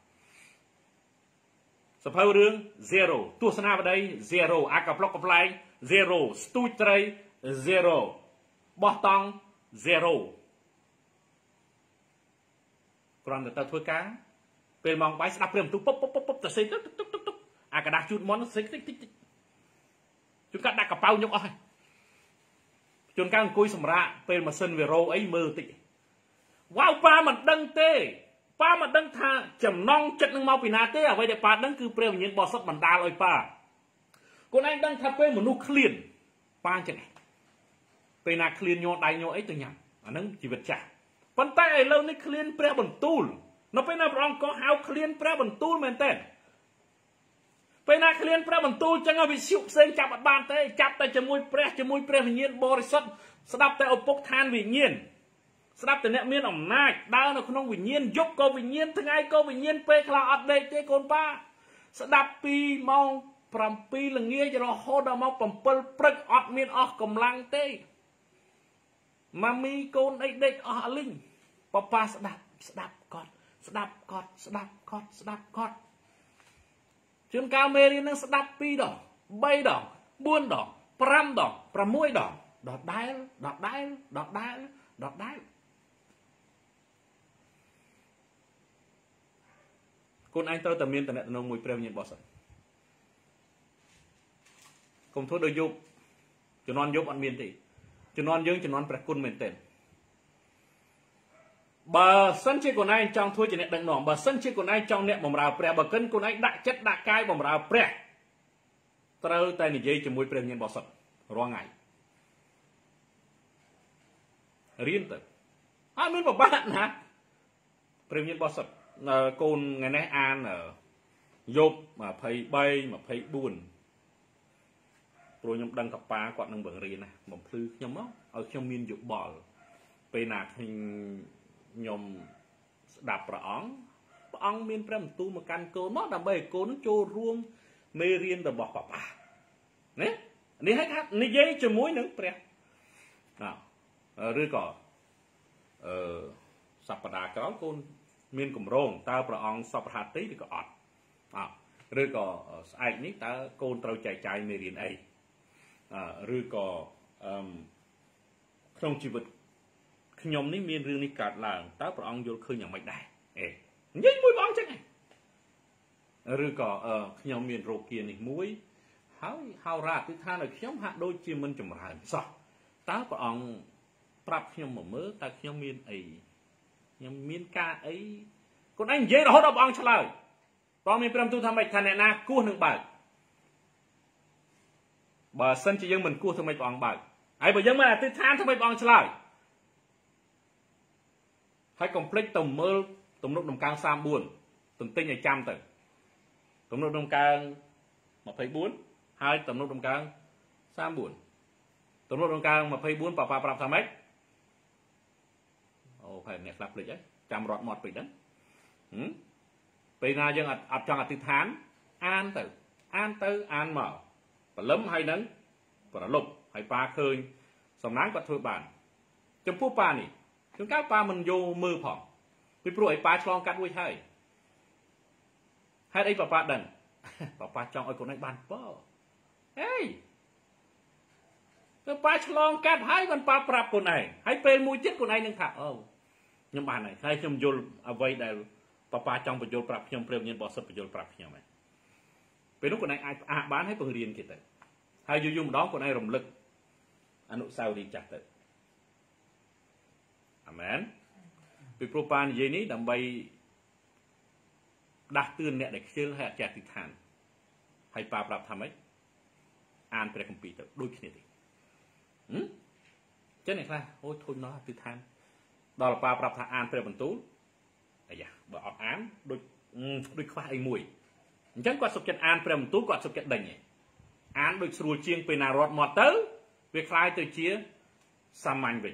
សភៅរឿងzero ទស្សនាវដ្តីzero អាកប្លុកកំ pl ែងzero ស្ទូចត្រី zero បោះតង់ zero គ្រាន់តែទៅធ្វើការពេលម៉ោងបាយស្ដាប់ព្រមទូពុបពុបពុបទៅសេទុកទុកទុកទុកអាកដាស់ជូតមន់សេតិចតិចជួនកាត់ដាក់កប៉ៅញុកអស់ហើយជួនកាលអង្គុយសម្រាកពេលម៉ាស៊ីនវីរ៉ូអីមើលតិចវ៉ាវប៉ាមិនដឹងទេប៉ាមិនដឹងថាចំណងចិត្តនឹងមកពីណាទេអ្វីដែលប៉ាដឹងគឺព្រះវិញ្ញាណបរិសុទ្ធបណ្ដាលឲ្យប៉ាកូនឯងដឹងថាពេលមនុស្សឃ្លានប៉ាអញ្ចឹងពពេលណាឃ្លានញ័រដៃញ័រអីទៅញ៉ាំអាហ្នឹងជីវិតចាស់ប៉ុន្តែឥឡូវនេះឃ្លានព្រះបន្ទូលនៅពេលណាព្រះអង្គក៏ហៅឃ្លានព្រះបន្ទូលមែនទេពេលណាឃ្លានព្រះបន្ទូលចឹងវិសុផ្សេងចាប់អត់បានទេចាប់តែជាមួយព្រះជាមួយព្រះវិញ្ញាណបរិសុទ្ធស្ដាប់តែឪពុកឋានវិញ្ញាណស្ដាប់តែអ្នកមានអំណាចដើរនៅក្នុងវិញ្ញាណយប់ក៏វិញ្ញាណថ្ងៃក៏វិញ្ញាណពេលខ្លះអត់ដេកទេកូនប៉ាស្ដាប់ពីម៉ោងប្រាំពីរល្ងាចរហូតដល់ម៉ោងប្រាំពីរព្រឹកអត់មានអស់កម្លាំងទេម៉ាមីកូនអីដេកអស់អលីងប៉ាប៉ាស្ដាប់ស្ដាប់គាត់ស្ដាប់គាត់ស្ដាប់គាត់ស្ដាប់គាត់ជួនកាលមេរៀននឹងស្ដាប់ពីរដងបីដងបួនដងប្រាំដងប្រាំមួយដងដដែលដដែលដដែលដដែលកូនឯងត្រូវតែមានតំណែងមួយព្រះវិញ្ញាណបរិសុទ្ធកុំធ្វើដូចយប់ជំនាន់យប់អត់មានទេជំនាន់យើងជំនាន់ព្រះគុណមែនទេបើសិនជាកូនឯងចង់ធ្វើជាអ្នកដឹកនាំបើសិនជាកូនឯងចង់អ្នកបម្រើព្រះបើកិនកូនឯងដាក់ចិត្តដាក់កាយបម្រើព្រះត្រូវតែនិយាយជាមួយព្រះវិញ្ញាណបរិសុទ្ធរាល់ថ្ងៃរៀនទៅអត់មានបបាក់ណាព្រះវិញ្ញាណបរិសុទ្ធកូនថ្ងៃនេះអានយប់ยี่สิบสาม ยี่สิบสี่ព្រោះខ្ញុំដឹងកប៉ាគាត់នឹងបង្រៀនណាបំភ្លឺខ្ញុំមកឲ្យខ្ញុំមានយោបល់ពេលណាខ្ញុំស្ដាប់ព្រះអង្គព្រះអង្គមានព្រះបន្ទូលមកកាន់កូនមកដើម្បីឲ្យកូនចូលរួមមេរៀនរបស់ប៉ាប៉ាណានេះហៅថានិយាយជាមួយនឹងព្រះឬក៏អឺសប្តាហ៍ក្រោយកូនមានកម្រងតើព្រះអង្គសពរហ័ទីឬក៏អត់អឬក៏ស្អែកនេះតើកូនត្រូវចែកចាយមេរៀនអីឬក៏អឺក្នុងជីវិតខ្ញុំនេះមានរឿងនេះកើតឡើងតើព្រះអង្គយល់ឃើញយ៉ាងម៉េចដែរអេនិយាយមួយព្រះអង្គចឹងឯងឬក៏ខ្ញុំមានរោគានេះមួយហើយហៅរ៉ាទិដ្ឋានឲ្យខ្ញុំហាក់ដូចជាមិនចម្រើនសោះតើព្រះអង្គប្រាប់ខ្ញុំមកមើលតើខ្ញុំមានអីខ្ញុំមានការអីកូនឯងនិយាយរហូតដល់ព្រះអង្គឆ្លើយព្រះអង្គមានព្រមទូថាម៉េចថាអ្នកណាគោះនឹងបើកបើសិនជាយើងមិនគោះធ្វើម៉េចព្រះអង្គបើកហើយបើយើងមិនអធិដ្ឋានធ្វើម៉េចព្រះអង្គឆ្លើយហើយកុំភ្លេចទៅមើលទំនុកដំកើងសាមបួនទន្ទិញឲ្យចាំទៅទំនុកដំកើងยี่สิบสี่ហើយទំនុកដំកើងសាមបួនទំនុកដំកើងยี่สิบสี่ប៉ាប៉ាប្រាប់ថាម៉េចអូហើយអ្នកខ្លះភ្លេចហើយចាំរត់មាត់ពេកហ្នឹងពេលណាយើងអត់ចង់អធិដ្ឋានអានទៅអានទៅអានមកព្រលឹមហើយនឹងប្រលប់ហើយប៉ាឃើញសំណាងគាត់ធ្វើបានចំពោះប៉ានេះជួនកាលប៉ាមិនយកមើលផងពីព្រោះឲ្យប៉ាឆ្លងកាត់រួចហើយហេតុអីប៉ាប៉ាដឹងប៉ាប៉ាចង់ឲ្យកូនឯងបានបើហេទៅប៉ាឆ្លងកាត់ហើយគាត់ប៉ាប្រាប់កូនឯងហើយពេលមួយទៀតកូនឯងនឹងថាអូខ្ញុំបានហើយហើយខ្ញុំយល់អ្វីដែលប៉ាប៉ាចង់បញ្យល់ប្រាប់ខ្ញុំព្រះវិញ្ញាណបរិសុទ្ធបញ្យល់ប្រាប់ខ្ញុំហើយពេលនោះកូនឯងអាចផ្អាកបានហើយបង្រៀនគេទៅហើយយូរយូរម្ដងកូនឯងរំលឹកអនុស្សាវរីយ៍ចាស់ទៅអាមែនពីព្រោះប៉ានិយាយនេះដើម្បីដាស់តឿនអ្នកដែលខ្ជិលហើយអត់ចេះអធិដ្ឋានហើយប៉ាប្រាប់ថាម៉េចអានព្រះគម្ពីរទៅដូចគ្នាទេហឹមចឹងអ្នកខ្លះអូយធុញណោះអធិដ្ឋានដល់ប៉ាប្រាប់ថាអានព្រះបន្ទូលអាយ៉ាបើអត់អានដូចដូចខ្វះអីមួយអញ្ចឹងគាត់សុខចិត្តអានព្រះបន្ទូលគាត់សុខចិត្តដេញឯងអានដូចស្រួលជាងពេលណារត់មាត់ទៅវាคล้ายទៅជាសាមញ្ញវិញ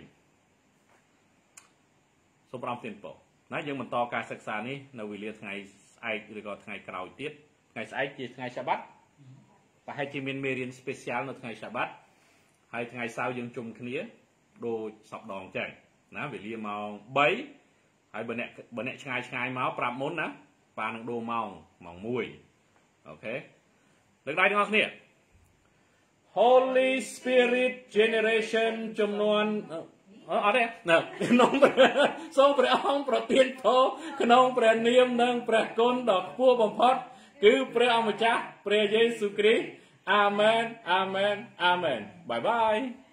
សូមប្រំទានពរណាយើងបន្តការសិក្សានេះនៅវេលាថ្ងៃស្អែកឬក៏ថ្ងៃក្រោយទៀតថ្ងៃស្អែកជាថ្ងៃសាបាត់ប្រហែលជាមានមេរៀន special នៅថ្ងៃសាបាត់ហើយថ្ងៃសៅរ៍យើងជុំគ្នាដូចសពដងចឹងណាវេលាម៉ោងបីហើយបើអ្នកបើអ្នកឆ្ងាយឆ្ងាយមកប្រាប់មុនណាប៉ានឹងដូរម៉ោងម៉ោងមួយអូខេលើកដៃទាំងអស់គ្នា Holy Spirit Generation ចំនួនអត់ទេណាក្នុងសូមព្រះអង្គប្រទានពរក្នុងព្រះនាមនិងព្រះគុណដ៏ខ្ពស់បំផុតគឺព្រះអម្ចាស់ព្រះយេស៊ូវគ្រីស្ទអាមែនអាមែនអាមែនបាយបាយ